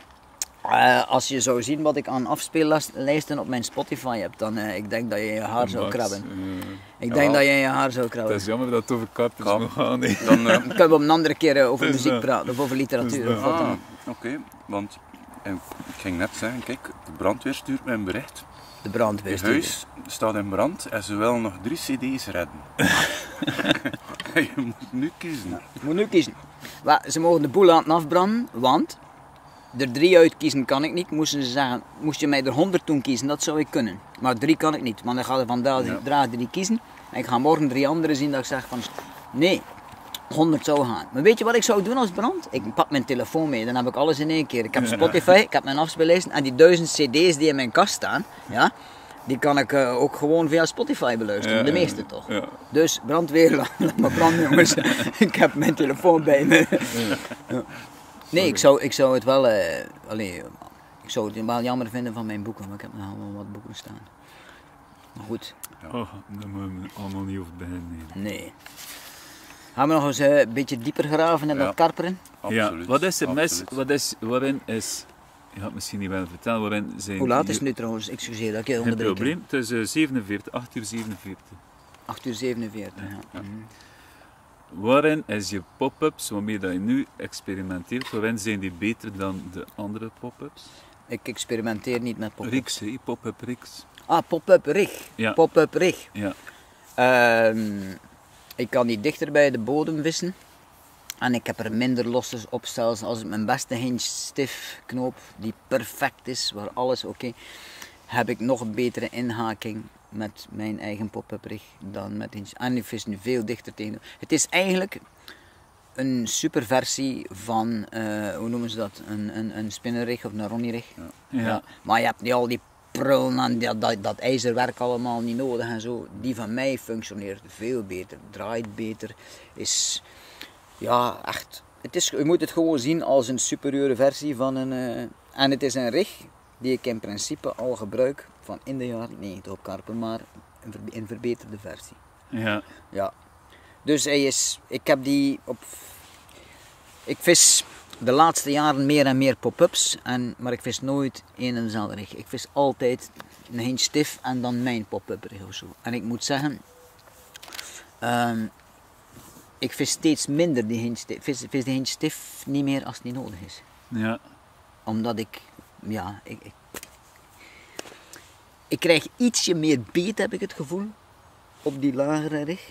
Als je zou zien wat ik aan afspeellijsten op mijn Spotify heb, dan ik denk dat je je haar zou krabben. Ik denk dat je je haar zou krabben. Het is jammer dat het over Karpers nog gaat. Nee. Dan, Kunnen we op een andere keer over Dus, muziek praten of over literatuur. dus, Of wat dan ook. Oké, want ik ging net zeggen, kijk, de brandweer stuurt mij een bericht. De brandweer. Je huis staat in brand en ze willen nog 3 cd's redden. Je moet nu kiezen. Ik moet nu kiezen. Ze mogen de boel laten afbranden, want er 3 uitkiezen kan ik niet. Moesten ze zeggen, moest je mij er 100 doen kiezen, dat zou ik kunnen. Maar 3 kan ik niet, want dan ga je vandaag 3 kiezen. En ik ga morgen 3 andere zien dat ik zeg van, nee, 100 zou gaan. Maar weet je wat ik zou doen als brand? Ik pak mijn telefoon mee, dan heb ik alles in één keer. Ik heb Spotify, ik heb mijn afspeellijsten en die 1000 cd's die in mijn kast staan, ja, die kan ik ook gewoon via Spotify beluisteren. De meeste toch. Ja. Dus brandweer, laat maar branden jongens. Ik heb mijn telefoon bij me. Ja. Nee, ik zou het wel, ik zou het wel jammer vinden van mijn boeken, maar ik heb nog wel wat boeken staan. Maar goed, Oh, daar moeten we allemaal niet over beginnen. nee. Gaan we nog eens een beetje dieper graven in Ja. dat karperen? Absoluut. Ja, wat is het mes? absoluut. Waarin is... Je gaat het misschien niet willen vertellen, waarin zijn... Hoe laat is het nu trouwens? Excuseer dat ik je Geen onderbreek. probleem, het is 47, 8 uur 47. 8 uur 47, ja. Waarin is je pop-ups, waarmee dat je nu experimenteert, waarin zijn die beter dan de andere pop-ups? Ik experimenteer niet met pop-up. Riks, hè? Pop-up Riks. Ah, pop-up rig. Ja. Pop-up rig. Ja. Ik kan die dichter bij de bodem vissen. En ik heb er minder losses op, zelfs als ik mijn beste hinge stiff knoop, die perfect is, waar alles oké, heb ik nog een betere inhaking met mijn eigen pop-up rig dan met hinge. En ik vis nu veel dichter tegen. Het is eigenlijk een superversie van, hoe noemen ze dat, een spinnerrig of een ronnierig. Ja. Maar je hebt niet al die prullen en dat ijzerwerk allemaal niet nodig en zo. Die van mij functioneert veel beter, draait beter, is... Ja, echt. Je moet het gewoon zien als een superieure versie van een... en het is een rig die ik in principe al gebruik van in de jaren 90 op karpen, maar een verbeterde versie. Ja. Ja. Dus hij is... Ik heb die op... Ik vis de laatste jaren meer en meer pop-ups, maar ik vis nooit één en dezelfde rig. Ik vis altijd een hinge stiff en dan mijn pop-up rig of zo. En ik moet zeggen... ik vis steeds minder die hinge stiff. Vis de hinge stiff niet meer als het niet nodig is. Ja. Omdat ik krijg ietsje meer beet, heb ik het gevoel, op die lagere rig.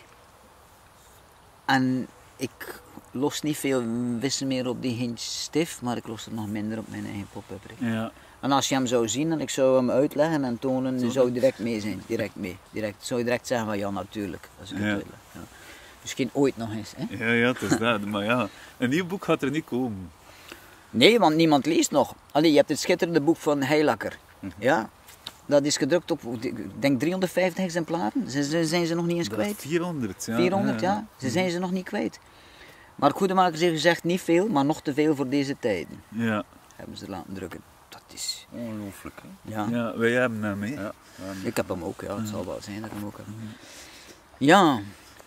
En ik los niet veel vissen meer op die hinge stiff, maar ik los er nog minder op mijn eigen pop-up rig. Ja. En als je hem zou zien en ik zou hem uitleggen en tonen, dan zou je direct mee zijn. Direct mee. Zou je direct zeggen van ja, natuurlijk. Als ik het uitleg. Ja. Misschien ooit nog eens. Hè? Ja, het is dat. Maar ja, een nieuw boek gaat er niet komen. Nee, want niemand leest nog. Allee, je hebt het schitterende boek van Heilakker. Ja, dat is gedrukt op, ik denk 350 exemplaren. Zijn ze nog niet eens kwijt? 400, ja. 400, ja. Ze zijn ze nog niet kwijt. Maar Goedemakers heeft gezegd niet veel, maar nog te veel voor deze tijden. Ja. Hebben ze laten drukken. Dat is... Ongelooflijk, hè? Ja. Ja, wij hebben hem, hè. Ja. Ik heb hem ook, ja. Het zal wel zijn dat ik hem ook heb. Ja.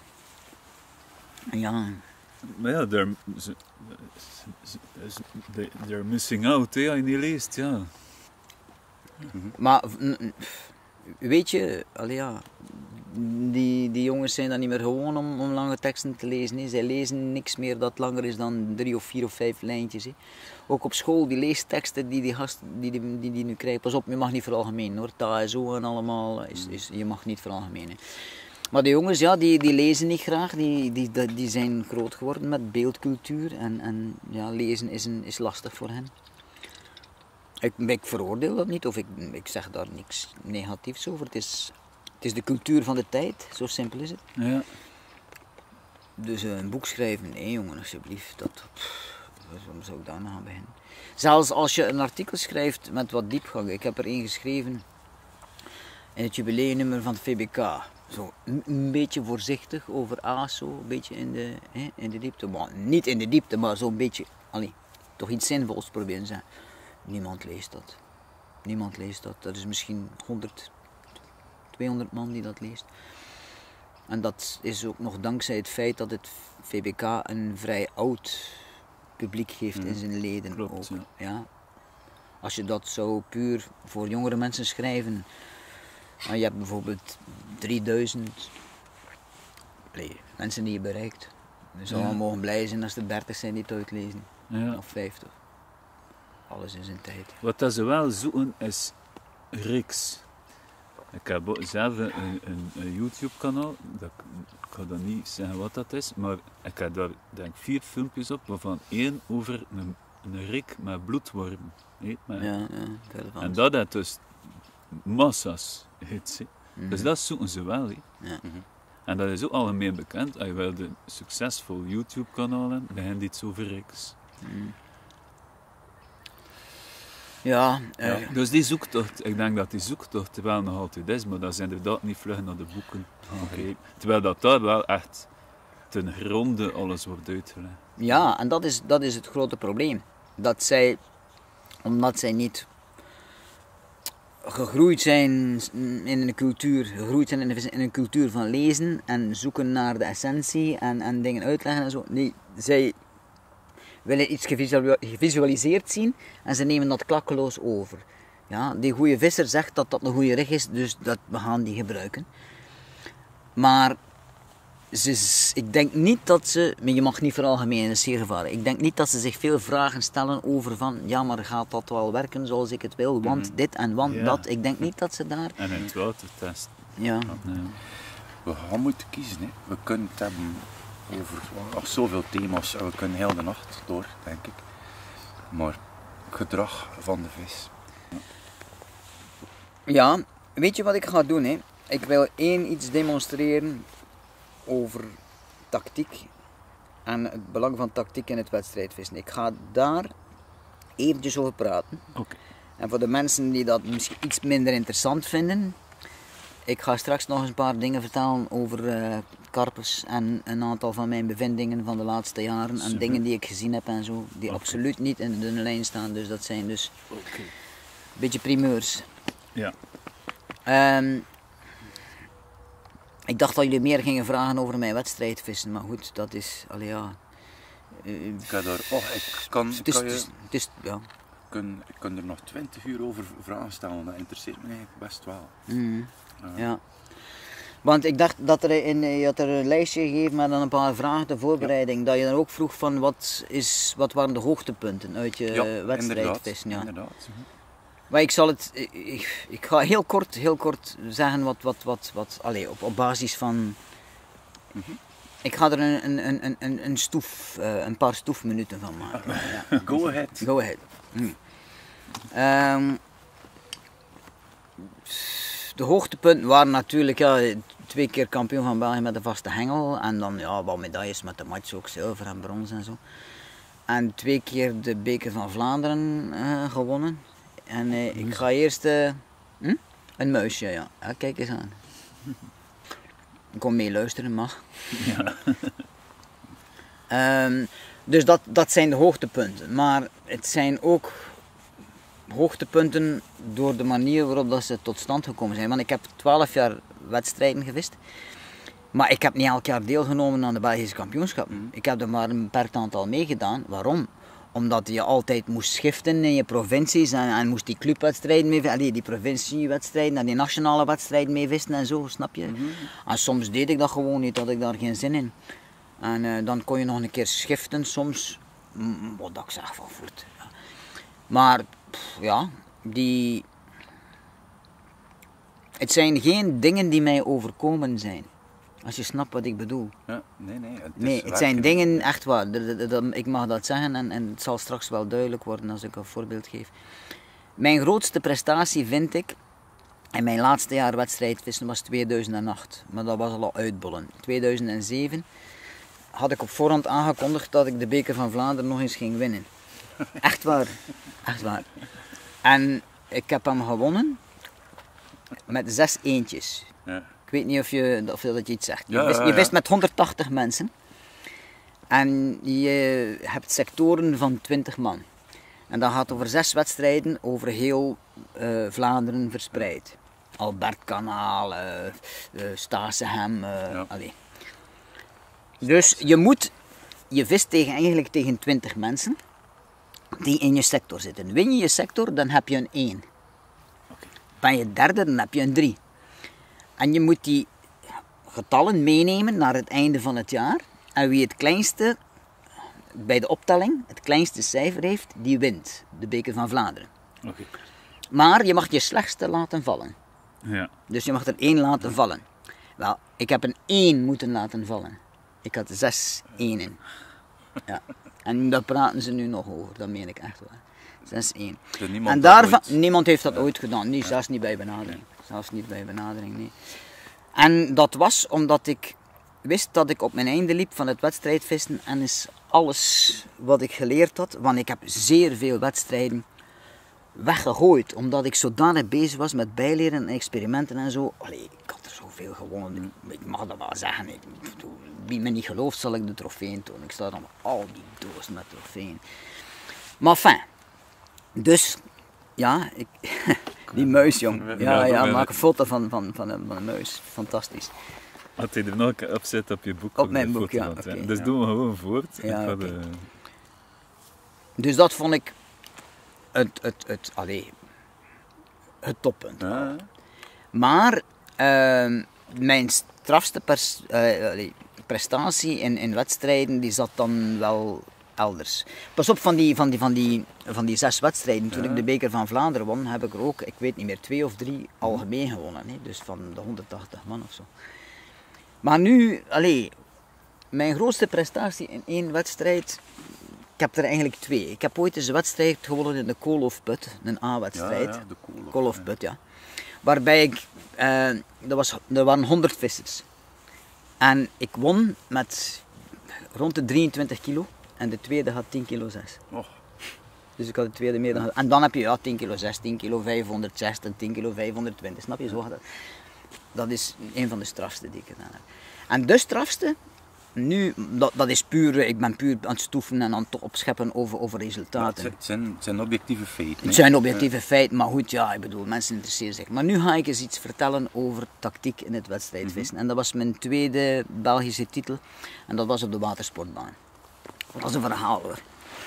Ja. Maar ja, they're missing out, hè, als je niet leest, ja. Maar weet je, ja, die jongens zijn dan niet meer gewoon om lange teksten te lezen. Hè. Zij lezen niks meer dat langer is dan 3 of 4 of 5 lijntjes. Hè. Ook op school, die leesteksten die gast die nu krijgt, pas op, je mag niet veralgemenen hoor. Ta en zo en allemaal, je mag niet veralgemenen. Maar de jongens, ja, die lezen niet graag, die zijn groot geworden met beeldcultuur en ja, lezen is lastig voor hen. Ik veroordeel dat niet, of ik zeg daar niks negatiefs over. Het is de cultuur van de tijd, zo simpel is het. Ja. Dus een boek schrijven, nee jongen, alsjeblieft, waarom zou ik daar nog aan beginnen? Zelfs als je een artikel schrijft met wat diepgang, ik heb er één geschreven in het jubileumnummer van het VBK. Zo een beetje voorzichtig over ASO, een beetje in de diepte. Maar niet in de diepte, maar zo'n beetje, toch iets zinvols proberen te zeggen. Niemand leest dat. Niemand leest dat. Er is misschien 100, 200 man die dat leest. En dat is ook nog dankzij het feit dat het VBK een vrij oud publiek heeft in zijn leden. Klopt, ook. Ja. Als je dat zou puur voor jongere mensen schrijven, en je hebt bijvoorbeeld 3000 mensen die je bereikt. Je zou wel mogen blij zijn als er 30 zijn die het uitlezen. Ja. Of 50. Alles in zijn tijd. Wat dat ze wel zoeken is riks. Ik heb ook zelf een YouTube-kanaal. Ik ga dan niet zeggen wat dat is, maar ik heb daar denk 4 filmpjes op, waarvan 1 over een rik met bloedwormen. En dat heeft dus massa's hits. Dus dat zoeken ze wel. Ja. En dat is ook algemeen bekend. Als je wel een succesvol YouTube-kanaal hebt, begint iets over riks. Ja, dus die zoektocht, ik denk dat die zoektocht wel nog altijd is, maar dat is inderdaad niet vlug naar de boeken gaan kijken. Terwijl dat daar wel echt ten gronde alles wordt uitgelegd. Ja, en dat is het grote probleem. Dat zij, omdat zij niet gegroeid zijn in een cultuur, in een cultuur van lezen en zoeken naar de essentie en dingen uitleggen en zo. Nee, zij willen iets gevisualiseerd zien en ze nemen dat klakkeloos over. Ja, die goede visser zegt dat dat een goede rig is, dus dat we gaan die gebruiken. Maar ik denk niet dat ze, maar je mag niet veralgemenen, dat is zeer gevaarlijk. Ik denk niet dat ze zich veel vragen stellen over van, ja maar gaat dat wel werken zoals ik het wil, want dit en want dat. Ik denk niet dat ze daar... En in het watertest. Ja. We gaan moeten kiezen. Hè. We kunnen het hebben over zoveel thema's en we kunnen heel de nacht door, denk ik. Maar gedrag van de vis. Ja, weet je wat ik ga doen? Hè? Ik wil iets demonstreren over tactiek en het belang van tactiek in het wedstrijdvissen. Ik ga daar eventjes over praten. Okay. En voor de mensen die dat misschien iets minder interessant vinden, ik ga straks nog eens een paar dingen vertellen over karpers en een aantal van mijn bevindingen van de laatste jaren en dingen die ik gezien heb en zo, die absoluut niet in de dunne lijn staan. Dus dat zijn dus een beetje primeurs. Ja. Ik dacht dat jullie meer gingen vragen over mijn wedstrijdvissen, maar goed, dat is, ik ga daar, ik kan er nog 20 uur over vragen stellen, dat interesseert me eigenlijk best wel. Ja. Want ik dacht dat je had er een lijstje gegeven met dan een paar vragen ter voorbereiding, dat je dan ook vroeg van wat waren de hoogtepunten uit je wedstrijdvissen. Ja, inderdaad. Maar ik zal het, ik ga heel kort zeggen op basis van, ik ga er een paar stoefminuten van maken. Ja. Go ahead. Go ahead. De hoogtepunten waren natuurlijk 2 keer kampioen van België met de vaste hengel en dan wat medailles met de match, ook zilver en brons en zo. En 2 keer de beker van Vlaanderen gewonnen. En ik ga eerst... Een muisje, ja. Kijk eens aan. Kom mee luisteren, mag. Ja. Dus dat zijn de hoogtepunten. Maar het zijn ook hoogtepunten door de manier waarop dat ze tot stand gekomen zijn. Want ik heb 12 jaar wedstrijden gevist. Maar ik heb niet elk jaar deelgenomen aan de Belgische kampioenschappen. Ik heb er maar een beperkt aantal meegedaan. Waarom? Omdat je altijd moest schiften in je provincies en moest die clubwedstrijden mee, die provinciewedstrijden en die nationale wedstrijden mee vissen en zo, snap je? En soms deed ik dat gewoon niet, had ik daar geen zin in. En dan kon je nog een keer schiften soms, wat ik zeg van voet. Ja. Maar het zijn geen dingen die mij overkomen zijn. Als je snapt wat ik bedoel. Ja, nee. Het zijn dingen, echt waar. Ik mag dat zeggen en het zal straks wel duidelijk worden als ik een voorbeeld geef. Mijn grootste prestatie vind ik, in mijn laatste jaar wedstrijdvissen was 2008. Maar dat was al uitbollen. 2007 had ik op voorhand aangekondigd dat ik de beker van Vlaanderen nog eens ging winnen. Echt waar. Echt waar. En ik heb hem gewonnen met 6 eentjes. Ja. Ik weet niet of dat je iets zegt. Ja, Je wist met 180 mensen. En je hebt sectoren van 20 man. En dat gaat over 6 wedstrijden over heel Vlaanderen verspreid. Albertkanaal, Stasehem, allee. Dus je vist eigenlijk tegen 20 mensen die in je sector zitten. Win je je sector, dan heb je een 1. Ben je derde, dan heb je een 3. En je moet die getallen meenemen naar het einde van het jaar. En wie het kleinste, bij de optelling, het kleinste cijfer heeft, die wint de beker van Vlaanderen. Oké. Maar je mag je slechtste laten vallen. Ja. Dus je mag er 1 laten vallen. Wel, ik heb een 1 moeten laten vallen. Ik had 6 enen. Ja. En daar praten ze nu nog over, dat meen ik echt waar. 6-1. En daarvan, niemand heeft dat ooit gedaan, nee, zelfs niet bij benadering. Zelfs niet bij benadering, nee. En dat was omdat ik wist dat ik op mijn einde liep van het wedstrijdvissen en is alles wat ik geleerd had, want ik heb zeer veel wedstrijden weggegooid, omdat ik zodanig bezig was met bijleren en experimenten en zo. Allee, ik had er zoveel gewonnen, ik mag dat wel zeggen. Wie me niet gelooft, zal ik de trofeeën tonen. Ik sta dan al die dozen met trofeeën. Maar enfin, dus, ja, die muis, jong. Ja, maak een foto van een muis. Fantastisch. Had je er nog een opzet op je boek? Op mijn boek, ja. Okay, dus doen we gewoon voort. Ja, Dus dat vond ik het toppunt. Ah. Maar mijn strafste prestatie in wedstrijden die zat dan wel elders. Pas op, van die 6 wedstrijden, toen ik de beker van Vlaanderen won, heb ik er ook, ik weet niet meer, 2 of 3 algemeen gewonnen. Hè? Dus van de 180 man of zo. Maar nu, mijn grootste prestatie in 1 wedstrijd, ik heb er eigenlijk 2. Ik heb ooit eens een wedstrijd gewonnen in de Koolhofput, een A-wedstrijd. Ja, de Koolhofput, ja. Waarbij ik, er waren 100 vissers. En ik won met rond de 23 kilo en de tweede had 10 kilo 6. Oh. Dus ik had de tweede meer dan. En dan heb je 10 kilo 6, 10 kilo 506 en 10 kilo 520. Snap je? Zo gaat dat. Dat is een van de strafste die ik gedaan heb. En de strafste, nu, dat is puur, ik ben puur aan het stoeven en aan het opscheppen over resultaten. Het zijn objectieve feiten. Het zijn objectieve feiten, maar goed, ja, ik bedoel, mensen interesseren zich. Maar nu ga ik eens iets vertellen over tactiek in het wedstrijdvissen. En dat was mijn tweede Belgische titel. En dat was op de watersportbaan. Dat is een verhaal hoor.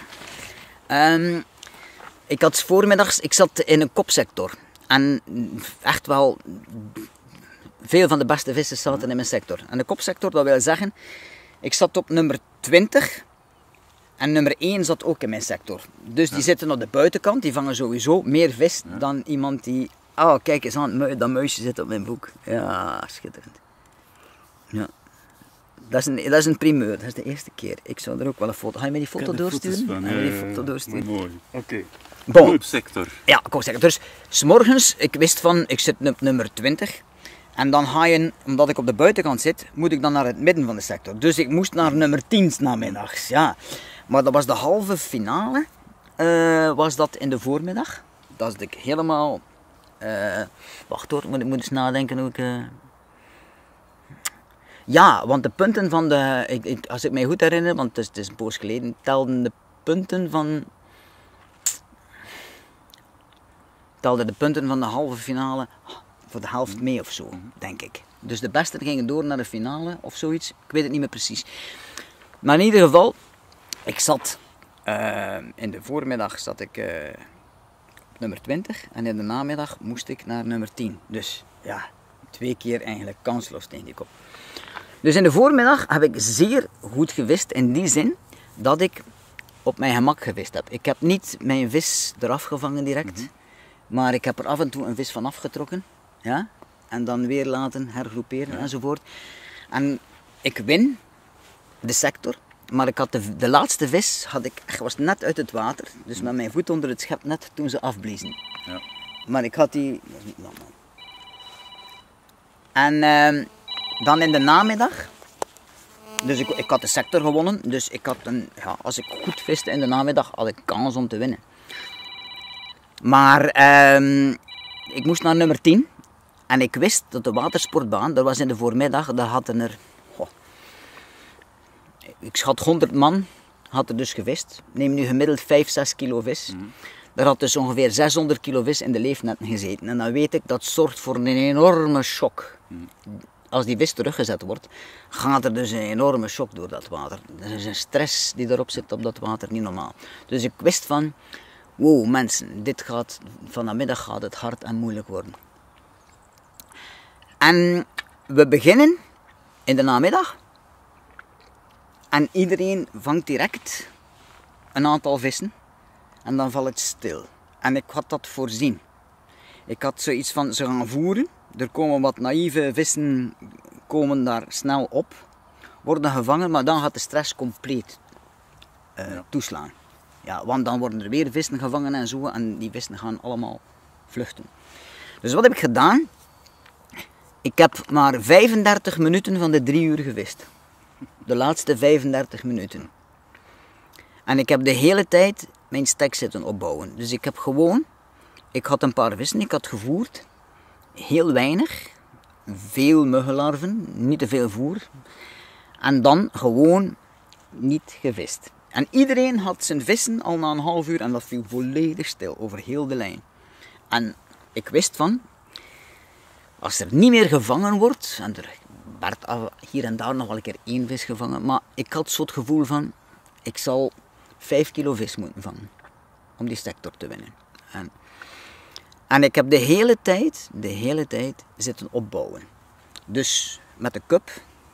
Ik had voormiddags, ik zat in een kopsector. En echt wel, veel van de beste vissers zaten in mijn sector. En de kopsector, dat wil zeggen, ik zat op nummer 20 en nummer 1 zat ook in mijn sector. Dus die zitten op de buitenkant, die vangen sowieso meer vis dan iemand die... Oh, kijk eens aan, dat muisje zit op mijn boek. Ja, schitterend. Ja. Dat is een primeur, dat is de eerste keer. Ik zou er ook wel een foto... Ga je mij die foto doorsturen? Mooi. Oké. Bon. Sector. Ja, kopsector. Dus, 's morgens, ik wist van, ik zit op nummer 20. En dan ga je, omdat ik op de buitenkant zit, moet ik dan naar het midden van de sector. Dus ik moest naar nummer 10 namiddags, ja. Maar dat was de halve finale, was dat in de voormiddag. Dat is ik helemaal... wacht hoor, ik moet eens nadenken hoe ik... Ja, want de punten van de... als ik mij goed herinner, want het is een poos geleden, telden de punten van... Telde de punten van de halve finale voor de helft mee of zo, denk ik. Dus de besten gingen door naar de finale of zoiets. Ik weet het niet meer precies. Maar in ieder geval, ik zat in de voormiddag zat ik op nummer 20 en in de namiddag moest ik naar nummer 10. Dus ja, 2 keer eigenlijk kansloos tegen die kop. Dus in de voormiddag heb ik zeer goed gevist in die zin dat ik op mijn gemak gevist heb. Ik heb niet mijn vis eraf gevangen direct. Maar ik heb er af en toe een vis van afgetrokken. Ja? En dan weer laten hergroeperen enzovoort. En ik win de sector. Maar ik had de laatste vis was net uit het water. Dus met mijn voet onder het schep net toen ze afbliezen. Ja. Maar ik had die... Dat is niet normaal. En dan in de namiddag Dus ik had de sector gewonnen. Dus ik had als ik goed viste in de namiddag, had ik kans om te winnen. Maar ik moest naar nummer 10. En ik wist dat de watersportbaan, dat was in de voormiddag, daar hadden er... ik schat 100 man, had er dus gevist. Neem nu gemiddeld 5-6 kilo vis. Daar had dus ongeveer 600 kilo vis in de leefnetten gezeten. En dan weet ik, dat zorgt voor een enorme shock. Als die vis teruggezet wordt, gaat er dus een enorme shock door dat water. Er is een stress die erop zit op dat water, niet normaal. Dus ik wist van, wow mensen, vanmiddag gaat het hard en moeilijk worden. En we beginnen in de namiddag. En iedereen vangt direct een aantal vissen. En dan valt het stil. En ik had dat voorzien. Ik had zoiets van, ze gaan voeren. Er komen wat naïeve vissen komen daar snel op. Worden gevangen, maar dan gaat de stress compleet toeslaan. Ja, want dan worden er weer vissen gevangen en zo. En die vissen gaan allemaal vluchten. Dus wat heb ik gedaan? Ik heb maar 35 minuten van de 3 uur gevist. De laatste 35 minuten. En ik heb de hele tijd mijn stek zitten opbouwen. Dus ik had een paar vissen, ik had gevoerd. Heel weinig. Veel muggenlarven, niet te veel voer. En dan gewoon niet gevist. En iedereen had zijn vissen al na een half uur en dat viel volledig stil over heel de lijn. En ik wist van, als er niet meer gevangen wordt, en er werd hier en daar nog wel een keer 1 vis gevangen, maar ik had zo het gevoel van, ik zal 5 kilo vis moeten vangen om die sector te winnen. En ik heb de hele tijd zitten opbouwen. Dus met de cup,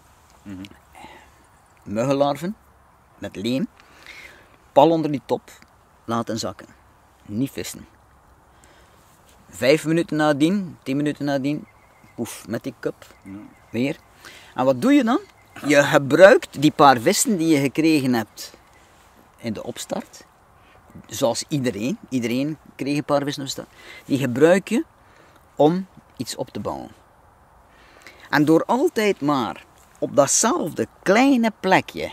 muggenlarven, met leem, pal onder die top, laten zakken. Niet vissen. 5 minuten nadien, 10 minuten nadien, poef, met die cup, weer. En wat doe je dan? Je gebruikt die paar vissen die je gekregen hebt in de opstart, zoals iedereen kreeg een paar vissen op de start, die gebruik je om iets op te bouwen. En door altijd maar op datzelfde kleine plekje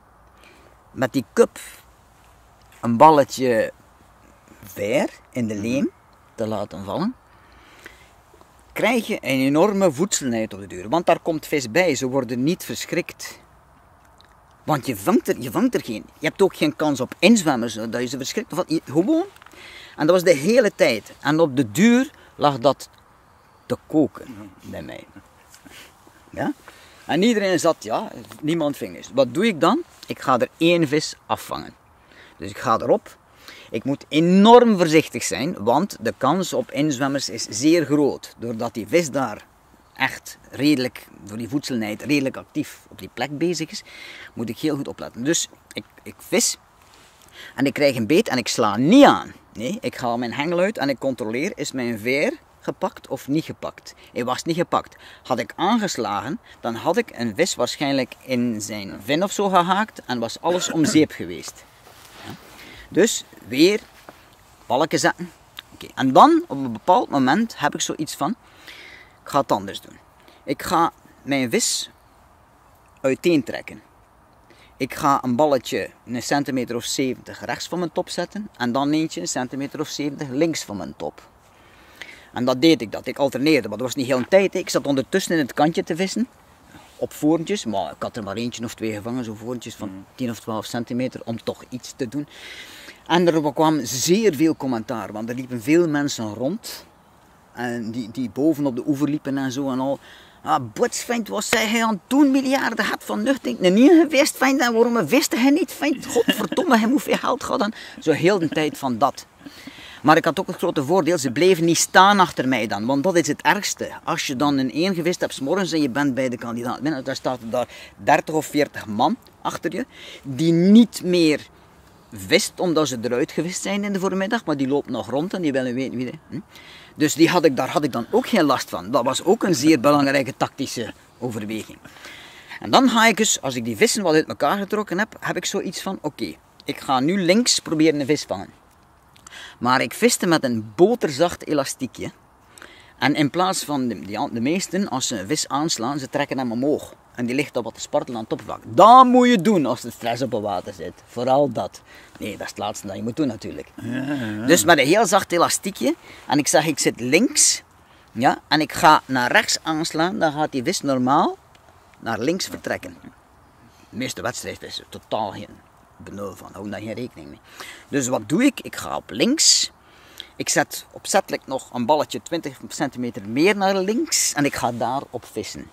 met die cup een balletje ver in de leem te laten vallen, krijg je een enorme voedselheid op de duur. Want daar komt vis bij, ze worden niet verschrikt. Want je vangt er geen. Je hebt ook geen kans op inzwemmers, dat je ze verschrikt. Gewoon. En dat was de hele tijd. En op de duur lag dat te koken bij mij. Ja? En iedereen zat, niemand ving is. Wat doe ik dan? Ik ga er 1 vis afvangen. Dus ik ga erop. Ik moet enorm voorzichtig zijn, want de kans op inzwemmers is zeer groot. Doordat die vis daar echt redelijk, door die voedselheid, redelijk actief op die plek bezig is, moet ik heel goed opletten. Dus ik vis en ik krijg een beet en ik sla niet aan. Nee, ik haal mijn hengel uit en ik controleer, is mijn veer gepakt of niet gepakt? Hij was niet gepakt. Had ik aangeslagen, dan had ik een vis waarschijnlijk in zijn vin of zo gehaakt en was alles om zeep geweest. Ja. Dus weer balken zetten. Okay. En dan, op een bepaald moment, heb ik zoiets van, ik ga het anders doen. Ik ga mijn vis uiteen trekken. Ik ga een balletje een centimeter of 70 rechts van mijn top zetten en dan eentje een centimeter of 70 links van mijn top. En dat deed ik, dat ik alterneerde, maar dat was niet heel een tijd. Ik zat ondertussen in het kantje te vissen, op voorntjes, maar ik had er maar 1 of 2 gevangen, zo voorntjes van 10 of 12 centimeter, om toch iets te doen. En er kwam zeer veel commentaar, want er liepen veel mensen rond, en die boven op de oever liepen en zo en al. Botsvent, wat zei hij aan het doen, miljarden had van nuchting, niet geweest, fijn, en waarom wist hij niet, fijn, godverdomme, hij hoeveel geld gaat dan, zo heel de tijd van dat. Maar ik had ook het grote voordeel, ze bleven niet staan achter mij dan, want dat is het ergste. Als je dan een 1 gevist hebt 's morgens en je bent bij de kandidaat, dan staat er daar 30 of 40 man achter je, die niet meer vist omdat ze eruit gevist zijn in de voormiddag, maar die lopen nog rond en die willen weten wie de... Dus daar had ik dan ook geen last van. Dat was ook een zeer belangrijke tactische overweging. En dan ga ik dus, als ik die vissen wat uit elkaar getrokken heb, heb ik zoiets van, oké, ik ga nu links proberen een vis vangen. Maar ik viste met een boterzacht elastiekje. En in plaats van de meesten, als ze een vis aanslaan, ze trekken hem omhoog. En die ligt op wat te spartelen aan het oppervlak. Dat moet je doen als de stress op het water zit. Vooral dat. Nee, dat is het laatste dat je moet doen natuurlijk. Ja. Dus met een heel zacht elastiekje. En ik zeg, ik zit links. Ja, en ik ga naar rechts aanslaan. Dan gaat die vis normaal naar links vertrekken. De meeste wedstrijdvissen, totaal geen benul van. Hou daar geen rekening mee. Dus wat doe ik? Ik ga op links. Ik zet opzettelijk nog een balletje 20 centimeter meer naar links. En ik ga daarop vissen.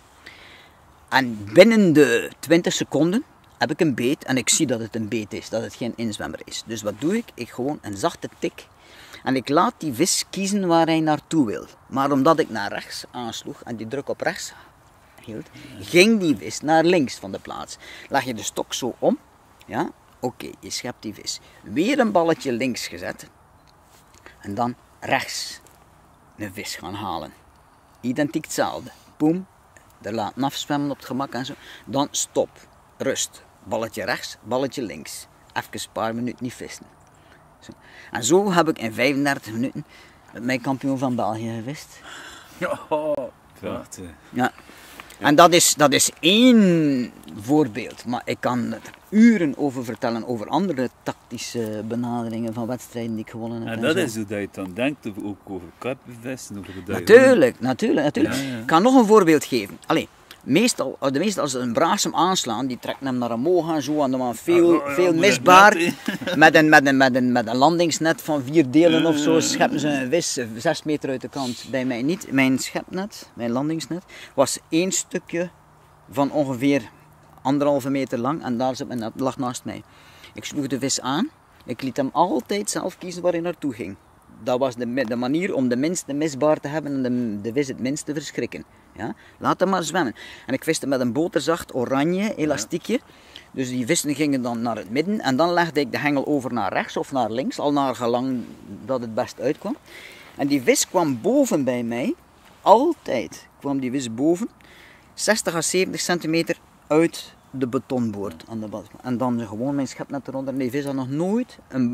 En binnen de 20 seconden heb ik een beet en ik zie dat het een beet is, dat het geen inzwemmer is. Dus wat doe ik? Ik gewoon een zachte tik en ik laat die vis kiezen waar hij naartoe wil. Maar omdat ik naar rechts aansloeg en die druk op rechts hield, ging die vis naar links van de plaats. Leg je de stok zo om, ja, oké, je schept die vis. Weer een balletje links gezet en dan rechts een vis gaan halen. Identiek hetzelfde. Boom. Er laten afzwemmen op het gemak en zo. Dan stop. Rust. Balletje rechts, balletje links. Even een paar minuten niet vissen. Zo. En zo heb ik in 35 minuten met mijn kampioen van België gevist. Prachtig. Ja. En dat is één voorbeeld. Maar ik kan er uren over vertellen over andere tactische benaderingen van wedstrijden die ik gewonnen heb. En dat zo. is hoe dat je dan denkt, ook over karpenvissen, over hoe dat je... Natuurlijk. Ja, ja. Ik kan nog een voorbeeld geven. Allee, meestal als ze een braaksem aanslaan, die trekken hem naar omhoog en zo, en dan veel misbaar. Met een landingsnet van 4 delen of zo, scheppen ze een vis 6 meter uit de kant. Bij mij niet. Mijn schepnet, mijn landingsnet, was 1 stukje van ongeveer 1,5 meter lang en daar lag naast mij. Ik sloeg de vis aan. Ik liet hem altijd zelf kiezen waar hij naartoe ging. Dat was de manier om de minste misbaar te hebben en de vis het minste verschrikken. Ja? Laat hem maar zwemmen. En ik viste met een boterzacht oranje elastiekje. Dus die vissen gingen dan naar het midden. En dan legde ik de hengel over naar rechts of naar links. Al naar gelang dat het best uitkwam. En die vis kwam boven bij mij. Altijd kwam die vis boven. 60 à 70 centimeter uit de betonboord. En dan gewoon mijn schepnet eronder. Die vis had nog nooit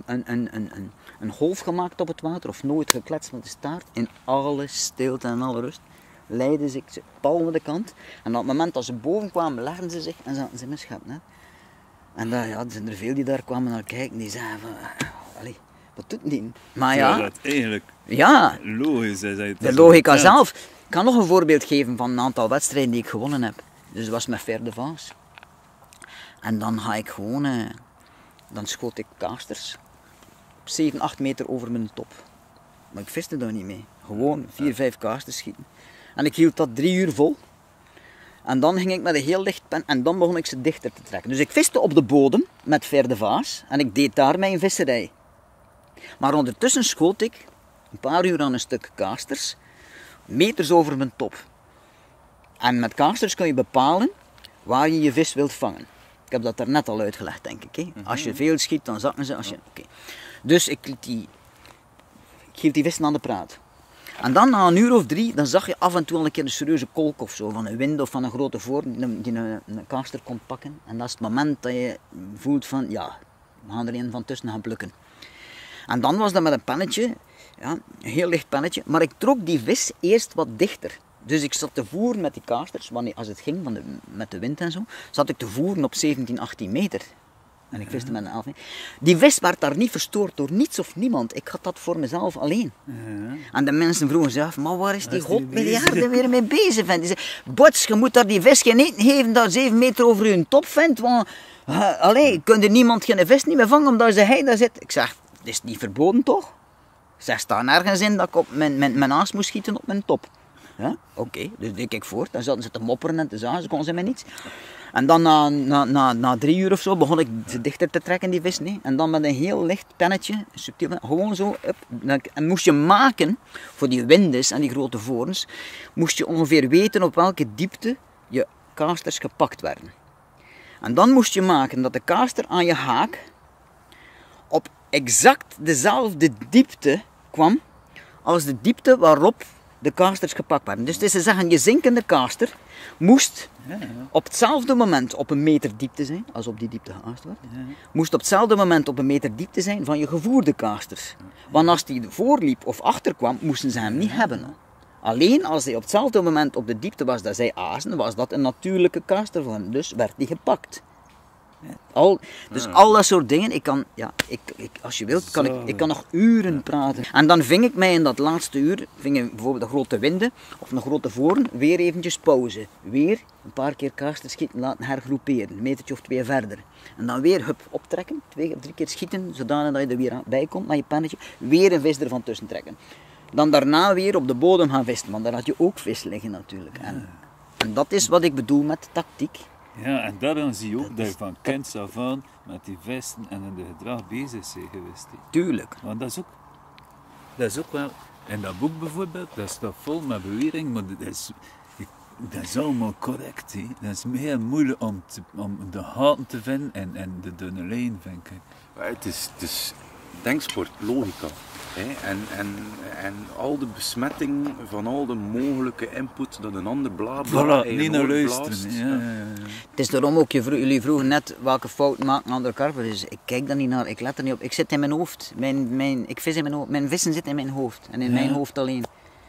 een golf gemaakt op het water. Of nooit gekletst met de staart. In alle stilte en alle rust leidden ze pal naar de kant. En op het moment dat ze boven kwamen, legden ze zich en zaten ze in mijn schepnet. En er zijn er veel die daar kwamen naar kijken. Die zeiden van, allee, wat doet die? Maar Terwijl ja, dat eigenlijk ja, logisch is. de logica zelf. Ik kan nog een voorbeeld geven van een aantal wedstrijden die ik gewonnen heb. Dus dat was met Fer de Vaas. En dan ga ik gewoon, dan schoot ik kaasters 7, 8 meter over mijn top. Maar ik viste daar niet mee. Gewoon 4, 5 kaasters schieten. En ik hield dat 3 uur vol. En dan ging ik met een heel licht pen en dan begon ik ze dichter te trekken. Dus ik viste op de bodem met Ver de Vaas en ik deed daar mijn visserij. Maar ondertussen schoot ik een paar uur aan een stuk kaasters, meters over mijn top. En met kaasters kun je bepalen waar je vis wilt vangen. Ik heb dat daarnet al uitgelegd, denk ik. Hè? Als je veel schiet, dan zakken ze. Dus ik hield die vissen aan de praat. En dan na een uur of 3, dan zag je af en toe al een keer een serieuze kolk of zo, van een wind of van een grote voort die een kaaster komt pakken. En dat is het moment dat je voelt van, ja, we gaan er een van tussen gaan plukken. En dan was dat met een pennetje, ja, een heel licht pennetje, maar ik trok die vis eerst wat dichter. Dus ik zat te voeren met die kaasters, als het ging met de wind en zo, zat ik te voeren op 17, 18 meter. En ik viste met een 11 meter. Die vis werd daar niet verstoord door niets of niemand. Ik had dat voor mezelf alleen. Ja. En de mensen vroegen zich af, maar waar is die godmiljarden weer mee bezig? Die zei, Bots, je moet daar die vis geen eten geven dat 7 meter over je top vindt. Want, kun je niemand geen vis niet meer vangen omdat hij daar zit? Ik zeg, dat is niet verboden toch? Zeg, staat nergens in dat ik op mijn aas moest schieten op mijn top. Ja? Oké, dus deed ik voort. Dan zaten ze te mopperen en te zagen, ze konden ze mij niets. En dan na 3 uur of zo begon ik ze dichter te trekken, die vis. Nee. En dan met een heel licht pennetje, subtiel, gewoon zo. En moest je maken, voor die windes en die grote vorens, moest je ongeveer weten op welke diepte je kaasters gepakt werden. En dan moest je maken dat de kaaster aan je haak op exact dezelfde diepte kwam als de diepte waarop de kaasters gepakt werden. Dus het is te zeggen, je zinkende kaaster moest op hetzelfde moment op een meter diepte zijn, als op die diepte geaast werd, moest op hetzelfde moment op een meter diepte zijn van je gevoerde kaasters. Want als die voorliep of achterkwam, moesten ze hem niet hebben. Alleen als hij op hetzelfde moment op de diepte was dat zij azen, was dat een natuurlijke kastervorm. Dus werd die gepakt. Dus al dat soort dingen, als je wilt, ik kan nog uren praten. En dan ving ik mij in dat laatste uur, bijvoorbeeld een grote winde of een grote voren, weer eventjes pauze. Weer een paar keer kaarten schieten, laten hergroeperen, een metertje of 2 verder. En dan weer optrekken, 2 of 3 keer schieten, zodanig dat je er weer bij komt met je pennetje. Weer een vis ervan tussen trekken. Dan daarna weer op de bodem gaan vissen, want daar had je ook vis liggen natuurlijk. En dat is wat ik bedoel met tactiek. Ja, en daarom zie je ook dat je van kinds af aan met die vesten en in de gedrag bezig bent geweest. Tuurlijk. Want dat is ook wel, in dat boek bijvoorbeeld, dat staat vol met bewering, maar dat is allemaal correct. He. Dat is heel moeilijk om de gaten te vinden en de dunne lijn, vind ik. Het is denksport, logica. Hè? En al de besmetting van al de mogelijke input dat een ander bla Niet naar luisteren. Ja. Het is daarom ook, jullie vroegen net welke fout maken andere karpers. Dus ik kijk daar niet naar, ik let er niet op. Ik zit in mijn hoofd. Ik vis in mijn hoofd. Mijn vissen zitten in mijn hoofd. En in mijn hoofd alleen.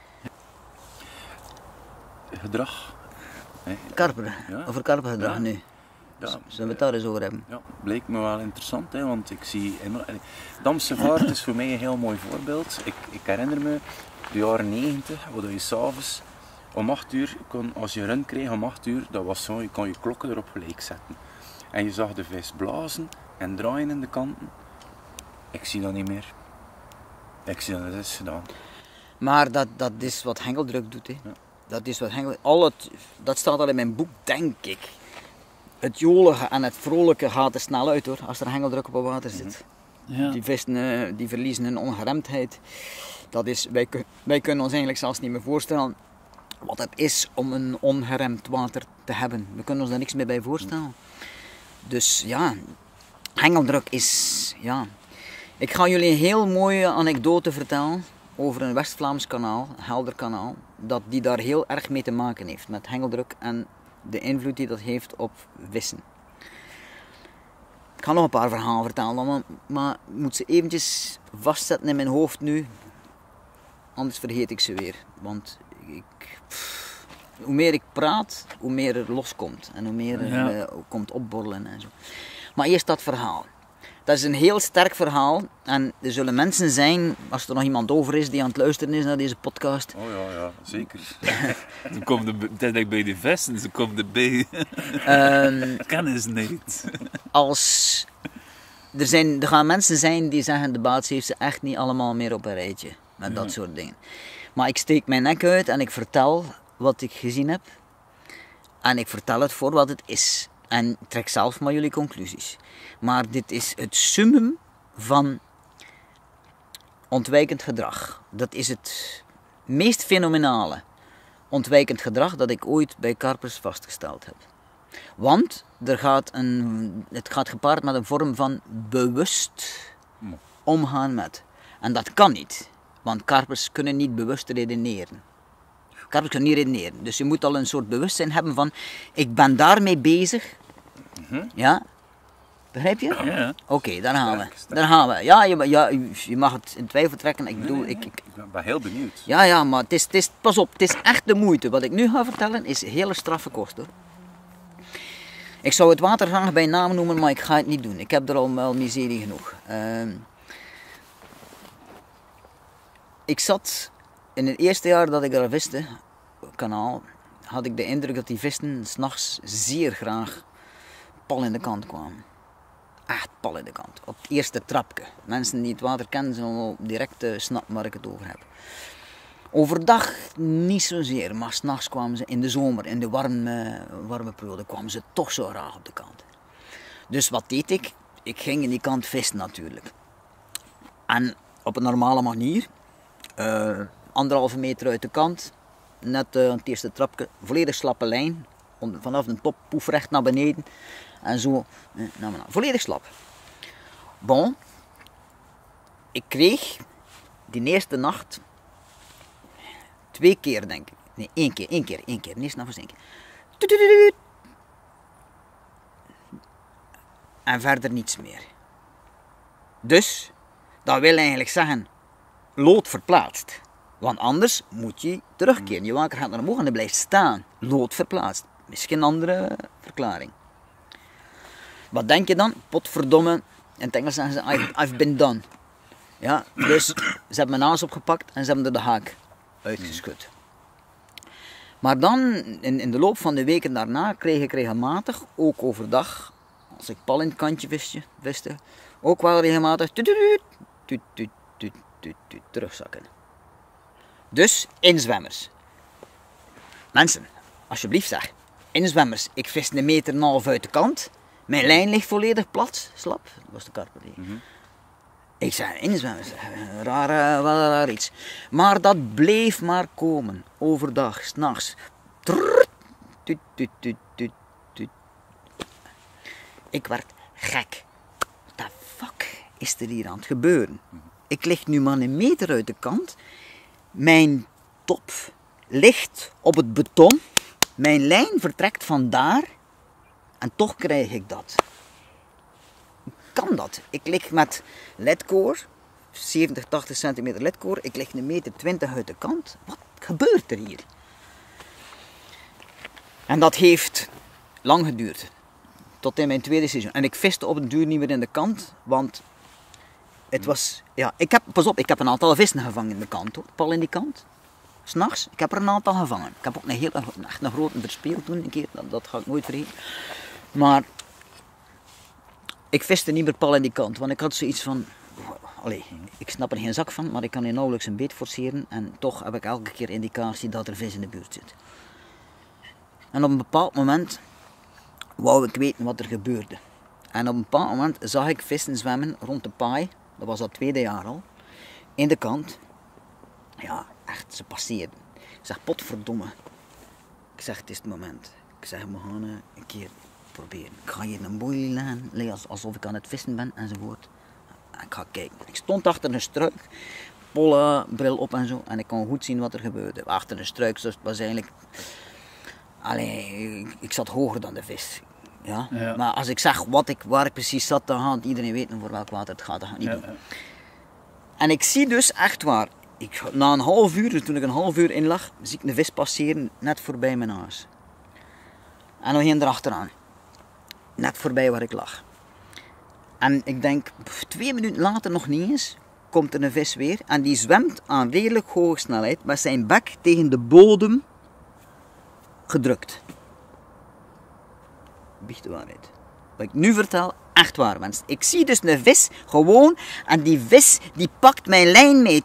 Gedrag. Hè? Karper. Over karpergedrag nu. Ja, Zullen we het daar eens over hebben? Ja, bleek me wel interessant, hè, want ik zie... Damse vaart is voor mij een heel mooi voorbeeld. Ik herinner me de jaren 90, waar je s'avonds om 8 uur, als je run kreeg om 8 uur, dat was zo, je kon je klokken erop gelijk zetten. En je zag de vis blazen en draaien in de kanten. Ik zie dat niet meer. Ik zie dat is gedaan. Maar dat is wat hengeldruk doet. Hè. Ja. Dat is wat dat staat al in mijn boek, denk ik. Het jolige en het vrolijke gaat er snel uit hoor, als er hengeldruk op het water zit. Ja. Die vissen die verliezen hun ongeremdheid. Wij kunnen ons eigenlijk zelfs niet meer voorstellen wat het is om een ongeremd water te hebben. We kunnen ons daar niks meer bij voorstellen. Dus ja, hengeldruk is... Ja. Ik ga jullie een heel mooie anekdote vertellen over een West-Vlaams kanaal, een helder kanaal, die daar heel erg mee te maken heeft met hengeldruk en de invloed die dat heeft op vissen. Ik ga nog een paar verhalen vertellen, maar ik moet ze eventjes vastzetten in mijn hoofd nu, anders vergeet ik ze weer. Want hoe meer ik praat, hoe meer er loskomt en hoe meer er komt opborrelen en zo. Maar eerst dat verhaal. Dat is een heel sterk verhaal en er zullen mensen zijn, als er nog iemand over is die aan het luisteren is naar deze podcast. Oh ja, zeker. Ze komen er bij de vesten, ze komen erbij. Kennis niet. Er gaan mensen zijn die zeggen, de baas heeft ze echt niet allemaal meer op een rijtje. Met dat soort dingen. Maar ik steek mijn nek uit en ik vertel wat ik gezien heb. En ik vertel het voor wat het is. En trek zelf maar jullie conclusies. Maar dit is het summum van ontwijkend gedrag. Dat is het meest fenomenale ontwijkend gedrag dat ik ooit bij karpers vastgesteld heb. Want het gaat gepaard met een vorm van bewust omgaan met. En dat kan niet, want karpers kunnen niet bewust redeneren. Karpers kunnen niet redeneren. Dus je moet al een soort bewustzijn hebben van, ik ben daarmee bezig. Ja? Begrijp je? Ja. Oké, daar gaan we. Daar gaan we. Ja, je mag het in twijfel trekken. Ik bedoel, Ik ben heel benieuwd. Ja, maar pas op, het is echt de moeite. Wat ik nu ga vertellen is hele straffe kost hoor. Ik zou het water graag bij naam noemen, maar ik ga het niet doen. Ik heb er al wel miserie genoeg. Ik zat in het eerste jaar dat ik daar viste, kanaal, had ik de indruk dat die vissen 's nachts zeer graag pal in de kant kwamen. Echt pal in de kant. Op het eerste trapje. Mensen die het water kennen zullen wel direct snappen waar ik het over heb. Overdag niet zozeer, maar 's nachts kwamen ze in de zomer, in de warme periode, kwamen ze toch zo graag op de kant. Dus wat deed ik? Ik ging in die kant vissen natuurlijk. En op een normale manier, 1,5 meter uit de kant, net aan het eerste trapje, volledig slappe lijn, vanaf de top, poef recht naar beneden en zo naar beneden. Volledig slap. Bon, ik kreeg die eerste nacht 2 keer denk ik, nee 1 keer, niet s'nachts 1 keer. En verder niets meer. Dus, dat wil eigenlijk zeggen, lood verplaatst. Want anders moet je terugkeren. Je waker gaat naar omhoog en hij blijft staan. Lood verplaatst. Misschien een andere verklaring. Wat denk je dan? Potverdomme. In het Engels zeggen ze, I've been done. Ja, dus ze hebben mijn aas opgepakt en ze hebben er de haak uitgeschud. Maar dan, in de loop van de weken daarna, kreeg ik regelmatig, ook overdag, als ik pal in het kantje viste, ook wel regelmatig terugzakken. Dus inzwemmers. Mensen, alsjeblieft zeg, inzwemmers, ik vis 1,5 meter uit de kant, mijn lijn ligt volledig plat, slap, dat was de karper die. Ik zei, inzwemmers, wel raar iets. Maar dat bleef maar komen, overdag, 's nachts. Ik werd gek. What the fuck is er hier aan het gebeuren? Ik lig nu maar 1 meter uit de kant. Mijn top ligt op het beton. Mijn lijn vertrekt vandaar. En toch krijg ik dat. Hoe kan dat? Ik lig met ledkoor. 70, 80 centimeter ledkoor. Ik lig 1,20 meter uit de kant. Wat gebeurt er hier? En dat heeft lang geduurd. Tot in mijn tweede seizoen. En ik viste op een duur niet meer in de kant. Want het was... Ja, ik heb een aantal vissen gevangen in de kant hoor. Pal in die kant. 's Nachts. Ik heb er een aantal gevangen. Ik heb ook echt een grote verspeeld toen een keer. Dat ga ik nooit vergeten. Maar ik viste niet meer pal in die kant. Want ik had zoiets van... Allee, ik snap er geen zak van. Maar ik kan hier nauwelijks een beet forceren. En toch heb ik elke keer indicatie dat er vis in de buurt zit. En op een bepaald moment wou ik weten wat er gebeurde. En op een bepaald moment zag ik vissen zwemmen rond de paai. Dat was al 2e jaar al. In de kant. Ja, echt, ze passeerden. Ik zeg, potverdomme. Ik zeg, het is het moment. Ik zeg, we gaan een keer proberen. Ik ga hier een boei leggen, alsof ik aan het vissen ben, enzovoort. En ik ga kijken. Ik stond achter een struik. Pollen, bril op en zo. En ik kon goed zien wat er gebeurde. Achter een struik, dus het was eigenlijk... Allee, ik zat hoger dan de vis. Ja? Ja. Maar als ik zeg waar ik precies zat, dan gaat iedereen weten voor welk water het gaat. Dat gaat niet doen. Ja. En ik zie dus echt waar, na een half uur, dus toen ik een half uur in lag, zie ik een vis passeren net voorbij mijn aas. En nog één erachteraan. Net voorbij waar ik lag. En ik denk, 2 minuten later nog niet eens, komt er een vis weer. En die zwemt aan redelijk hoge snelheid met zijn bek tegen de bodem gedrukt. Biecht de waarheid. Wat ik nu vertel, echt waar mensen. Ik zie dus een vis gewoon en die vis die pakt mijn lijn mee.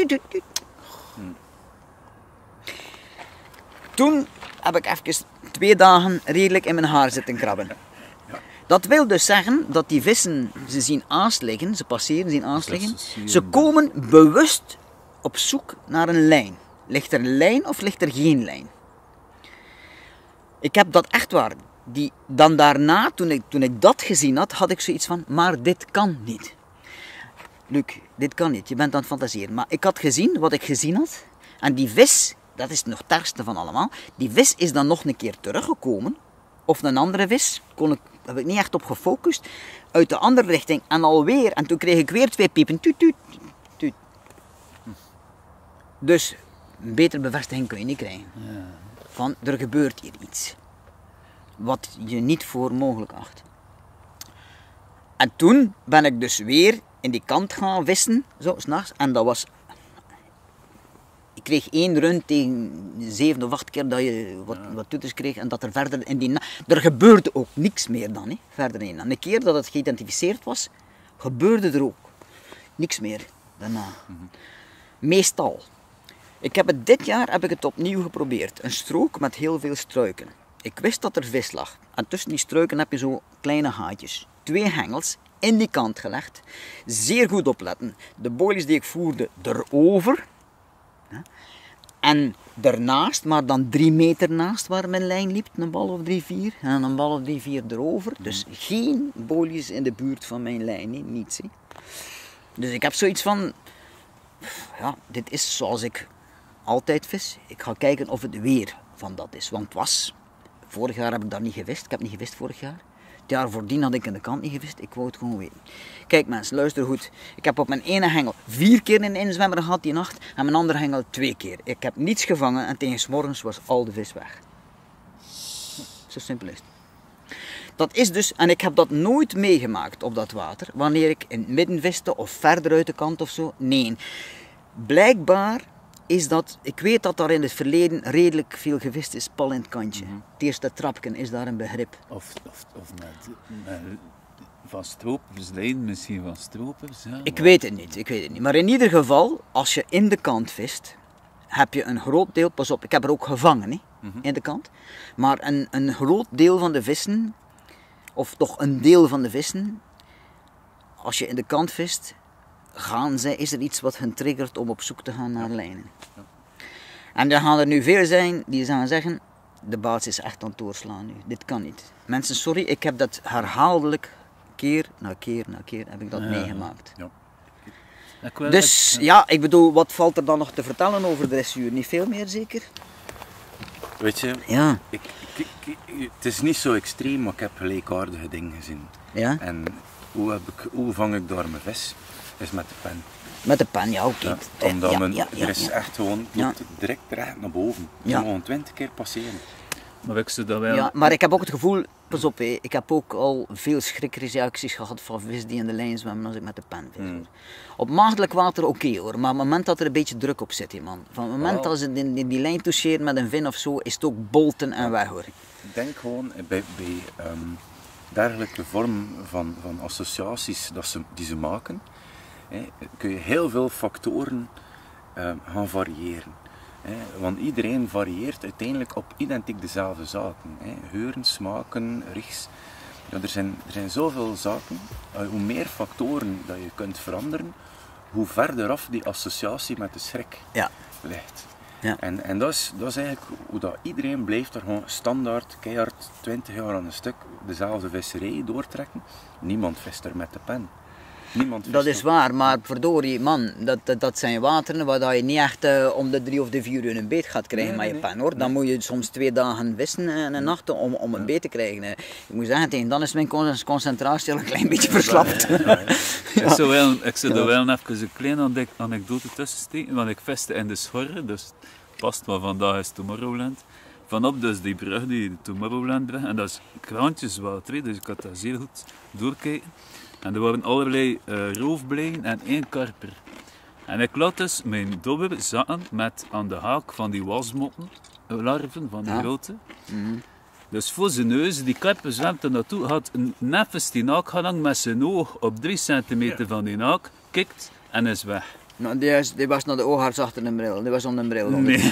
Toen heb ik even 2 dagen redelijk in mijn haar zitten krabben. Dat wil dus zeggen dat die vissen, ze zien aas liggen, ze passeren, zien aas liggen. Ze komen bewust op zoek naar een lijn. Ligt er een lijn of ligt er geen lijn? Ik heb dat echt waar. Dan daarna, toen ik dat gezien had, had ik zoiets van, maar dit kan niet. Luc, dit kan niet, je bent aan het fantaseren. Maar ik had gezien wat ik gezien had. En die vis, dat is nog het ergste van allemaal, die vis is dan nog een keer teruggekomen. Of een andere vis, heb ik niet echt op gefocust, uit de andere richting. En alweer, en toen kreeg ik weer 2 piepen. Tuut, tuut, tuut. Dus, een betere bevestiging kun je niet krijgen. Ja. Van, er gebeurt hier iets. Wat je niet voor mogelijk acht. En toen ben ik dus weer in die kant gaan vissen, zo, 's nachts. En dat was... Ik kreeg 1 run tegen 7 of 8 keer dat je wat toeters kreeg. En dat er verder in die... Er gebeurde ook niks meer dan, verder in. En een keer dat het geïdentificeerd was, gebeurde er ook niks meer daarna. Meestal. Dit jaar heb ik het opnieuw geprobeerd. Een strook met heel veel struiken. Ik wist dat er vis lag. En tussen die struiken heb je zo kleine haatjes. 2 hengels in die kant gelegd. Zeer goed opletten. De boilies die ik voerde erover. En daarnaast, maar dan 3 meter naast waar mijn lijn liep. Een bal of 3, 4. En een bal of 3, 4 erover. Dus geen boilies in de buurt van mijn lijn. Niets. Dus ik heb zoiets van... Ja, dit is zoals ik altijd vis. Ik ga kijken of het weer van dat is. Want het was... Vorig jaar heb ik daar niet gevist. Ik heb niet gevist vorig jaar. Het jaar voordien had ik in de kant niet gevist, ik wou het gewoon weten. Kijk mensen, luister goed. Ik heb op mijn ene hengel 4 keer een inzwemmer gehad die nacht en mijn andere hengel 2 keer. Ik heb niets gevangen en tegen 's morgens was al de vis weg. Zo simpel is het. Dat is dus, en ik heb dat nooit meegemaakt op dat water, wanneer ik in het midden viste of verder uit de kant of zo. Nee, blijkbaar is dat, ik weet dat daar in het verleden redelijk veel gevist is, pal in het kantje. Het eerste trapken is daar een begrip. Of met van stropers, lijnen misschien van stropers. Ja, Ik weet het niet. Maar in ieder geval, als je in de kant vist, heb je een groot deel, pas op, ik heb er ook gevangen in de kant, maar een groot deel van de vissen, of toch een deel van de vissen, als je in de kant vist, is er iets wat hen triggert om op zoek te gaan naar lijnen. Ja. En er gaan er nu veel zijn die gaan zeggen, de baas is echt aan het doorslaan nu, dit kan niet. Mensen, sorry, ik heb dat herhaaldelijk, keer na keer heb ik dat meegemaakt. Ja. Dus ja, ik bedoel, wat valt er dan nog te vertellen over dressuur? Niet veel meer zeker? Weet je, Ja. het is niet zo extreem, maar ik heb gelijkaardige dingen gezien. Ja? En hoe vang ik daar mijn vis? Is met de pen. Met de pen, ja, oké. Ja, omdat er is echt gewoon direct recht naar boven. Ja. Je moet 20 keer passeren. Maar ik zou dat wel... Ja, maar ik heb ook het gevoel, pas op, ik heb ook al veel schrikreacties gehad van vis die in de lijn zwemmen als ik met de pen vis. Op maagdelijk water oké hoor, maar op het moment dat er een beetje druk op zit, man. Van het moment dat ze die lijn toucheren met een vin of zo, is het ook bolten en weg hoor. Ik denk gewoon bij dergelijke vormen van associaties die ze maken, kun je heel veel factoren gaan variëren. Want iedereen varieert uiteindelijk op identiek dezelfde zaken. Geuren, smaken, richts. Ja, er zijn zoveel zaken. Hoe meer factoren dat je kunt veranderen, hoe verder af die associatie met de schrik ligt. Ja. En dat is eigenlijk hoe dat iedereen blijft er gewoon standaard, keihard, 20 jaar aan een stuk dezelfde visserij doortrekken. Niemand vist er met de pen. Dat is waar, maar verdorie man, dat zijn wateren waar je niet echt om de 3 of de 4 uur een beet gaat krijgen met je pen hoor. Dan moet je soms 2 dagen vissen en een nacht om een beet te krijgen. Ik moet zeggen, tegen dan is mijn concentratie al een klein beetje verslapt. Ik zou er wel even een kleine anekdote tussen steken, want ik viste in de Schorre, dus past wat vandaag is Tomorrowland. Vanop dus die brug, die Tomorrowland brug, en dat is kraantjeswater, dus ik had dat zeer goed doorkijken. En er waren allerlei roofblijen en 1 karper. En ik laat dus mijn dobber zaten met aan de haak van die wasmotten, larven van die grote. Dus voor zijn neus, die karper zwemt er naartoe, had neffens die haak gehangen met zijn oog op 3 centimeter van die haak, kikt en is weg. Nou, die was naar de oogarts achter een bril, die was onder een bril.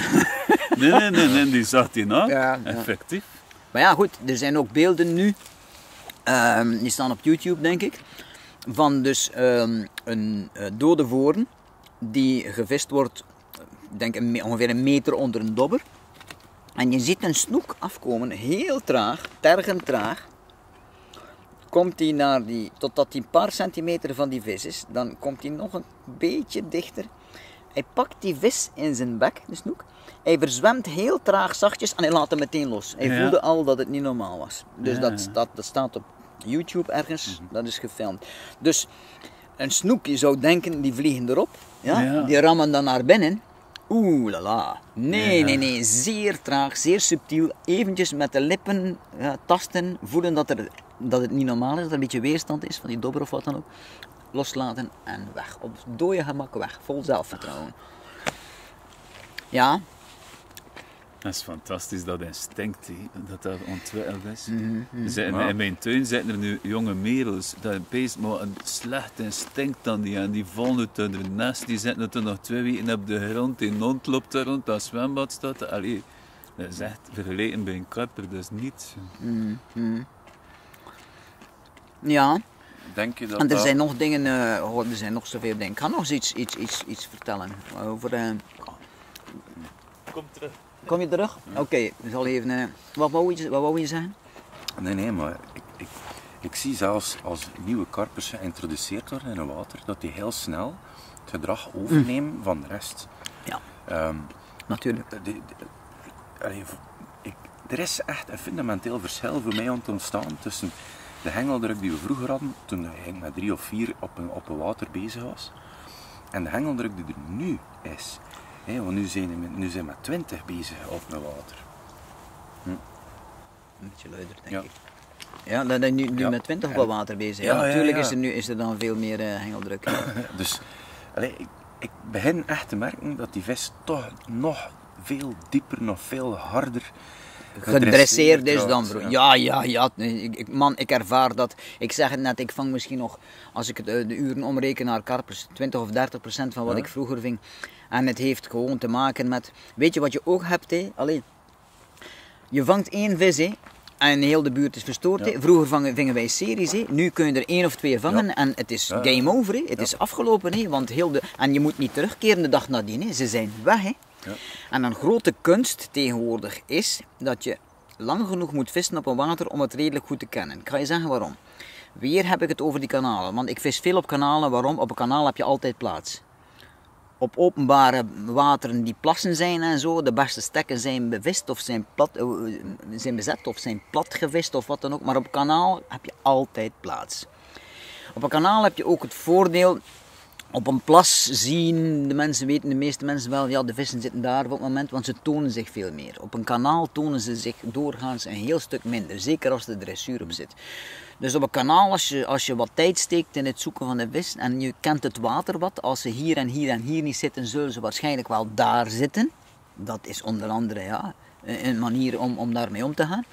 Nee, die zag die haak, effectief. Maar ja goed, er zijn ook beelden nu, die staan op YouTube denk ik, van dus een dode voren die gevist wordt, denk ongeveer een meter onder een dobber. En je ziet een snoek afkomen, heel traag, tergend traag. Komt hij naar totdat hij een paar centimeter van die vis is, dan komt hij nog een beetje dichter. Hij pakt die vis in zijn bek, de snoek. Hij verzwemt heel traag zachtjes en hij laat hem meteen los. Hij voelde al dat het niet normaal was. Dus dat staat op YouTube ergens, dat is gefilmd. Dus een snoek, je zou denken, die vliegen erop. Die rammen dan naar binnen. Oeh la la. Nee, zeer traag, zeer subtiel. Eventjes met de lippen tasten, voelen dat het niet normaal is, dat er een beetje weerstand is van die dobber of wat dan ook. Loslaten en weg. Op dode gemak weg, vol zelfvertrouwen. Ja. Dat is fantastisch, dat instinct dat ontwikkeld is. In mijn tuin zitten er nu jonge merels, dat beest maar een slecht instinct aan die, en die vallen uit hun nest, die zitten er nog 2 weken op de grond, die hond loopt daar rond, dat zwembad staat. Allee, dat is echt vergeleken bij een karper, dat is niets. Ja. Denk je dat en er zijn nog dingen, er zijn nog zoveel dingen. Ik ga nog eens iets vertellen over... Kom terug. Kom je terug? Oké, ik zal even... Wat wou je zeggen? Nee, maar ik zie zelfs als nieuwe karpers geïntroduceerd worden in het water, dat die heel snel het gedrag overnemen van de rest. Ja, natuurlijk. Er is echt een fundamenteel verschil voor mij aan het ontstaan tussen de hengeldruk die we vroeger hadden, toen je met 3 of 4 op een water bezig was. En de hengeldruk die er nu is. Want nu zijn we met 20 bezig op een water. Een beetje luider, denk Ja. ik. Ja, dat je nu Ja. met 20 op wel water bezig. Ja, Ja, ja, natuurlijk ja. is er dan veel meer hengeldruk. Dus ik begin echt te merken dat die vis toch nog veel dieper, nog veel harder Gedresseerd is wordt. dan vroeger. Ja. Man, ik ervaar dat. Ik zeg het net, ik vang misschien nog, als ik de uren omreken naar karpers, 20 of 30% van wat ik vroeger ving. En het heeft gewoon te maken met, weet je wat je ook hebt, hè? Allee, je vangt 1 vis, hè? En heel de buurt is verstoord. Ja. Hè? Vroeger vingen wij series. Hè? Nu kun je er 1 of 2 vangen Ja. en het is Ja. game over. Hè? Het is afgelopen. Hè? Want en je moet niet terugkeren de dag nadien. Hè? Ze zijn weg. Hè? Ja. En een grote kunst tegenwoordig is dat je lang genoeg moet vissen op een water om het redelijk goed te kennen. Ik ga je zeggen waarom. Weer heb ik het over die kanalen. Want ik vis veel op kanalen. Waarom? Op een kanaal heb je altijd plaats. Op openbare wateren die plassen zijn en zo, de beste stekken zijn bevist of zijn bezet of zijn plat gevist of wat dan ook. Maar op een kanaal heb je altijd plaats. Op een kanaal heb je ook het voordeel, op een plas zien, de meeste mensen wel, ja, de vissen zitten daar op het moment, want ze tonen zich veel meer. Op een kanaal tonen ze zich doorgaans een heel stuk minder, zeker als de dressuur op zit. Dus op een kanaal, als je wat tijd steekt in het zoeken van de vis en je kent het water wat, als ze hier en hier en hier niet zitten, zullen ze waarschijnlijk wel daar zitten. Dat is onder andere een manier om daarmee om te gaan.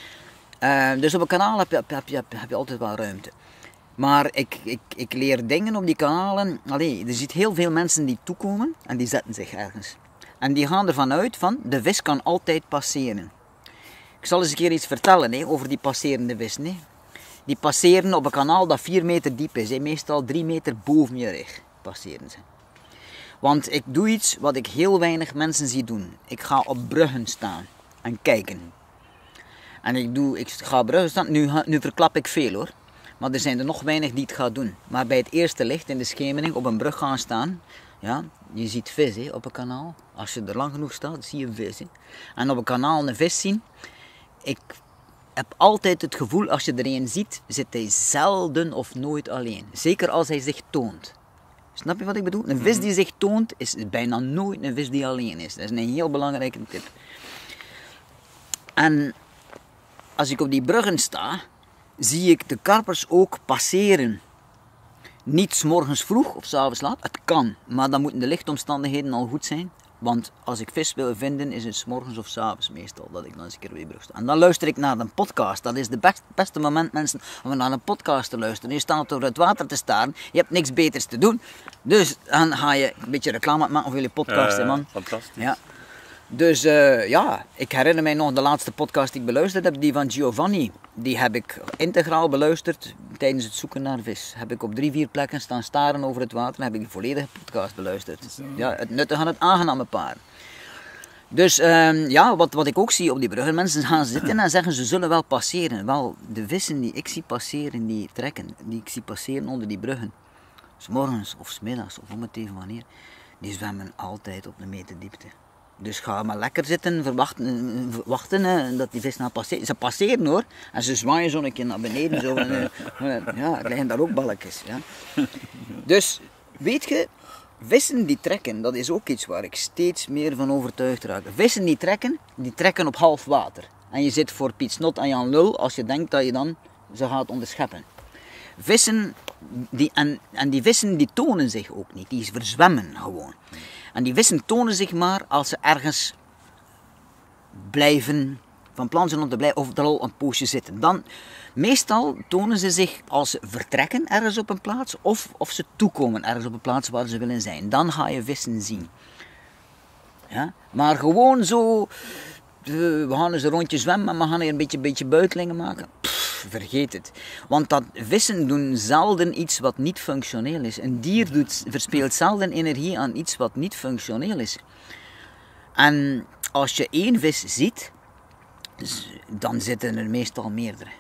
Dus op een kanaal heb je altijd wel ruimte. Maar ik leer dingen op die kanalen. Allee, je ziet heel veel mensen die toekomen en die zetten zich ergens. En die gaan ervan uit van, de vis kan altijd passeren. Ik zal eens een keer iets vertellen over die passerende vissen. Hè. Die passeren op een kanaal dat 4 meter diep is. Hè. Meestal 3 meter boven je rug passeren ze. Want ik doe iets wat ik heel weinig mensen zie doen. Ik ga op bruggen staan en kijken. En ik ga op bruggen staan, nu verklap ik veel hoor. Maar er zijn er nog weinig die het gaan doen. Maar bij het eerste licht in de schemering op een brug gaan staan. Ja, je ziet vis hè, op een kanaal. Als je er lang genoeg staat, zie je vis. Hè. En op een kanaal een vis zien. Ik heb altijd het gevoel, als je er een ziet, zit hij zelden of nooit alleen. Zeker als hij zich toont. Snap je wat ik bedoel? Een vis die zich toont, is bijna nooit een vis die alleen is. Dat is een heel belangrijke tip. En als ik op die bruggen sta, zie ik de karpers ook passeren. Niet 's morgens vroeg of 's avonds laat, het kan, maar dan moeten de lichtomstandigheden al goed zijn. Want als ik vis wil vinden, is het 's morgens of 's avonds meestal dat ik dan eens een keer op die brug sta. En dan luister ik naar een podcast. Dat is het beste moment, mensen, om naar een podcast te luisteren. Je staat over het water te staren, je hebt niks beters te doen. Dus dan ga je een beetje reclame maken voor jullie podcast, hè, man. Fantastisch. Ja. Dus ik herinner mij nog de laatste podcast die ik beluisterd heb, die van Giovanni. Die heb ik integraal beluisterd tijdens het zoeken naar vis. Heb ik op 3-4 plekken staan staren over het water en heb ik de volledige podcast beluisterd. Ja, het nuttige en het aangename paar. Dus wat ik ook zie op die bruggen, mensen gaan zitten en zeggen ze zullen wel passeren. Wel, de vissen die ik zie passeren, die trekken, die ik zie passeren onder die bruggen, 's morgens of 's middags of om het even wanneer, die zwemmen altijd op een meter diepte. Dus ga maar lekker zitten, wachten dat die vis nou passeert. Ze passeren hoor, en ze zwaaien zo een keer naar beneden. Zo, ja, er liggen daar ook balkjes. Ja. Dus, weet je, vissen die trekken, dat is ook iets waar ik steeds meer van overtuigd raak. Vissen die trekken op half water. En je zit voor Piet Snot aan Jan Lul als je denkt dat je dan ze gaat onderscheppen. Vissen, die vissen die tonen zich ook niet, die verzwemmen gewoon. En die vissen tonen zich maar als ze ergens blijven, van plan zijn om te blijven, of er al een poosje zitten. Dan, meestal tonen ze zich als ze vertrekken ergens op een plaats, of ze toekomen ergens op een plaats waar ze willen zijn. Dan ga je vissen zien. Ja? Maar gewoon zo, we gaan eens een rondje zwemmen en we gaan hier een beetje buitelingen maken. Vergeet het. Want vissen doen zelden iets wat niet functioneel is. Een dier verspeelt zelden energie aan iets wat niet functioneel is. En als je 1 vis ziet, dan zitten er meestal meerdere.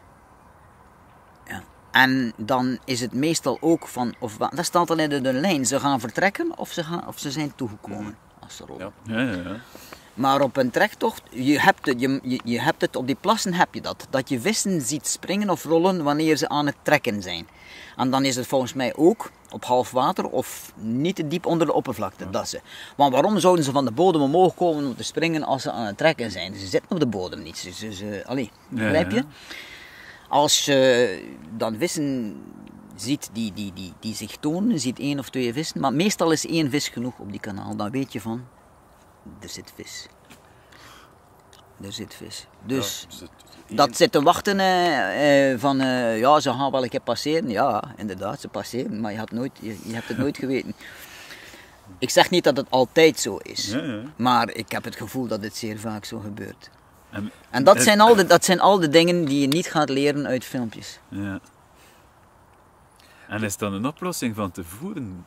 Ja. En dan is het meestal ook van, dat staat al in de lijn, ze gaan vertrekken of ze zijn toegekomen. Als ze rollen. Ja. Maar op een trektocht, je hebt het op die plassen heb je dat. Dat je vissen ziet springen of rollen wanneer ze aan het trekken zijn. En dan is het volgens mij ook op half water of niet te diep onder de oppervlakte. Dat ze. Want waarom zouden ze van de bodem omhoog komen om te springen als ze aan het trekken zijn? Ze zitten op de bodem niet. Begrijp je? Als je dan vissen ziet die zich tonen, ziet 1 of 2 vissen. Maar meestal is 1 vis genoeg op die kanaal. Dan weet je van, er zit vis. Er zit vis. Dus dat zit te wachten van, ja, ze gaan wel een keer passeren. Ja, inderdaad, ze passeren, maar je hebt het nooit geweten. Ik zeg niet dat het altijd zo is, maar ik heb het gevoel dat het zeer vaak zo gebeurt. En dat zijn al de dingen die je niet gaat leren uit filmpjes. Ja. En is dan een oplossing van te voeren?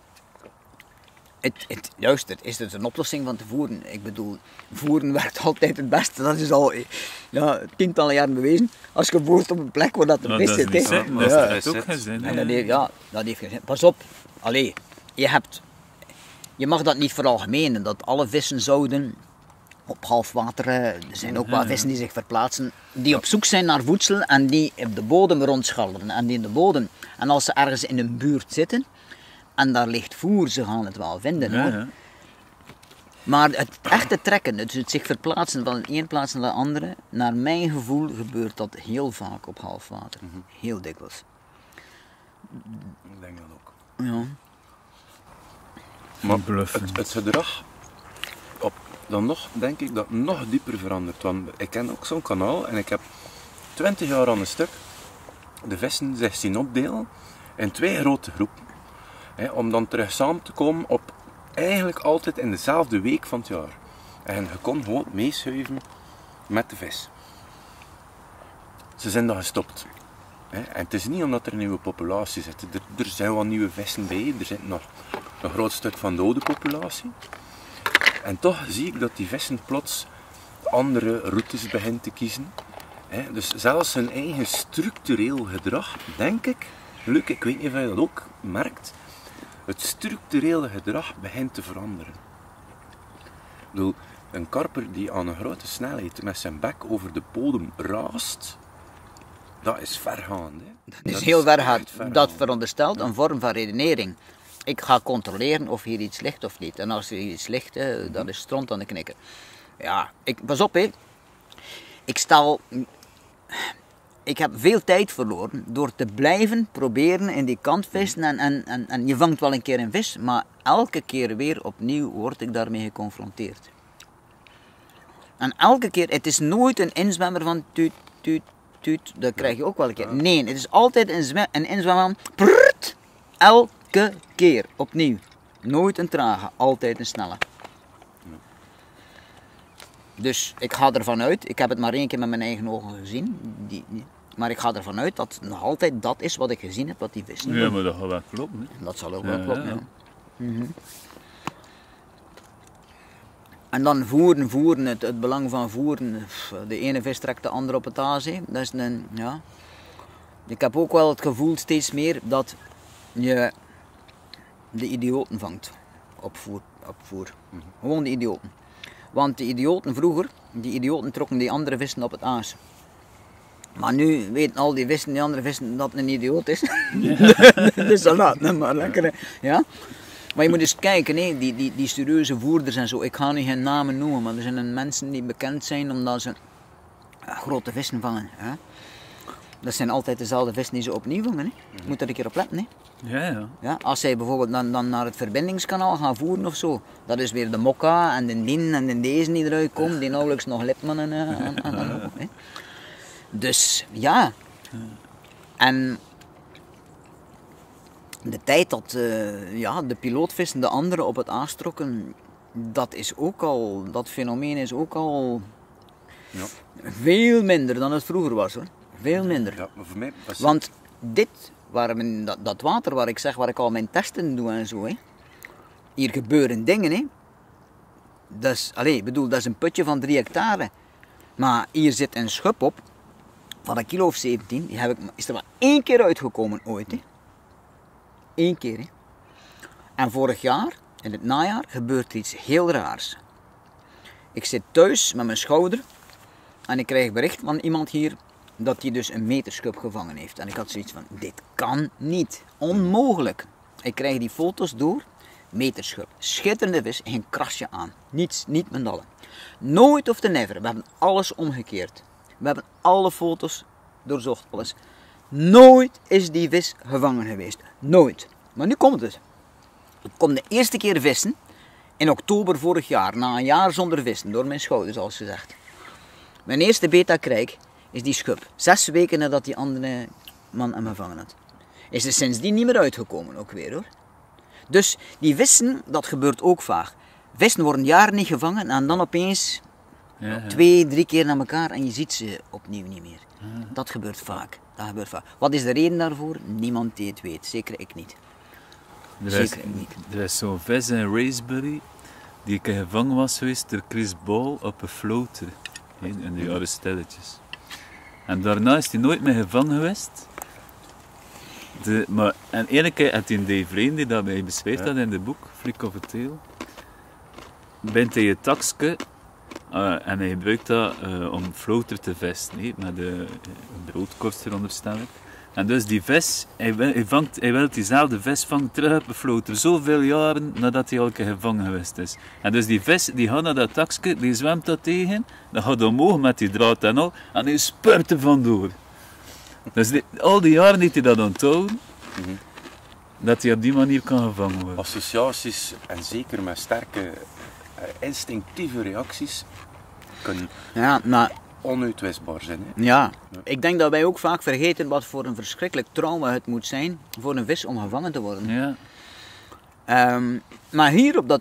Juist, is het een oplossing van te voeren. Ik bedoel, voeren werkt altijd het beste. Dat is al tientallen jaren bewezen. Als je voert op een plek waar dat er vis zit. Dat heeft ook geen zin. Dat heeft geen zin. Pas op, je mag dat niet veralgemenen, dat alle vissen zouden op half water, er zijn ook wel vissen die zich verplaatsen, die op zoek zijn naar voedsel en die op de bodem rondscharrelen. En als ze ergens in een buurt zitten, en daar ligt voer, ze gaan het wel vinden hoor. Ja. Maar het echte trekken, het zich verplaatsen van de ene plaats naar de andere, naar mijn gevoel gebeurt dat heel vaak op half water. Heel dikwijls. Ik denk dat ook. Ja. Maar het gedrag, dan nog, denk ik dat het nog dieper verandert. Want ik ken ook zo'n kanaal en ik heb 20 jaar aan een stuk de vissen zich zien opdelen in 2 grote groepen. Om dan terug samen te komen op eigenlijk altijd in dezelfde week van het jaar. En je kon gewoon meeschuiven met de vis. Ze zijn dan gestopt. En het is niet omdat er een nieuwe populatie zit. Er zijn wel nieuwe vissen bij, er zit nog een groot stuk van de oude populatie. En toch zie ik dat die vissen plots andere routes beginnen te kiezen. Dus zelfs hun eigen structureel gedrag, denk ik, Luc, ik weet niet of je dat ook merkt, het structurele gedrag begint te veranderen. Ik bedoel, een karper die aan een grote snelheid met zijn bek over de bodem raast, dat is vergaand. Dat is heel vergaand. Dat veronderstelt een vorm van redenering. Ik ga controleren of hier iets ligt of niet. En als er iets ligt, dan is stront aan de knikker. Ja, pas op hé. Ik heb veel tijd verloren door te blijven proberen in die kant vissen en je vangt wel een keer een vis, maar elke keer weer opnieuw word ik daarmee geconfronteerd. En elke keer, het is nooit een inzwemmer van tuut, tuut, tuut, dat krijg je ook wel een keer. Nee, het is altijd een inzwemmer van prrrt, elke keer opnieuw. Nooit een trage, altijd een snelle. Dus ik ga ervan uit, ik heb het maar 1 keer met mijn eigen ogen gezien, maar ik ga ervan uit dat nog altijd dat is wat ik gezien heb, wat die vis doen. Ja, maar dat gaat wel kloppen. Hè? Dat zal ook wel kloppen, ja. En dan voeren, het belang van voeren. De ene vis trekt de andere op het aas. Dat is ja. Ik heb ook wel het gevoel steeds meer dat je de idioten vangt op voer. Gewoon de idioten. Want de idioten vroeger, trokken die andere vissen op het aas. Maar nu weten al die vissen, die andere vissen, dat het een idioot is. Dus dan laat het maar lekker. Ja? Maar je moet eens kijken, die serieuze voerders en zo. Ik ga nu geen namen noemen, maar er zijn mensen die bekend zijn omdat ze grote vissen vangen. Ja? Dat zijn altijd dezelfde vissen die ze opnieuw vangen. Je moet er een keer op letten. Ja, als zij bijvoorbeeld dan naar het verbindingskanaal gaan voeren of zo. Dat is weer de mokka en de din en de deze die eruit komen, die nauwelijks nog lipman aan ogen. Dus ja. En de tijd dat de pilootvissen de anderen op het aas trokken, dat fenomeen is ook al veel minder dan het vroeger was hoor. Veel minder. Ja, maar voor mij was Want dat water waar ik al mijn testen doe en zo, hier gebeuren dingen. Dat is een putje van 3 hectare. Maar hier zit een schub op van 1 kilo of 17. Is er maar 1 keer uitgekomen ooit. 1 keer. En vorig jaar, in het najaar, gebeurt er iets heel raars. Ik zit thuis met mijn schouder en ik krijg bericht van iemand hier dat hij dus een meterschub gevangen heeft. En ik had zoiets van, dit kan niet. Onmogelijk. Ik krijg die foto's door. Meterschub. Schitterende vis, geen krasje aan. Niets, niet met allen. Nooit of te never. We hebben alles omgekeerd. We hebben alle foto's doorzocht, alles. Nooit is die vis gevangen geweest. Nooit. Maar nu komt het. Ik kom de eerste keer vissen in oktober vorig jaar, na een jaar zonder vissen, door mijn schouder zoals gezegd. Mijn eerste beta krijg is die schub. 6 weken nadat die andere man hem gevangen had. Is er sindsdien niet meer uitgekomen ook weer hoor. Dus die vissen, dat gebeurt ook vaak. Vissen worden jaren niet gevangen en dan opeens 2, 3 keer naar elkaar en je ziet ze opnieuw niet meer. Dat gebeurt vaak. Dat gebeurt vaak. Wat is de reden daarvoor? Niemand die het weet. Zeker ik niet. Er is zo'n vis in Racebury die een keer gevangen was geweest door Chris Ball op een floater in de jaren stilletjes. En daarna is hij nooit meer gevangen geweest. En ene keer had hij een Dave Lane die dat mij beschreef dat in het boek, Flick of a Tail. Bent hij je takske en hij gebruikt dat om floater te vissen, met een broodkorst veronderstel ik. En dus die vis, hij wil diezelfde vis vangen terug op een floater, zoveel jaren nadat hij al een keer gevangen geweest is. En dus die vis, die gaat naar dat takske, die zwemt dat tegen, dan gaat hij omhoog met die draad en al, en hij spurt er vandoor. Dus al die jaren heeft hij dat onthouden, dat hij op die manier kan gevangen worden. Associaties, en zeker met sterke instinctieve reacties, kunnen onuitwisbaar zijn. Hè? Ja, ik denk dat wij ook vaak vergeten wat voor een verschrikkelijk trauma het moet zijn voor een vis om gevangen te worden. Ja. Maar hier op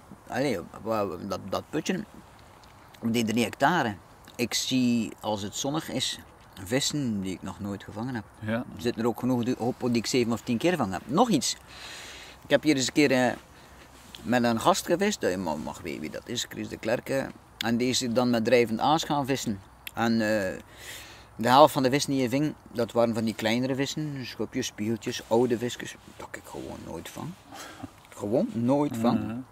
dat putje, op die 3 hectare, ik zie als het zonnig is, vissen die ik nog nooit gevangen heb. Ja. Er zitten er ook genoeg op die ik 7 of 10 keer gevangen heb. Nog iets. Ik heb hier eens een keer met een gast gevist, je mag weten wie dat is, Chris de Klerk. En die is dan met drijvend aas gaan vissen. En de helft van de vissen die je ving, dat waren van die kleinere vissen, schubjes, spiegeltjes, oude visjes, dat ik gewoon nooit vang. Gewoon nooit vang.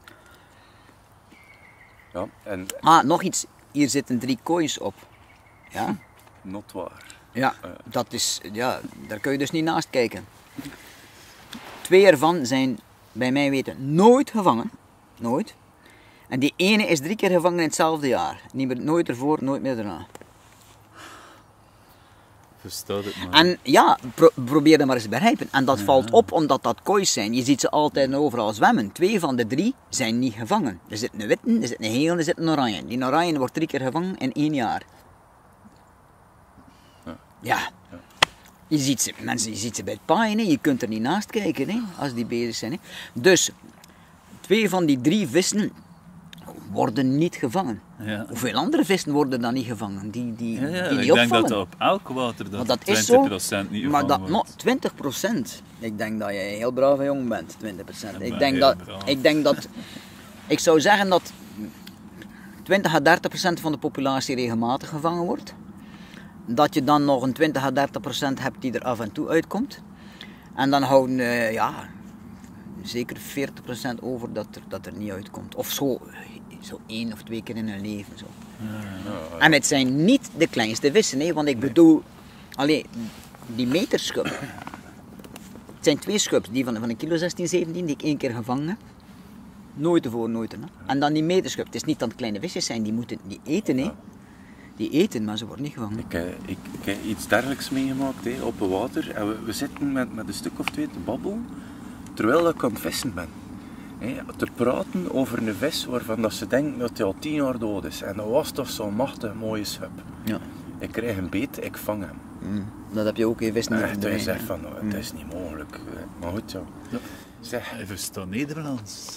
Ja, en nog iets, hier zitten 3 koois op. Ja. not waar. Ja, dat is, ja, daar kun je dus niet naast kijken. 2 ervan zijn bij mij weten nooit gevangen. Nooit. En die ene is 3 keer gevangen in hetzelfde jaar. Nooit ervoor, nooit meer daarna. Verstaat het maar. En ja, probeer dat maar eens te begrijpen. En dat valt op omdat dat koois zijn. Je ziet ze altijd en overal zwemmen. 2 van de 3 zijn niet gevangen. Er zit een witte, er zit een geel en er zit een oranje. Die oranje wordt 3 keer gevangen in 1 jaar. Ja. Je ziet ze, mensen, je ziet ze bij het paaien. Hè. Je kunt er niet naast kijken hè, als die bezig zijn. Hè. Dus 2 van die 3 vissen worden niet gevangen. Ja. Hoeveel andere vissen worden dan niet gevangen? Die niet ik opvallen. denk dat op elk water dat dat 20% is zo, niet maar gevangen dat wordt. 20%. Ik denk dat je een heel brave jongen bent, 20%. Ik denk dat, ik zou zeggen dat 20 à 30% van de populatie regelmatig gevangen wordt. Dat je dan nog een 20 à 30% hebt die er af en toe uitkomt. En dan houden, zeker 40% over dat er niet uitkomt. Of zo 1 of 2 keer in hun leven. Zo. Ja. En het zijn niet de kleinste vissen, hè, want ik bedoel, die meterschub. Het zijn 2 schubs, die van een kilo 16, 17, die ik 1 keer gevangen heb. Nooit ervoor, nooit erna. En dan die meterschub. Het is niet dat het kleine visjes zijn, die moeten niet eten, hè. Die eten, maar ze worden niet gevangen. Ik heb iets dergelijks meegemaakt op het water. En we zitten met een stuk of 2 te babbelen, terwijl ik aan het vissen ben. Te praten over een vis waarvan dat ze denken dat hij al 10 jaar dood is. En dat was toch zo'n machtig mooie schub. Ja. Ik krijg een beet, ik vang hem. Dat heb je ook in vissen. Hij zegt van, het is niet mogelijk. Maar goed, ja. Zeg. Hij verstaat Nederlands.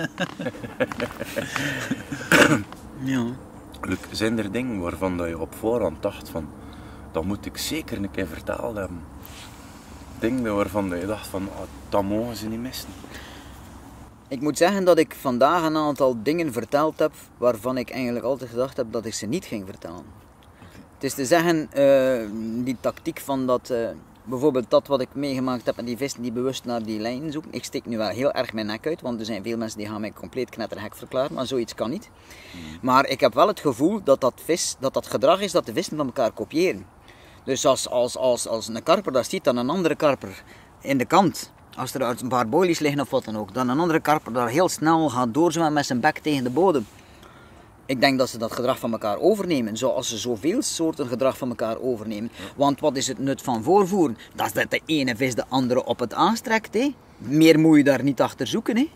Ja. Luc, zijn er dingen waarvan dat je op voorhand dacht van, dat moet ik zeker een keer verteld hebben? Dingen waarvan dat je dacht van, dat mogen ze niet missen. Ik moet zeggen dat ik vandaag een aantal dingen verteld heb waarvan ik eigenlijk altijd gedacht heb dat ik ze niet ging vertellen. Het is te zeggen, die tactiek van dat bijvoorbeeld dat wat ik meegemaakt heb met die vissen die bewust naar die lijn zoeken. Ik steek nu wel heel erg mijn nek uit, want er zijn veel mensen die gaan mij compleet knettergek verklaren, maar zoiets kan niet. Maar ik heb wel het gevoel dat dat gedrag is dat de vissen van elkaar kopiëren. Dus als een karper dat ziet, dan een andere karper in de kant, als er een paar boilies liggen of wat dan ook, dan een andere karper daar heel snel gaat doorzwemmen met zijn bek tegen de bodem. Ik denk dat ze dat gedrag van elkaar overnemen, zoals ze zoveel soorten gedrag van elkaar overnemen. Want wat is het nut van voorvoeren? Dat is dat de ene vis de andere op het aanstrekt. Hè? Meer moet je daar niet achter zoeken. Hè?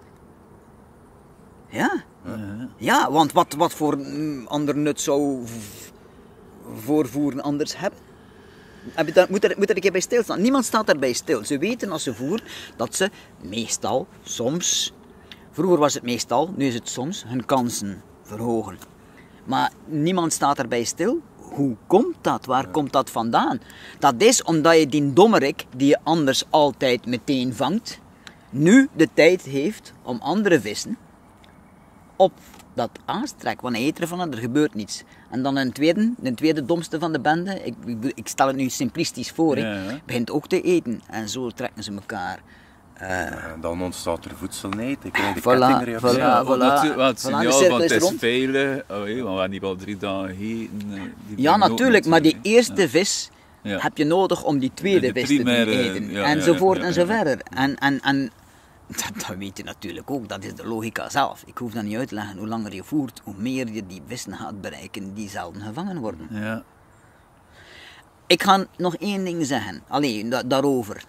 Ja. Ja, want wat voor ander nut zou voorvoeren anders hebben? Moet er een keer bij stilstaan. Niemand staat daarbij stil. Ze weten als ze voeren dat ze meestal, soms, vroeger was het meestal, nu is het soms, hun kansen verhogen. Maar niemand staat daarbij stil. Hoe komt dat? Waar komt dat vandaan? Dat is omdat je die dommerik, die je anders altijd meteen vangt, nu de tijd heeft om andere vissen op dat aanstrek. Want hij eet ervan en er gebeurt niets. En dan de tweede domste van de bende, ik stel het nu simplistisch voor, begint ook te eten. En zo trekken ze elkaar. Dan ontstaat er voedselnijd, ik krijg de Voilà, kettingreactie. Het signaal van het is veilig, want we hebben niet al 3 dagen gegeten. Ja, natuurlijk, maar die eerste vis heb je nodig om die tweede vis te doen eten. Enzovoort en zo verder. En dat weet je natuurlijk ook, dat is de logica zelf. Ik hoef dat niet uit te leggen. Hoe langer je voert, hoe meer je die vissen gaat bereiken die zelden gevangen worden. Ja. Ik ga nog één ding zeggen, daarover.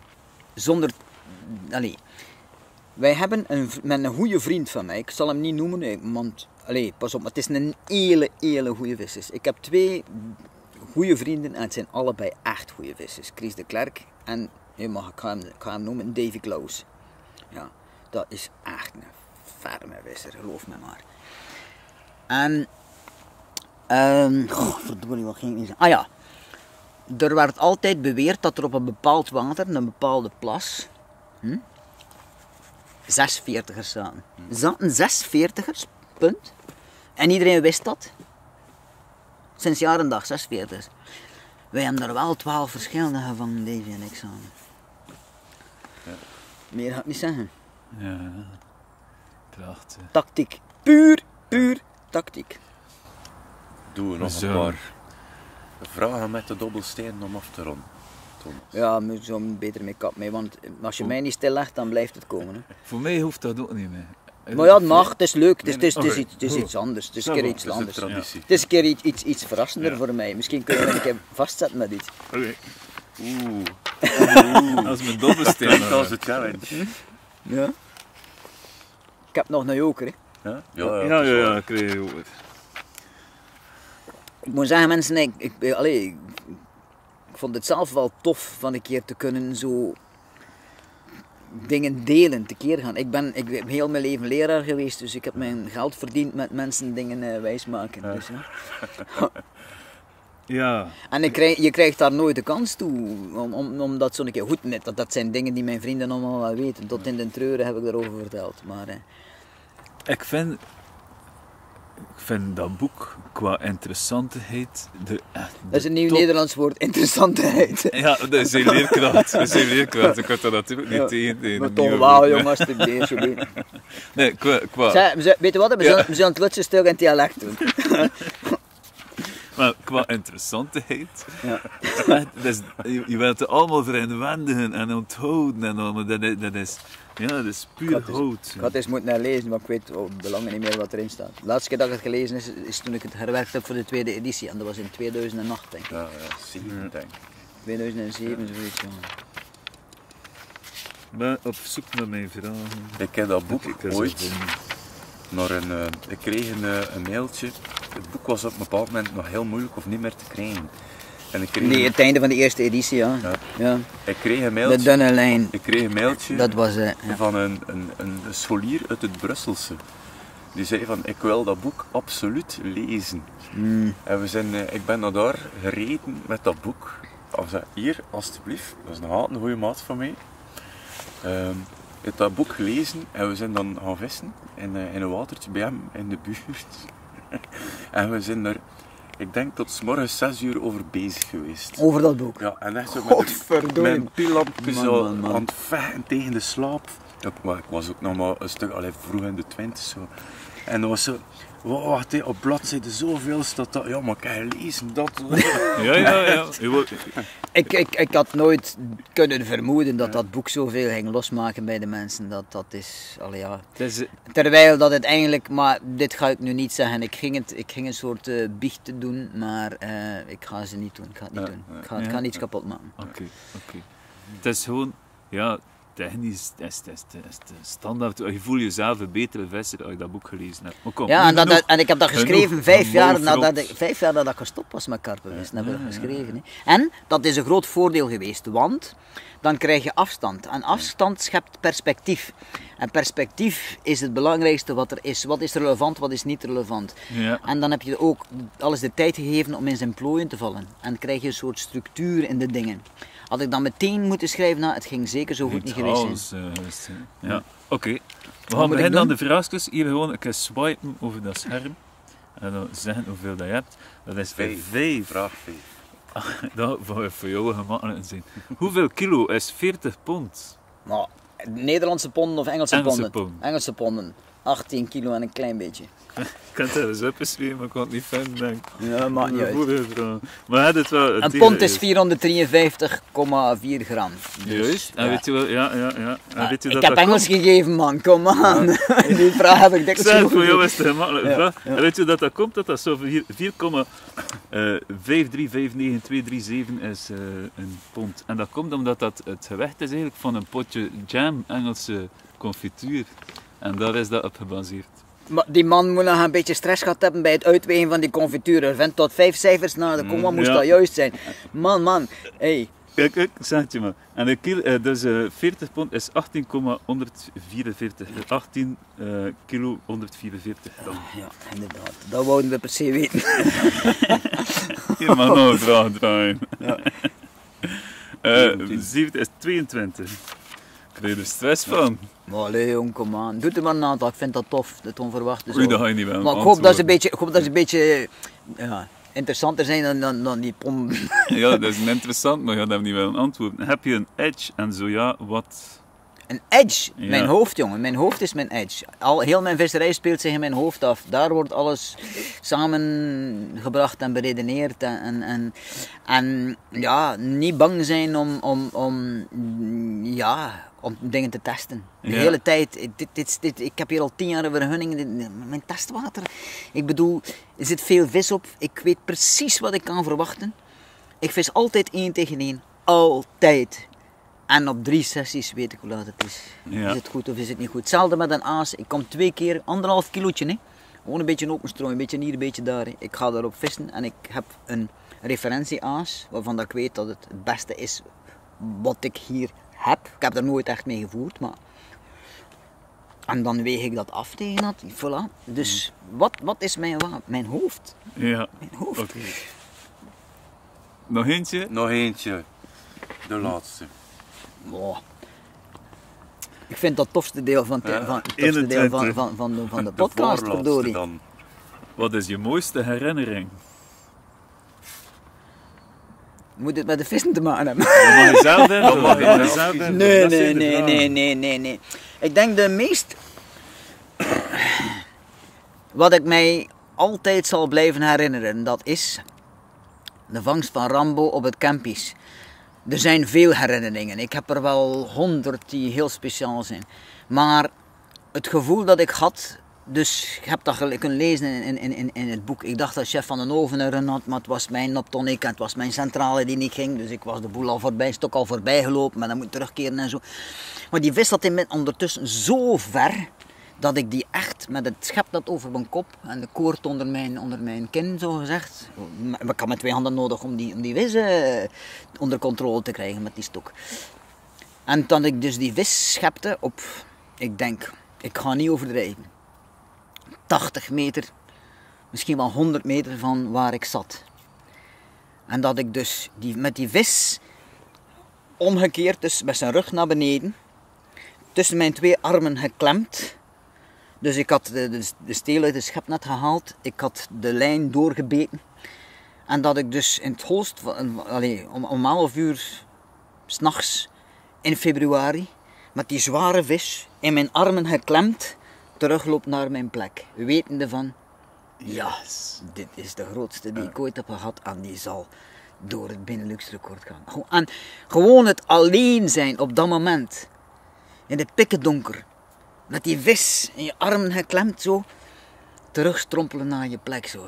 Wij hebben met een goede vriend van mij, ik zal hem niet noemen, want, pas op, maar het is een hele goede vissers. Ik heb 2 goede vrienden en het zijn allebei echt goede vissers. Chris de Klerk en, ik ga hem noemen, Davy Klaus. Ja, dat is echt een ferme visser, geloof me maar. En, verdorie, wat ging ik niet zeggen? Ah ja, er werd altijd beweerd dat er op een bepaald water, een bepaalde plas, 640ers zaten. Er zaten 640ers, punt. En iedereen wist dat. Sinds jaar en dag, 640ers. Wij hebben er wel 12 verschillende gevangen, Davy en ik samen. Ja. Meer ga ik niet zeggen. Ja, prachtig. Tactiek. Puur tactiek. Doen we nog een paar vragen met de dobbelsteen om af te ronden. Thomas. Ja, moet zo beter mee kap mee, want als je mij niet stil legt, dan blijft het komen. Hè. Voor mij hoeft dat ook niet meer. Maar ja, het mag, het is leuk, het is iets anders, het is een keer iets Dat is anders. de traditie. Het is een keer iets verrassender voor mij. Misschien kunnen we een keer vastzetten met iets. Oké. Oeh. Dat is mijn dobbelsteen. Dat is de challenge. Ja. Ik heb nog een joker, hè. Ja, ik kreeg je over. Ik moet zeggen, mensen, ik vond het zelf wel tof van een keer te kunnen zo dingen delen, te keer gaan. Ik ben heel mijn leven leraar geweest, dus ik heb mijn geld verdiend met mensen dingen wijsmaken. Dus, ja. Ja. En je krijgt daar nooit de kans toe, om dat zo'n keer goed met. Dat zijn dingen die mijn vrienden allemaal wel weten. Tot in de treuren heb ik daarover verteld. Maar, Ik vind dat boek qua interessantheid... Dat is een nieuw Nederlands woord, interessantheid. Ja, dat is een leerkracht. Ik had dat natuurlijk niet tegen. Maar toch wel, jongens, de deze doen. Nee, qua... Weet je wat, we zullen het Lutse stuk in dialect doen. Maar qua interessantheid, Ja. je wilt het allemaal verenwendigen en onthouden en allemaal, dat is puur hout. Ik had eens moeten herlezen, maar ik weet belangen niet meer wat erin staat. De laatste keer dat ik het gelezen is toen ik het herwerkt heb voor de 2e editie en dat was in 2008 denk ik. Ja, 7 denk ik. 2007 zoiets, ja. Maar op zoek naar mijn vragen. Ik heb dat boek Ik ooit ik kreeg een mailtje. Het boek was op een bepaald moment nog heel moeilijk of niet meer te krijgen. En ik kreeg Nee, het einde van de eerste editie, ja. Ja. Ik kreeg een De mailtje. dunne lijn. Ik kreeg een mailtje Dat was van een scholier uit het Brusselse. Die zei van, ik wil dat boek absoluut lezen. En ik ben naar daar gereden met dat boek. Hij zei, hier, alstublieft, dat is een goede maat van mij. Ik heb dat boek gelezen en we zijn dan gaan vissen in een watertje bij hem in de buurt. En we zijn er Ik denk tot 's morgens 6 uur over bezig geweest. Over dat boek. Ja, en echt zo Godverdorie. met een pillampje Man, zo man, man. aan het vechten tegen de slaap. Ja, maar ik was ook nog maar een stuk, vroeg in de 20 zo. En dat was zo, wacht, op bladzijde zoveel staat dat, ja maar kan je lezen dat? Ja. Ik had nooit kunnen vermoeden dat dat boek zoveel ging losmaken bij de mensen. Dat is, allee, ja. Terwijl dat het eigenlijk, maar dit ga ik nu niet zeggen, ik ging een soort biecht doen, maar ik ga ze niet doen. Ik ga het niet doen. Ik ga niets kapot maken. Oké. Het is gewoon, ja, technisch, het is de standaard. Je voelt jezelf een betere visser als je dat boek gelezen hebt. Maar kom, Ja, en ik heb dat geschreven genoeg 5 jaar gemolfrot. nadat ik gestopt was met karpenvissen. Heb ik dat geschreven. Hè. En dat is een groot voordeel geweest, want dan krijg je afstand. En afstand schept perspectief. En perspectief is het belangrijkste wat er is. Wat is relevant, wat is niet relevant. Ja. En dan heb je ook alles de tijd gegeven om in zijn plooien te vallen. En krijg je een soort structuur in de dingen. Had ik dan meteen moeten schrijven, nou, het ging zeker zo goed niet geweest zijn. Ja, oké. We gaan beginnen aan de vraagjes. Hier gewoon een keer swipen over dat scherm. En dan zeggen hoeveel dat je hebt. Dat is 5. Vraag 5. Dat zou voor jou gemakkelijk zijn. Hoeveel kilo is 40 pond? Nou, Nederlandse ponden of Engelse Engelse ponden? ponden. Engelse ponden. 18 kilo en een klein beetje. Ik kan het wel eens opgeschreven, maar ik kon het niet vinden, denk ik. Ja, maakt niet uit. Maar het wel Een pond is 453,4 gram. Dus, juist. En ja. weet je wel, ja. En weet je Ik dat heb dat Engels komt? gegeven, man. Kom aan. Die vraag heb ik dik Zeg, zo voor jou goed. is het een gemakkelijke vraag. En weet je dat dat komt? Dat dat zo 4,5359237 is een pond. En dat komt omdat dat het gewicht is eigenlijk van een potje jam, Engelse confituur. En daar is dat op gebaseerd. Maar die man moet nog een beetje stress gehad hebben bij het uitwegen van die confituur. Er vent tot 5 cijfers na de komma moest ja. dat juist zijn. Man. Hey. Kijk, zeg het je maar. En de kilo, dus 40 pond is 18,144. 18 kilo 144 gram. Ja, inderdaad. Dat wouden we per se weten. Hier mag nog een vraag draaien. Ja. 7 is 22. Krijg je er stress van? Maar allee, jong, kom aan. Doe er maar een aantal. Ik vind dat tof, het onverwachte. Oei, dat ga je niet wel Maar ik hoop dat ze een beetje ja, interessanter zijn dan die pom. Ja, dat is interessant, maar je gaat hem niet wel een antwoord. Heb je een edge? En zo ja, wat? Een edge, Ja. mijn hoofd, jongen. Mijn hoofd is mijn edge. Heel mijn visserij speelt zich in mijn hoofd af. Daar wordt alles samengebracht en beredeneerd. En ja, niet bang zijn om dingen te testen. De Ja. hele tijd. Ik heb hier al 10 jaar een vergunning. Mijn testwater. Ik bedoel, er zit veel vis op. Ik weet precies wat ik kan verwachten. Ik vis altijd 1 tegen 1. Altijd. En op 3 sessies weet ik hoe laat het is. Ja. Is het goed of is het niet goed? Hetzelfde met een aas. Ik kom 2 keer, 1,5 kilootje. Hè. Gewoon een beetje openstrooi, een beetje hier, een beetje daar. Hè. Ik ga daarop vissen en ik heb een referentieaas waarvan dat ik weet dat het beste is wat ik hier heb. Ik heb er nooit echt mee gevoerd, maar... En dan weeg ik dat af tegen dat. Voilà. Dus wat is mijn wapen? Mijn hoofd. Ja, Mijn hoofd. oké. Nog eentje? Nog eentje. De laatste. Wow. Ik vind dat het tofste deel van, Ja, van de podcast, voorlaatste verdorie. dan. Wat is je mooiste herinnering? Moet het met de vissen te maken hebben? Dat mag je zelf invullen. Dat mag je Dat mag je zelf zelf invullen. Nee, Dat nee, zijn de nee, vragen. nee. Ik denk de meest... Wat ik mij altijd zal blijven herinneren, dat is de vangst van Rambo op het Kempisch. Er zijn veel herinneringen. Ik heb er wel 100 die heel speciaal zijn. Maar het gevoel dat ik had... Dus je hebt dat kunnen lezen in het boek. Ik dacht dat chef van den Oven erin had, maar het was mijn optonic en het was mijn centrale die niet ging. Dus ik was de boel al voorbij, stok al voorbij gelopen, maar dan moet ik terugkeren en zo. Maar die vis zat in ondertussen zo ver, dat ik die echt met het schepnet over mijn kop en de koord onder mijn kin, zo gezegd. Ik had met 2 handen nodig om die vis onder controle te krijgen met die stok. En toen ik dus die vis schepte op, ik denk, ik ga niet overdrijven, 80 meter, misschien wel 100 meter van waar ik zat. En dat ik dus met die vis omgekeerd, dus met zijn rug naar beneden, tussen mijn 2 armen geklemd. Dus ik had de steel uit het schepnet gehaald, ik had de lijn doorgebeten En dat ik dus in het holst, om 11 uur 's nachts in februari, met die zware vis in mijn armen geklemd, terugloop naar mijn plek. Wetende van, ja, dit is de grootste die ik ooit heb gehad en die zal door het Benelux record gaan. En gewoon het alleen zijn op dat moment, in het pikkendonker, met die vis in je armen geklemd zo, terugstrompelen naar je plek zo.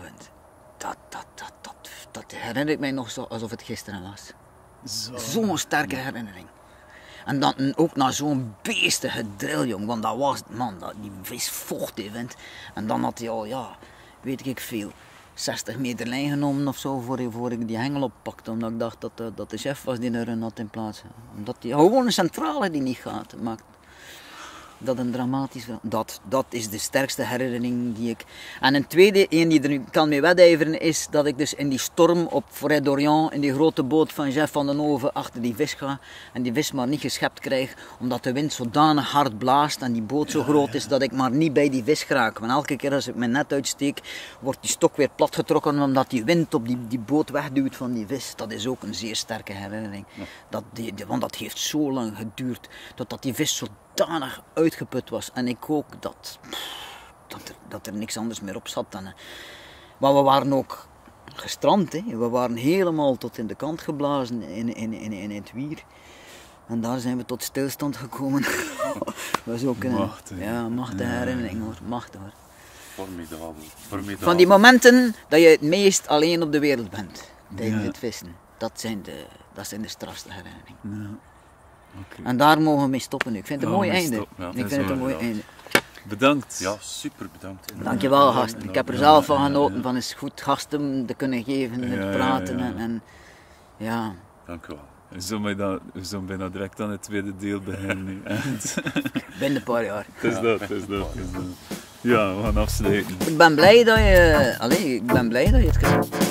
Dat herinner ik mij nog zo alsof het gisteren was. Zo'n sterke herinnering. En dan ook naar zo'n beestige drill, jong. Want dat was, man, die vis vocht die wind. En dan had hij al, ja, weet ik veel, 60 meter lijn genomen of zo voor ik die hengel oppakte. Omdat ik dacht dat de chef was die er een had in plaats. Omdat die gewoon een centrale die niet gaat. Maakt dat een dramatisch verhaal. Dat is de sterkste herinnering die ik... En een tweede, die er nu kan mee wedijveren, is dat ik dus in die storm op Forêt d'Orient, in die grote boot van Jeff van den Hoven, achter die vis ga. En die vis maar niet geschept krijg, omdat de wind zodanig hard blaast en die boot zo groot is dat ik maar niet bij die vis geraak. Want elke keer als ik mijn net uitsteek, wordt die stok weer platgetrokken, omdat die wind op die boot wegduwt van die vis. Dat is ook een zeer sterke herinnering. Want dat heeft zo lang geduurd, totdat die vis zodanig uitgeput was. En ik ook dat er niks anders meer op zat. Maar we waren ook gestrand. Hè. We waren helemaal tot in de kant geblazen in het wier. En daar zijn we tot stilstand gekomen. Dat was ook een machtige herinnering hoor. Machtig hoor. Formidabel. Van die momenten dat je het meest alleen op de wereld bent. Tijdens het vissen. Dat zijn de strafste herinneringen. Ja. Okay. En daar mogen we mee stoppen nu. Ik vind het een mooi einde. Ja, ik vind het een mooi einde. Bedankt. Ja, super bedankt. Dankjewel gasten. Ik heb er zelf van genoten van eens goed gasten te kunnen geven, te praten. En ja. Dank u wel. We zullen bijna direct aan het tweede deel beginnen. Binnen een paar jaar. Het is dat. Ja, we gaan afsluiten. Ik ben blij dat je het gedaan hebt.